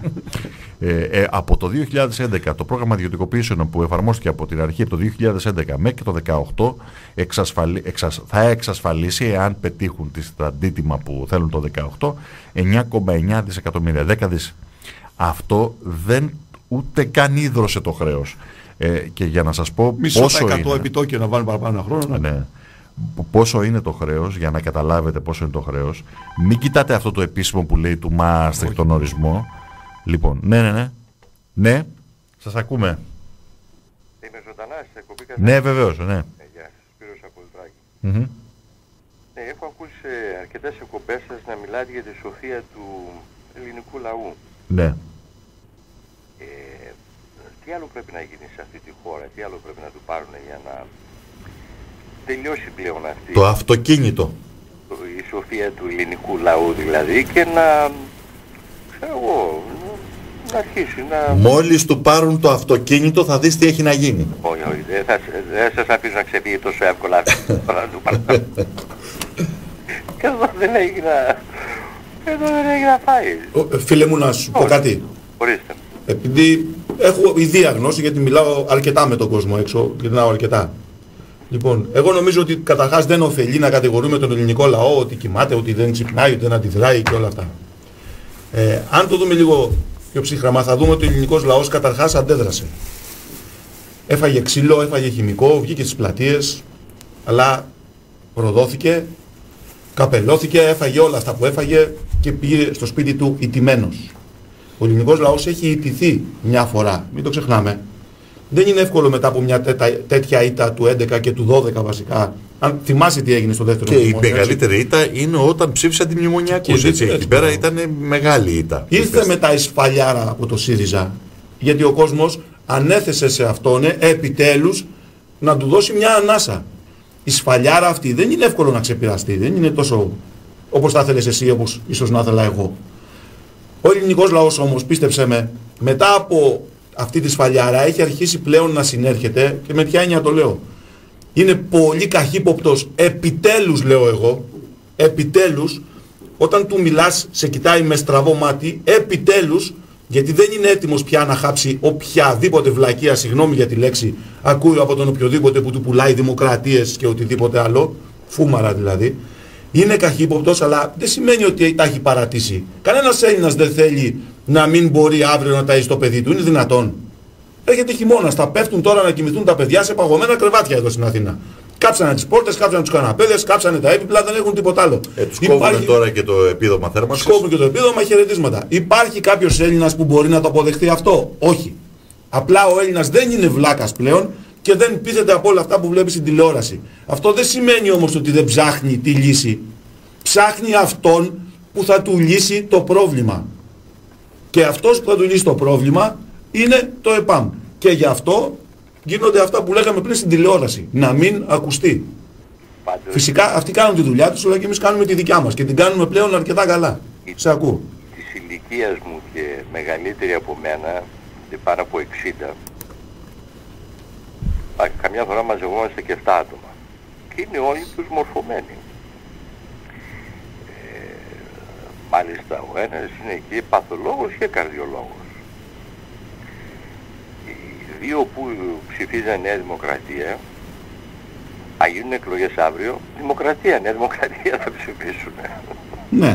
ε, ε, από το δύο χιλιάδες έντεκα το πρόγραμμα ιδιωτικοποιήσεων που εφαρμόστηκε από την αρχή από το δύο χιλιάδες έντεκα μέχρι το δύο χιλιάδες δεκαοκτώ εξασφαλί, εξασ, θα εξασφαλίσει, εάν πετύχουν το αντίτιμα που θέλουν το δύο χιλιάδες δεκαοκτώ, εννιά κόμμα εννιά δισεκατομμύρια, δέκα δις. Αυτό δεν ούτε καν ίδρωσε το χρέος. Ε, και για να σας πω μισό πόσο εκατό είναι, επιτόκιο να βάλουν παραπάνω ένα χρόνο. Ναι, πόσο είναι το χρέος, για να καταλάβετε πόσο είναι το χρέος. Μην κοιτάτε αυτό το επίσημο που λέει του Μάστριχτ τον ορισμό. Λοιπόν, ναι, ναι, ναι. Ναι, σας ακούμε. Είμαι ζωντανά στην εκπομπή. Ναι, βεβαίως, ναι. Ε, γεια σας, Σπύρος από Λουτράκη. Mm-hmm. Ναι, έχω ακούσει σε αρκετές εκπομπές σας να μιλάτε για τη σοφία του ελληνικού λαού. Ναι. Ε, τι άλλο πρέπει να γίνει σε αυτή τη χώρα, τι άλλο πρέπει να του πάρουν για να τελειώσει πλέον αυτή το αυτοκίνητο, η σοφία του ελληνικού λαού δηλαδή, και να, ξέρω εγώ, να αρχίσει να... Μόλις του πάρουν το αυτοκίνητο θα δεις τι έχει να γίνει. Όχι, όχι, δεν θα, δεν σας αφήσω να ξεφύγει τόσο εύκολα να του πάρουν. Και εδώ δεν έχει να... Εδώ δεν έχει να φάει. Φίλε μου, να σου πω κάτι. Ορίστε. Επειδή έχω ιδία γνώση, γιατί μιλάω αρκετά με τον κόσμο έξω, γυρνάω αρκετά. Λοιπόν, εγώ νομίζω ότι καταρχάς δεν ωφελεί να κατηγορούμε τον ελληνικό λαό ότι κοιμάται, ότι δεν ξυπνάει, ότι δεν αντιδράει και όλα αυτά. Ε, αν το δούμε λίγο πιο ψύχραμα, θα δούμε ότι ο ελληνικός λαός καταρχάς αντέδρασε. Έφαγε ξύλο, έφαγε χημικό, βγήκε στις πλατείες, αλλά προδόθηκε, καπελώθηκε, έφαγε όλα αυτά που έφαγε και πήγε στο σπίτι του ηττημένος. Ο ελληνικός λαός έχει ηττηθεί μια φορά, μην το ξεχνάμε. Δεν είναι εύκολο μετά από μια τέτα, τέτοια ήττα του έντεκα και του δώδεκα βασικά. Αν θυμάσαι τι έγινε στο δεύτερο και μνημόνιο. Και η μεγαλύτερη ήττα είναι όταν ψήφισαν τη μνημονιακούς. Έτσι, εκεί πέρα ήταν μεγάλη ήττα. Ήρθε μετά η σφαλιάρα από το ΣΥΡΙΖΑ. Γιατί ο κόσμος ανέθεσε σε αυτόν επιτέλους να του δώσει μια ανάσα. Η σφαλιάρα αυτή δεν είναι εύκολο να ξεπειραστεί. Δεν είναι τόσο όπως θα ήθελες εσύ, όπως ίσως να ήθελα εγώ. Ο ελληνικός λαός όμως, πίστεψέ με, μετά από αυτή τη σφαλιάρα έχει αρχίσει πλέον να συνέρχεται, και με ποια έννοια το λέω. Είναι πολύ καχύποπτος, επιτέλους λέω εγώ, επιτέλους, όταν του μιλάς σε κοιτάει με στραβό μάτι, επιτέλους, γιατί δεν είναι έτοιμος πια να χάψει οποιαδήποτε βλακεία, συγγνώμη για τη λέξη, ακούει από τον οποιοδήποτε που του πουλάει δημοκρατίες και οτιδήποτε άλλο, φούμαρα δηλαδή. Είναι καχύποπτος, αλλά δεν σημαίνει ότι τα έχει παρατήσει. Κανένας Έλληνας δεν θέλει να μην μπορεί αύριο να ταΐσει το παιδί του. Είναι δυνατόν. Έρχεται χειμώνας, θα πέφτουν τώρα να κοιμηθούν τα παιδιά σε παγωμένα κρεβάτια εδώ στην Αθήνα. Κάψανε τις πόρτες, κάψανε τους καναπέδες, κάψανε τα έπιπλα, δεν έχουν τίποτα άλλο. Ε, τους κόβουν Υπάρχει... τώρα και το επίδομα θέρμανσης. Τους κόβουν και το επίδομα, χαιρετίσματα. Υπάρχει κάποιος Έλληνας που μπορεί να το αποδεχτεί αυτό? Όχι. Απλά ο Έλληνας δεν είναι βλάκας πλέον και δεν πείθεται από όλα αυτά που βλέπει στην τηλεόραση. Αυτό δεν σημαίνει όμως ότι δεν ψάχνει τη λύση. Ψάχνει αυτόν που θα του λύσει το πρόβλημα. Και αυτός που θα του λύσει το πρόβλημα είναι το ΕΠΑΜ. Και γι' αυτό γίνονται αυτά που λέγαμε πριν στην τηλεόραση. Να μην ακουστεί. Πάντως, φυσικά αυτοί κάνουν τη δουλειά τους, αλλά και εμείς κάνουμε τη δικιά μας. Και την κάνουμε πλέον αρκετά καλά. Η, Σε ακούω. Της ηλικίας μου και μεγαλύτερη από μένα, πάνω από εξήντα, καμιά φορά μαζευόμαστε και επτά άτομα. Και είναι όλοι τους μορφωμένοι. Ε, μάλιστα ο ένας είναι και παθολόγος και καρδιολόγος. Οι δύο που ψηφίζαν Νέα Δημοκρατία, θα γίνουν εκλογές αύριο, Δημοκρατία, Νέα Δημοκρατία θα ψηφίσουν. Ναι.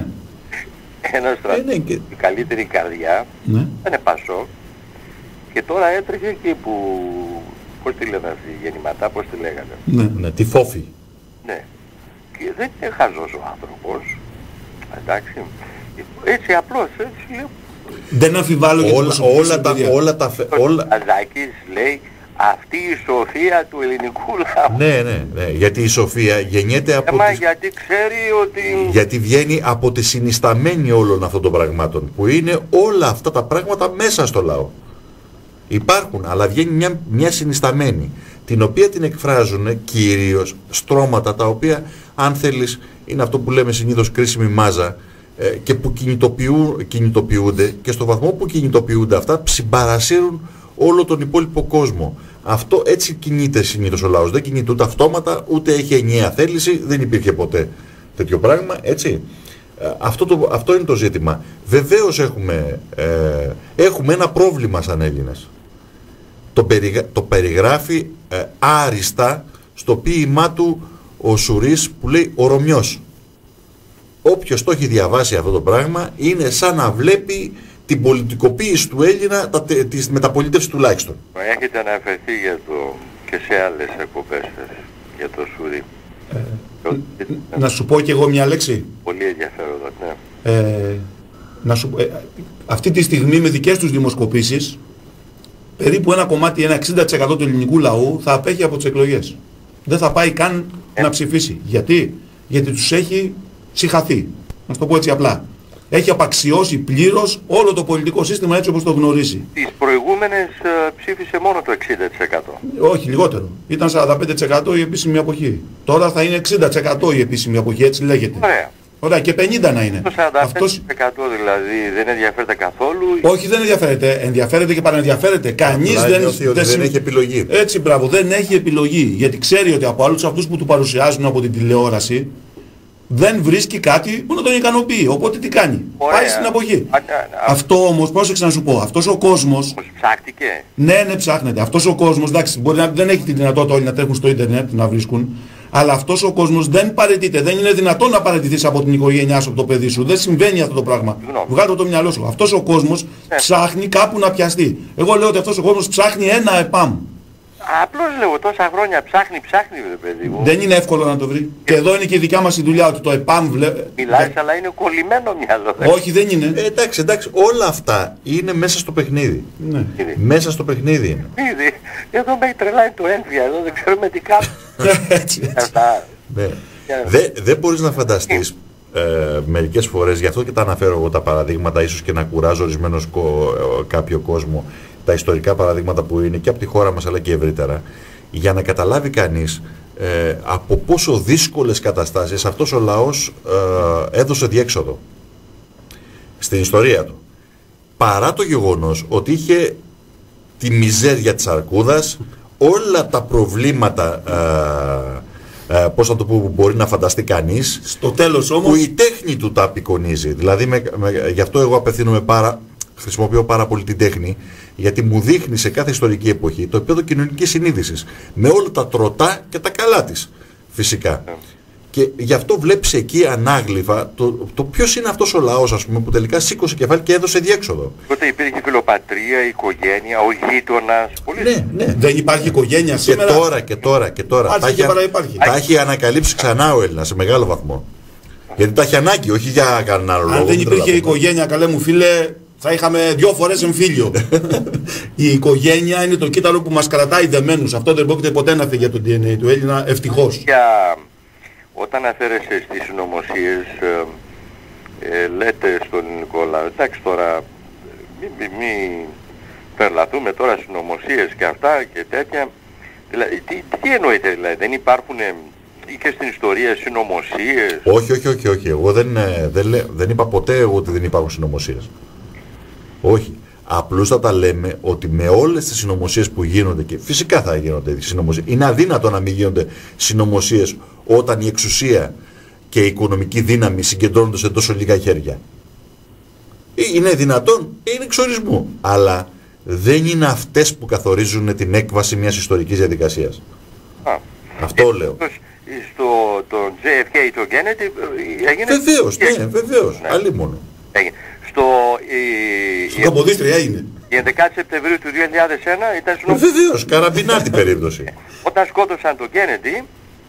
Ένας στρατός, και... η καλύτερη καρδιά, ναι. Ήταν Πασόκ, και τώρα έτρεχε εκεί που, πώς τη λένε αυτοί, γεννηματά, πώς τη λέγανε. Ναι, ναι, τη φόφη. Ναι. Και δεν είναι χαζός ο άνθρωπος, εντάξει, έτσι απλώς, έτσι λέω. Δεν αμφιβάλλω για όλα, όλα τα, όλα τα, όλα... Ο Καζάκης λέει, αυτή η σοφία του ελληνικού λαού. Ναι, ναι, ναι, γιατί η σοφία γεννιέται από Έμα, τις... γιατί ξέρει ότι... Γιατί βγαίνει από τη συνισταμένη όλων αυτών των πραγμάτων, που είναι όλα αυτά τα πράγματα μέσα στο λαό. Υπάρχουν, αλλά βγαίνει μια, μια συνισταμένη, την οποία την εκφράζουν κυρίως στρώματα, τα οποία, αν θέλεις, είναι αυτό που λέμε συνήθως κρίσιμη μάζα, ε, και που κινητοποιούν, κινητοποιούνται, και στο βαθμό που κινητοποιούνται αυτά, συμπαρασύρουν όλο τον υπόλοιπο κόσμο. Αυτό έτσι κινείται συνήθως ο λαός. Δεν κινείται ούτε αυτόματα, ούτε έχει ενιαία θέληση, δεν υπήρχε ποτέ τέτοιο πράγμα, έτσι. Ε, αυτό, το, αυτό είναι το ζήτημα. Βεβαίως έχουμε, ε, έχουμε ένα πρόβλημα σαν Έλληνες. Το, περιγα, το περιγράφει ε, άριστα στο ποίημά του ο Σουρής που λέει «Ο Ρωμιός». Όποιος το έχει διαβάσει αυτό το πράγμα είναι σαν να βλέπει την πολιτικοποίηση του Έλληνα, τα, της μεταπολίτευσης τουλάχιστον. Έχετε αναφερθεί για το, και σε άλλες εκπομπές για το Σουρή. Ε, το, ε, να σου πω κι εγώ μια λέξη. Πολύ ενδιαφέροντα, ναι. Ε, να σου, ε, αυτή τη στιγμή με δικές τους δημοσκοπήσεις, περίπου ένα κομμάτι, ένα εξήντα τοις εκατό του ελληνικού λαού θα απέχει από τις εκλογές. Δεν θα πάει καν ε. να ψηφίσει. Γιατί? Γιατί τους έχει συχαθεί. Να το πω έτσι απλά. Έχει απαξιώσει πλήρως όλο το πολιτικό σύστημα έτσι όπως το γνωρίζει. Τις προηγούμενες uh, ψήφισε μόνο το εξήντα τοις εκατό. Όχι, λιγότερο. Ήταν σαράντα πέντε τοις εκατό η επίσημη αποχή. Τώρα θα είναι εξήντα τοις εκατό η επίσημη αποχή, έτσι λέγεται. Ωραία. Ωραία, και πενήντα να είναι. Το σαράντα πέντε τοις εκατό Αυτός... δηλαδή δεν ενδιαφέρεται καθόλου. Όχι, δεν ενδιαφέρεται. Ενδιαφέρεται και παραενδιαφέρεται. Κανείς δεν, δεν, δεν, δεν έχει επιλογή. Έτσι, μπράβο, δεν έχει επιλογή. Γιατί ξέρει ότι από άλλους αυτούς που του παρουσιάζουν από την τηλεόραση, δεν βρίσκει κάτι που να τον ικανοποιεί. Οπότε τι κάνει? Ωραία. Πάει στην αποχή. Α, α, α, Αυτό όμως, πρόσεξε να σου πω, αυτός ο κόσμος... Ψάχτηκε. Ναι, ναι, ψάχνεται. Αυτός ο κόσμος, εντάξει, μπορεί να, δεν έχει τη δυνατότητα όλοι να τρέχουν στο ίντερνετ να βρίσκουν, αλλά αυτός ο κόσμος δεν παραιτείται. Δεν είναι δυνατόν να παραιτηθείς από την οικογένειά σου, από το παιδί σου. Δεν συμβαίνει αυτό το πράγμα. Βγάλω το μυαλό σου. Αυτός ο κόσμος ναι. ψάχνει κάπου να πιαστεί. Εγώ λέω ότι αυτός ο κόσμος ψάχνει ένα ΕΠΑΜ. Απλώς λέω, τόσα χρόνια ψάχνει, ψάχνει ρε παιδί μου. Δεν είναι εύκολο να το βρει. Και εδώ είναι και η δικιά μας η δουλειά, ότι το ΕΠΑΜ βλέπει. Μιλάς, αλλά είναι κολλημένο μυαλό. Όχι, δεν είναι. Ε, εντάξει, εντάξει, όλα αυτά είναι μέσα στο παιχνίδι. Ναι. Μέσα στο παιχνίδι είναι. Εδώ με τρελάει το ένφια, εδώ δεν ξέρουμε τι κάνουμε. Έτσι, έτσι. Ναι. Δεν δε μπορείς να φανταστείς ε, μερικές φορές, γι' αυτό και τα αναφέρω εγώ τα παραδείγματα, ίσως και να κουράζω ορισμένος κο, ε, κάποιο κόσμο, τα ιστορικά παραδείγματα που είναι και από τη χώρα μας αλλά και ευρύτερα, για να καταλάβει κανείς ε, από πόσο δύσκολες καταστάσεις αυτός ο λαός ε, έδωσε διέξοδο στην ιστορία του. Παρά το γεγονός ότι είχε τη μιζέρια της αρκούδας, όλα τα προβλήματα ε, ε, πώς θα το πω, μπορεί να φανταστεί κανείς, στο τέλος όμως, που η τέχνη του τα απεικονίζει. Δηλαδή με, με, γι' αυτό εγώ απευθύνομαι πάρα, χρησιμοποιώ πάρα πολύ την τέχνη, γιατί μου δείχνει σε κάθε ιστορική εποχή το επίπεδο κοινωνικής συνείδησης, με όλα τα τροτά και τα καλά της, φυσικά. Και γι' αυτό βλέπεις εκεί ανάγλυφα το, το ποιος είναι αυτός ο λαός, ας πούμε, που τελικά σήκωσε κεφάλι και έδωσε διέξοδο. Τότε υπήρχε φιλοπατρία, οικογένεια, ο γείτονας. Πολύ... Ναι, ναι. Δεν υπάρχει οικογένεια σήμερα. Και τώρα και τώρα και τώρα. Άρχισε και παραυπάρχει. Τα έχει ανακαλύψει ξανά ο Έλληνας σε μεγάλο βαθμό. Γιατί τα έχει ανάγκη, όχι για κανένα άλλο λόγο. Αν δεν υπήρχε οικογένεια, καλέ μου φίλε, θα είχαμε δυο φορές εμφύλιο. Η οικογένεια είναι το κύτταρο που μας κρατάει δεμένους. Αυτό δεν πρόκειται ποτέ να φύγει από το ντι εν έι του Έλληνα, ευτυχώς. Για... Όταν αφαίρεσαι στις συνωμοσίες, ε, ε, λέτε στον Νικόλα, εντάξει τώρα, μην μη, μη περλαθούμε τώρα συνωμοσίες και αυτά και τέτοια. Δηλαδή, τι, τι εννοείται δηλαδή, δεν υπάρχουν ή και στην ιστορία συνωμοσίες? Όχι, όχι, όχι, όχι. Εγώ δεν, δεν, δεν είπα ποτέ ότι δεν υπάρχουν συνωμοσίες. Όχι. Απλούστατα λέμε ότι με όλες τις συνωμοσίες που γίνονται, και φυσικά θα γίνονται συνωμοσίες, είναι αδύνατο να μην γίνονται συνωμοσίες όταν η εξουσία και η οικονομική δύναμη συγκεντρώνονται σε τόσο λίγα χέρια. Είναι δυνατόν, είναι εξορισμού, αλλά δεν είναι αυτές που καθορίζουν την έκβαση μιας ιστορικής διαδικασίας. Α, Αυτό ε, λέω. Στο τον τζέι εφ κέι, τον Kennedy έγινε... Βεβαίως, ναι, βεβαίως, ναι. Αλλή μόνο. Έγινε. Στο... Στην Καποδίστρια έγινε. Η έντεκα Σεπτεμβρίου του δύο χιλιάδες ένα ήταν συνομιλία. Βεβαίως, καραμπινά την περίπτωση. Όταν σκότωσαν τον Kennedy,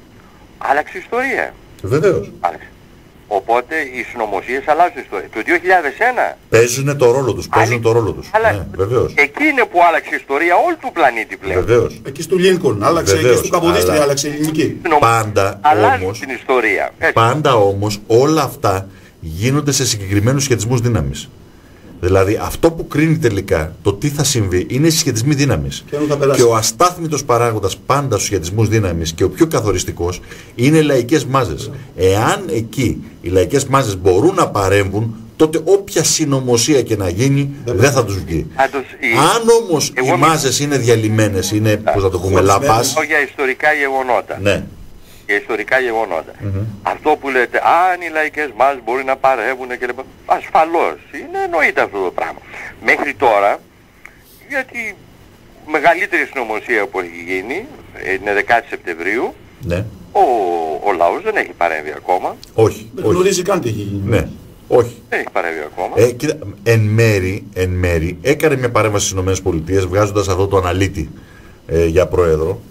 άλλαξε η ιστορία. Βεβαίως. Άλλαξε. Οπότε οι συνωμοσίες αλλάζουν η ιστορία. Το δύο χιλιάδες ένα παίζουν το ρόλο τους, παίζουν Άλλη... το ρόλο τους. Αλλά... Ναι, βεβαίως. Εκεί είναι που άλλαξε η ιστορία όλου του πλανήτη πλέον. Βεβαίως. Εκεί στο Λίνκολν άλλαξε, Βεβαίως, εκεί στο Καποδίστρια αλλά... άλλαξε η ελληνική. Πάντα αλλάζουν όμως, την ιστορία. Έτσι. πάντα όμως όλα αυτά γίνονται σε συγκεκριμένους σχετισμούς δύναμης. Δηλαδή αυτό που κρίνει τελικά το τι θα συμβεί είναι οι συσχετισμοί δύναμης. Και, και ο αστάθμητος παράγοντας πάντα στους σχετισμούς δύναμης και ο πιο καθοριστικός είναι οι λαϊκές μάζες. Εάν εκεί οι λαϊκές μάζες μπορούν να παρέμβουν, τότε όποια συνωμοσία και να γίνει δεν, δεν θα τους βγει. Άντως, η... Αν όμως οι μάζες είναι διαλυμένες, είναι, πώς να το πούμε, λαπάς. Για ιστορικά γεγονότα. Ναι. Για ιστορικά γεγονότα. Mm-hmm. Αυτό που λέτε, αν οι λαϊκές μάζες μπορεί να παρεύουν και λοιπά, ασφαλώς, είναι εννοείται αυτό το πράγμα. Μέχρι τώρα, γιατί η μεγαλύτερη συνωμοσία που έχει γίνει, είναι δέκα Σεπτεμβρίου, ναι. ο, ο λαός δεν έχει παρέμβει ακόμα. Όχι. Δεν γνωρίζει καν τι έχει γίνει. Ναι. Όχι. Δεν έχει παρέμβει ακόμα. Ε, κοίτα, εν μέρη, εν μέρη έκανε μια παρέμβαση στις ΗΠΑ βγάζοντας αυτό το αναλύτη ε, για πρόεδρο,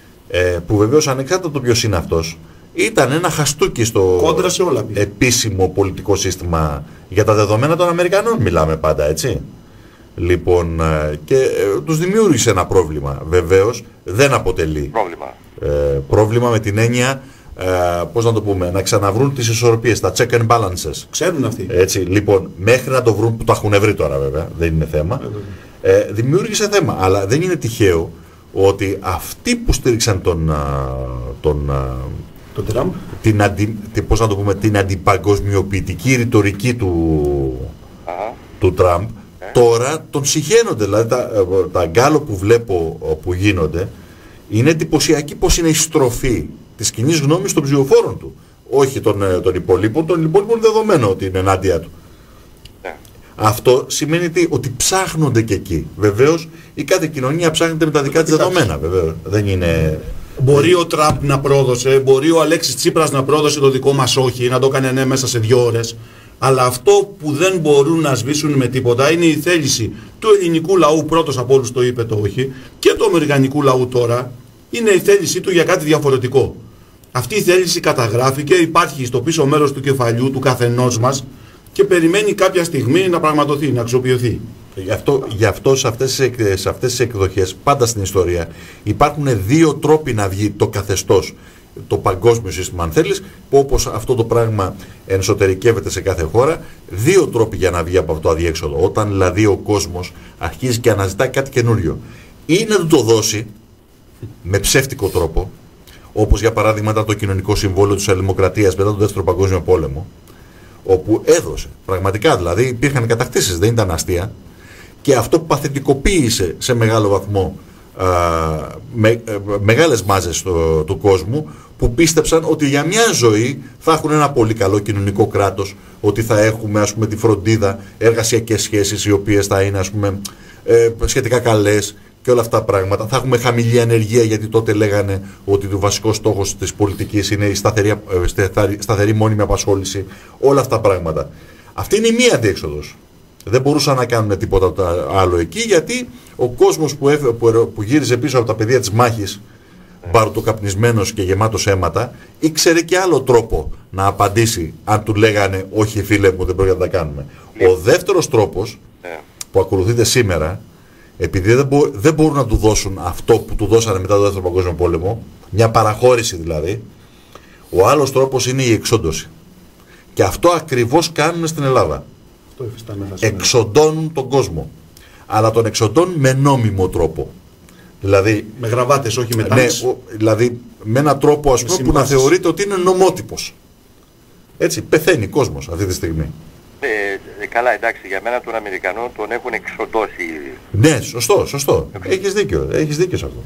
ε, που βεβαίως ανεξάρτητα το ποιος είναι αυτός, ήταν ένα χαστούκι στο κόντρα σε όλα, επίσημο πολιτικό σύστημα για τα δεδομένα των Αμερικανών, μιλάμε πάντα, έτσι. Λοιπόν, ε, και ε, τους δημιούργησε ένα πρόβλημα. Βεβαίως δεν αποτελεί πρόβλημα, ε, πρόβλημα με την έννοια, Ε, πώς να το πούμε, να ξαναβρούν τις ισορροπίες, τα check and balances. Ξέρουν αυτοί. Έτσι, λοιπόν, μέχρι να το βρουν, που το έχουν βρει τώρα βέβαια, δεν είναι θέμα, ε, δημιούργησε θέμα. Αλλά δεν είναι τυχαίο ότι αυτοί που στήριξαν τον, τον, τον Τραμπ, την, αντι, την, πώς να το πούμε, την αντιπαγκοσμιοποιητική ρητορική του, του Τραμπ, ε. τώρα τον συχαίνονται. Δηλαδή τα, τα γκάλο που βλέπω που γίνονται, είναι εντυπωσιακή πως είναι η στροφή της κοινής γνώμης των ψηφοφόρων του. Όχι των, των υπολείπων, των υπολείπων δεδομένων ότι είναι ενάντια του. Yeah. Αυτό σημαίνει τι, ότι ψάχνονται και εκεί. Βεβαίως η κάθε κοινωνία ψάχνεται με τα δικά της δεδομένα. Βεβαίως. Δεν είναι... Μπορεί ο Τραμπ να πρόδωσε, μπορεί ο Αλέξης Τσίπρας να πρόδωσε το δικό μας όχι, να το έκανε ναι μέσα σε δύο ώρες. Αλλά αυτό που δεν μπορούν να σβήσουν με τίποτα είναι η θέληση του ελληνικού λαού, πρώτος από όλους το είπε το όχι, και του αμερικανικού λαού τώρα, είναι η θέλησή του για κάτι διαφορετικό. Αυτή η θέληση καταγράφηκε, υπάρχει στο πίσω μέρος του κεφαλιού του καθενός μας και περιμένει κάποια στιγμή να πραγματοθεί, να αξιοποιηθεί. Γι' αυτό, γι' αυτό σε, αυτές, σε αυτές τις εκδοχές, πάντα στην ιστορία, υπάρχουν δύο τρόποι να βγει το καθεστώς, το παγκόσμιο σύστημα αν θέλεις, που όπως αυτό το πράγμα ενσωτερικεύεται σε κάθε χώρα, δύο τρόποι για να βγει από αυτό το αδιέξοδο. Όταν δηλαδή ο κόσμος αρχίζει και αναζητά κάτι καινούριο. Ή να του το δώσει με ψεύτικο τρόπο, όπως για παράδειγμα ήταν το κοινωνικό συμβόλαιο της Σοσιαλδημοκρατίας μετά τον Δεύτερο Παγκόσμιο Πόλεμο, όπου έδωσε, πραγματικά δηλαδή υπήρχαν κατακτήσεις, δεν ήταν αστεία, και αυτό παθητικοποίησε σε μεγάλο βαθμό α, με, ε, μεγάλες μάζες το, του κόσμου, που πίστεψαν ότι για μια ζωή θα έχουν ένα πολύ καλό κοινωνικό κράτος, ότι θα έχουμε ας πούμε τη φροντίδα, εργασιακές σχέσεις οι οποίες θα είναι ας πούμε ε, σχετικά καλές, και όλα αυτά τα πράγματα. Θα έχουμε χαμηλή ανεργία, γιατί τότε λέγανε ότι ο βασικός στόχος της πολιτικής είναι η σταθερή, σταθερή μόνιμη απασχόληση. Όλα αυτά τα πράγματα. Αυτή είναι η μία διέξοδος. Δεν μπορούσαν να κάνουν τίποτα άλλο εκεί, γιατί ο κόσμος που, έφε, που, που γύριζε πίσω από τα πεδία της μάχης, μπαρτοκαπνισμένος και γεμάτος αίματα, ήξερε και άλλο τρόπο να απαντήσει αν του λέγανε όχι φίλε μου, δεν πρέπει να τα κάνουμε. Ο δεύτερος τρόπος που ακολουθείται σήμερα, επειδή δεν, μπο, δεν μπορούν να του δώσουν αυτό που του δώσανε μετά το δεύτερο παγκόσμιο πόλεμο, μια παραχώρηση δηλαδή, ο άλλος τρόπος είναι η εξόντωση. Και αυτό ακριβώς κάνουν στην Ελλάδα. Εξοντώνουν τον κόσμο. Αλλά τον εξοντώνουν με νόμιμο τρόπο. Δηλαδή, με γραβάτες, όχι με τάγκς. Ναι, δηλαδή με έναν τρόπο, ας πούμε, που να θεωρείται ότι είναι νομότυπος. Έτσι, πεθαίνει κόσμος αυτή τη στιγμή. Ε, καλά, εντάξει, για μένα τον Αμερικανό τον έχουν εξοντώσει ήδη. Ναι, σωστό, σωστό. Έχεις δίκιο, έχεις δίκιο σε αυτό.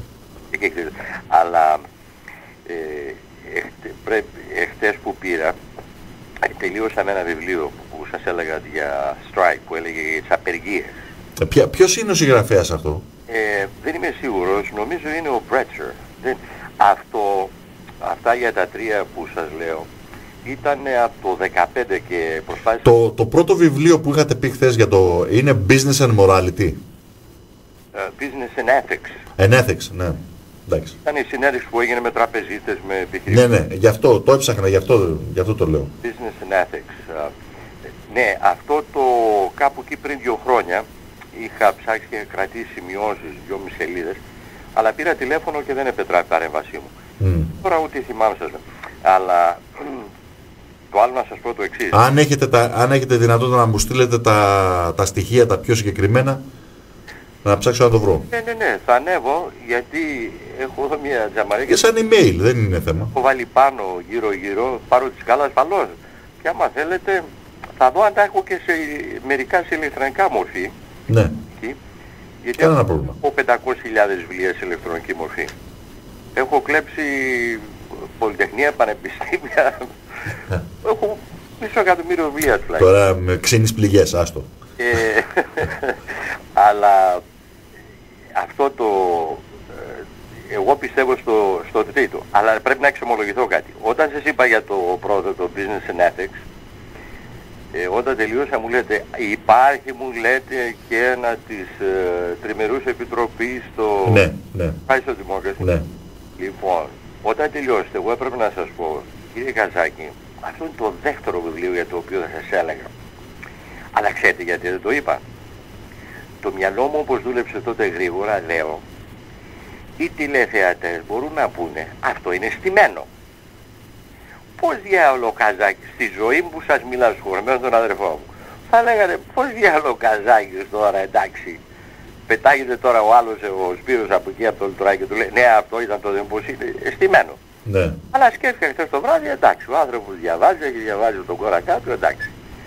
Αλλά ε, εχτε, πρέπει, εχτες που πήρα, τελείωσα με ένα βιβλίο που σας έλεγα για strike, που έλεγε για τις απεργίες. Ε, ποια, ποιος είναι ο συγγραφέας αυτό? Ε, δεν είμαι σίγουρος, νομίζω είναι ο Μπρέτσερ. Δεν, αυτό, αυτά για τα τρία που σας λέω ήταν από το δεκαπέντε και προσπάθησα... Το, το πρώτο βιβλίο που είχατε πει χθες για το... είναι Business and Morality. Uh, business and Ethics. And Ethics, ναι. Εντάξει. Ήταν η συνέντευξη που έγινε με τραπεζίτες, με επιχειρήσεις. Ναι, ναι, γι' αυτό το έψαχνα, γι' αυτό, γι' αυτό το λέω. Business and Ethics. Uh, ναι, αυτό το κάπου εκεί πριν δύο χρόνια είχα ψάξει και κρατήσει σημειώσεις, δυόμιση σελίδες, αλλά πήρα τηλέφωνο και δεν επετράπη παρέμβασή μου. Mm. Τώρα ούτε θυμάμαι σας. Αλλά το άλλο να σας πω το εξής. Αν έχετε, τα, αν έχετε δυνατότητα να μου στείλετε τα, τα στοιχεία τα πιο συγκεκριμένα, να ψάξω να το βρω. Ναι, ναι, ναι, θα ανέβω, γιατί έχω εδώ μια τζαμαρία. Και σαν email, δεν είναι θέμα. Έχω βάλει πάνω γύρω γύρω, πάρω τις καλά ασφαλώς. Και άμα θέλετε, θα δω αν τα έχω και σε, μερικά σε ηλεκτρονικά μορφή. Ναι. Εκεί, γιατί έχω, έχω πεντακόσιες χιλιάδες βιβλία σε ηλεκτρονική μορφή. Έχω κλέψει πολυτεχνία, πανεπιστήμια. Έχω μισό εκατομμύριο βιβλία τουλάχιστον. Τώρα με ξύνεις πληγές, άστο. Ε, αλλά αυτό το... Εγώ πιστεύω στο, στο τρίτο. Αλλά πρέπει να εξομολογηθώ κάτι. Όταν σας είπα για το πρώτο, το Business and Ethics, ε, όταν τελείωσα μου λέτε, υπάρχει μου λέτε και ένα της ε, τριμερούς επιτροπής στο... Ναι, ναι. Πάει στο Democracy. Ναι. Λοιπόν, όταν τελειώσετε, εγώ έπρεπε να σας πω, κύριε Καζάκη, αυτό είναι το δεύτερο βιβλίο για το οποίο θα σας έλεγα. Αλλά ξέρετε γιατί δεν το είπα. Το μυαλό μου όπως δούλεψε τότε γρήγορα, λέω, οι τηλεθεατές μπορούν να πούνε, αυτό είναι στημένο. Πώς διάολο Καζάκη, στη ζωή μου που σας μιλάω σχολμένο τον αδερφό μου, θα λέγανε, πώς διάολο Καζάκη τώρα, εντάξει. Πετάγεται τώρα ο άλλος, ο Σπύρος από εκεί από το Λιτουράκι και του λέει, ναι, αυτό ήταν το δημοσίο, στημένο. Ναι. Αλλά σκέφτηκα χθες το βράδυ, εντάξει, ο άνθρωπος διαβάζει, έχει διαβάζει τον κόρα κάτω, εντάξει.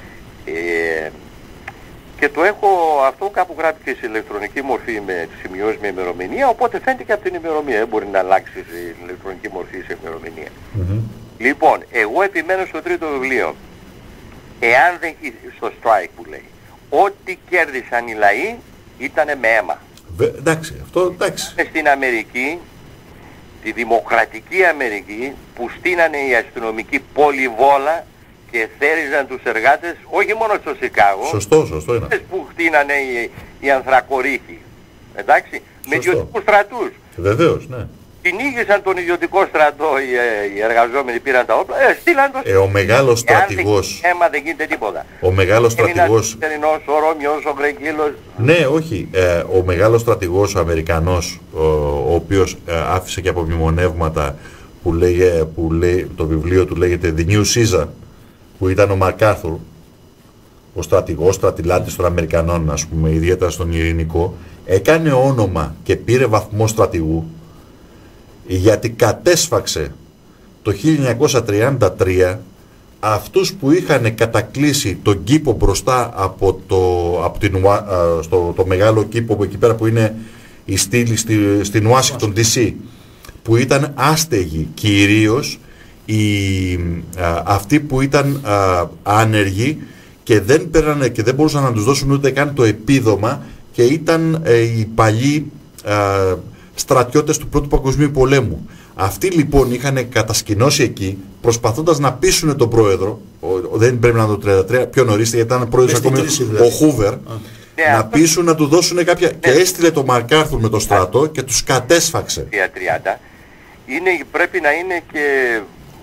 Ε, και το έχω αυτό κάπου γράφει σε ηλεκτρονική μορφή με σημειώσεις με ημερομηνία, οπότε φαίνεται και από την ημερομηνία, δεν μπορεί να αλλάξει σε ηλεκτρονική μορφή σε ημερομηνία. Mm-hmm. Λοιπόν, εγώ επιμένω στο τρίτο βιβλίο. Εάν δεν, στο strike που λέει, ό,τι κέρδισαν οι λαοί ήτανε με αίμα. Βε, εντάξει, αυτό εντάξει. Στην Αμερική, τη δημοκρατική Αμερική, που στείνανε οι αστυνομικοί πολυβόλα και θέριζαν τους εργάτες, όχι μόνο στο Σικάγο, σωστό, σωστό είναι. Που χτίνανε οι, οι ανθρακορίχοι, εντάξει, σωστό. Με ιδιωτικούς στρατούς. Βεβαίως, ναι. Κυνήγησαν τον ιδιωτικό στρατό, οι, οι εργαζόμενοι πήραν τα όπλα, ε, στείλαν το... Ε, ο μεγάλος στρατηγός... Εάν δεν, δεν γίνεται τίποτα. Ο μεγάλος στρατηγός... Ο Ρώμιος, ο Γκρεγγύλος... Ναι, όχι. Ε, ο μεγάλος στρατηγός, ο Αμερικανός, ο, ο οποίος ε, άφησε και απομνημονεύματα που, λέγε, που λέει, το βιβλίο του λέγεται The New Caesar, που ήταν ο Μακάρθουρ, ο στρατηγός, στρατηλάτης των Αμερικανών, ας πούμε, ιδιαίτερα στον ειρηνικό, έκανε όνομα και πήρε βαθμό στρατηγού, γιατί κατέσφαξε το χίλια εννιακόσια τριάντα τρία αυτούς που είχαν κατακλείσει τον κήπο μπροστά από το, από την, α, στο, το μεγάλο κήπο εκεί πέρα που είναι η στήλη στη, στην Ουάσιγκτον ντι σι, που ήταν άστεγοι κυρίως οι, α, αυτοί που ήταν α, άνεργοι και δεν, πέρανε, και δεν μπορούσαν να τους δώσουν ούτε καν το επίδομα, και ήταν ε, οι παλιοί ε, στρατιώτες του Πρώτου Παγκοσμίου Πολέμου. Αυτοί λοιπόν είχαν κατασκηνώσει εκεί, προσπαθώντας να πείσουν τον πρόεδρο, ο, ο, δεν πρέπει να είναι το τριάντα τρία, πιο νωρίς, γιατί ήταν πρόεδρος ακόμη ο Χούβερ, να yeah, πείσουν να του δώσουν κάποια... Yeah. Και έστειλε τον Μακάρθουρ με το στρατό yeah. και τους κατέσφαξε. τριάντα είναι, πρέπει να είναι και...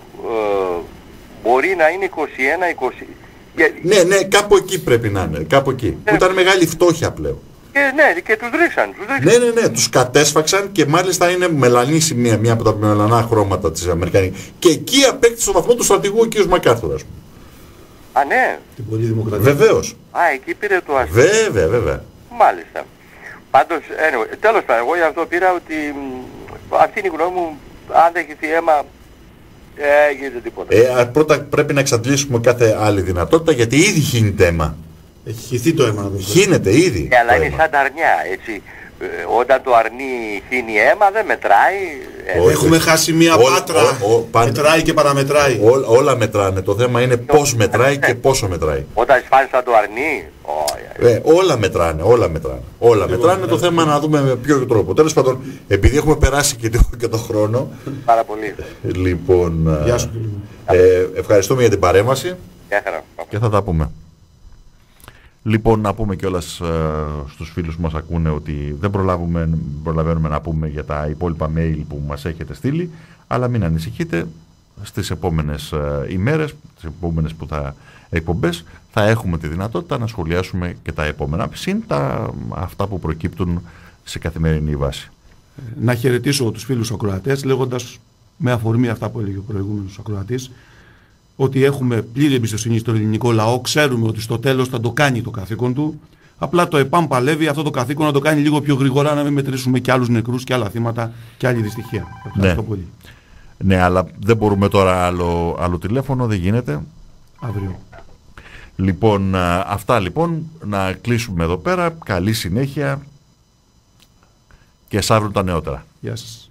Ε, μπορεί να είναι είκοσι ένα είκοσι. Ναι, ναι, κάπου εκεί πρέπει να είναι, κάπου εκεί. Yeah. Που ήταν μεγάλη φτώχεια πλέον. Και, ναι, και τους ρίξαν, τους ρίξαν. Ναι, ναι, ναι, τους κατέσφαξαν και μάλιστα είναι μελανή σημεία, μία από τα μελανά χρώματα της Αμερικανικής. Και εκεί απέκτησε το βαθμό του στρατηγού ο κ. Μακάρθουρ, ας πούμε. Α, ναι. Την πολύ δημοκρατία. Βεβαίως. Α, εκεί πήρε το άσυλο. Βέβαια, βέβαια. Μάλιστα. Πάντως, anyway, τέλος πάντων, εγώ γι' αυτό πήρα ότι αυτή είναι η γνώμη μου, αν δεν έχει αίμα, ε, γίνεται τίποτα. Ε, πρώτα πρέπει να εξαντλήσουμε κάθε άλλη δυνατότητα, γιατί ήδη χύνεται αίμα. Έχει χυθεί το αίμα. Χύνεται ήδη. Ε, αλλά είναι αίμα. Σαν τα αρνιά, έτσι. Ε, όταν το αρνί χύνει αίμα δεν μετράει. Ε, Έχουμε χάσει μία ό, πάτρα. Ο, ο, ο, μετράει και παραμετράει. Ό, όλα μετράνε. Το θέμα είναι πώς μετράει και πόσο μετράει. Όταν σφάλισα το αρνί. Oh, ε, όλα μετράνε, όλα μετράνε. Όλα Εγώ, μετράνε. Το θέμα είναι να δούμε με ποιο τρόπο. Τέλος πάντων, επειδή έχουμε περάσει και το, και το χρόνο. Πάρα πολύ. Λοιπόν, Γεια σου, ε, ευχαριστούμε για την παρέμβαση. Γεια και θα τα πούμε. Λοιπόν, να πούμε κιόλας ε, στους φίλους που μας ακούνε ότι δεν προλαβαίνουμε να πούμε για τα υπόλοιπα mail που μας έχετε στείλει, αλλά μην ανησυχείτε, στις επόμενες ε, ημέρες, τις επόμενες που θα εκπομπές, θα έχουμε τη δυνατότητα να σχολιάσουμε και τα επόμενα, συν τα, αυτά που προκύπτουν σε καθημερινή βάση. Να χαιρετήσω τους φίλους ακροατές, λέγοντας με αφορμή αυτά που έλεγε ο προηγούμενος ακροατής, ότι έχουμε πλήρη εμπιστοσύνη στον ελληνικό λαό, ξέρουμε ότι στο τέλος θα το κάνει το καθήκον του. Απλά το ΕΠΑΜ παλεύει αυτό το καθήκον να το κάνει λίγο πιο γρήγορα, να μην μετρήσουμε και άλλους νεκρούς και άλλα θύματα και άλλη δυστυχία. Ευχαριστώ ναι. πολύ. Ναι, αλλά δεν μπορούμε τώρα άλλο, άλλο τηλέφωνο, δεν γίνεται. Αύριο. Λοιπόν, αυτά λοιπόν, να κλείσουμε εδώ πέρα. Καλή συνέχεια και σ' αύριο τα νεότερα. Γεια σας.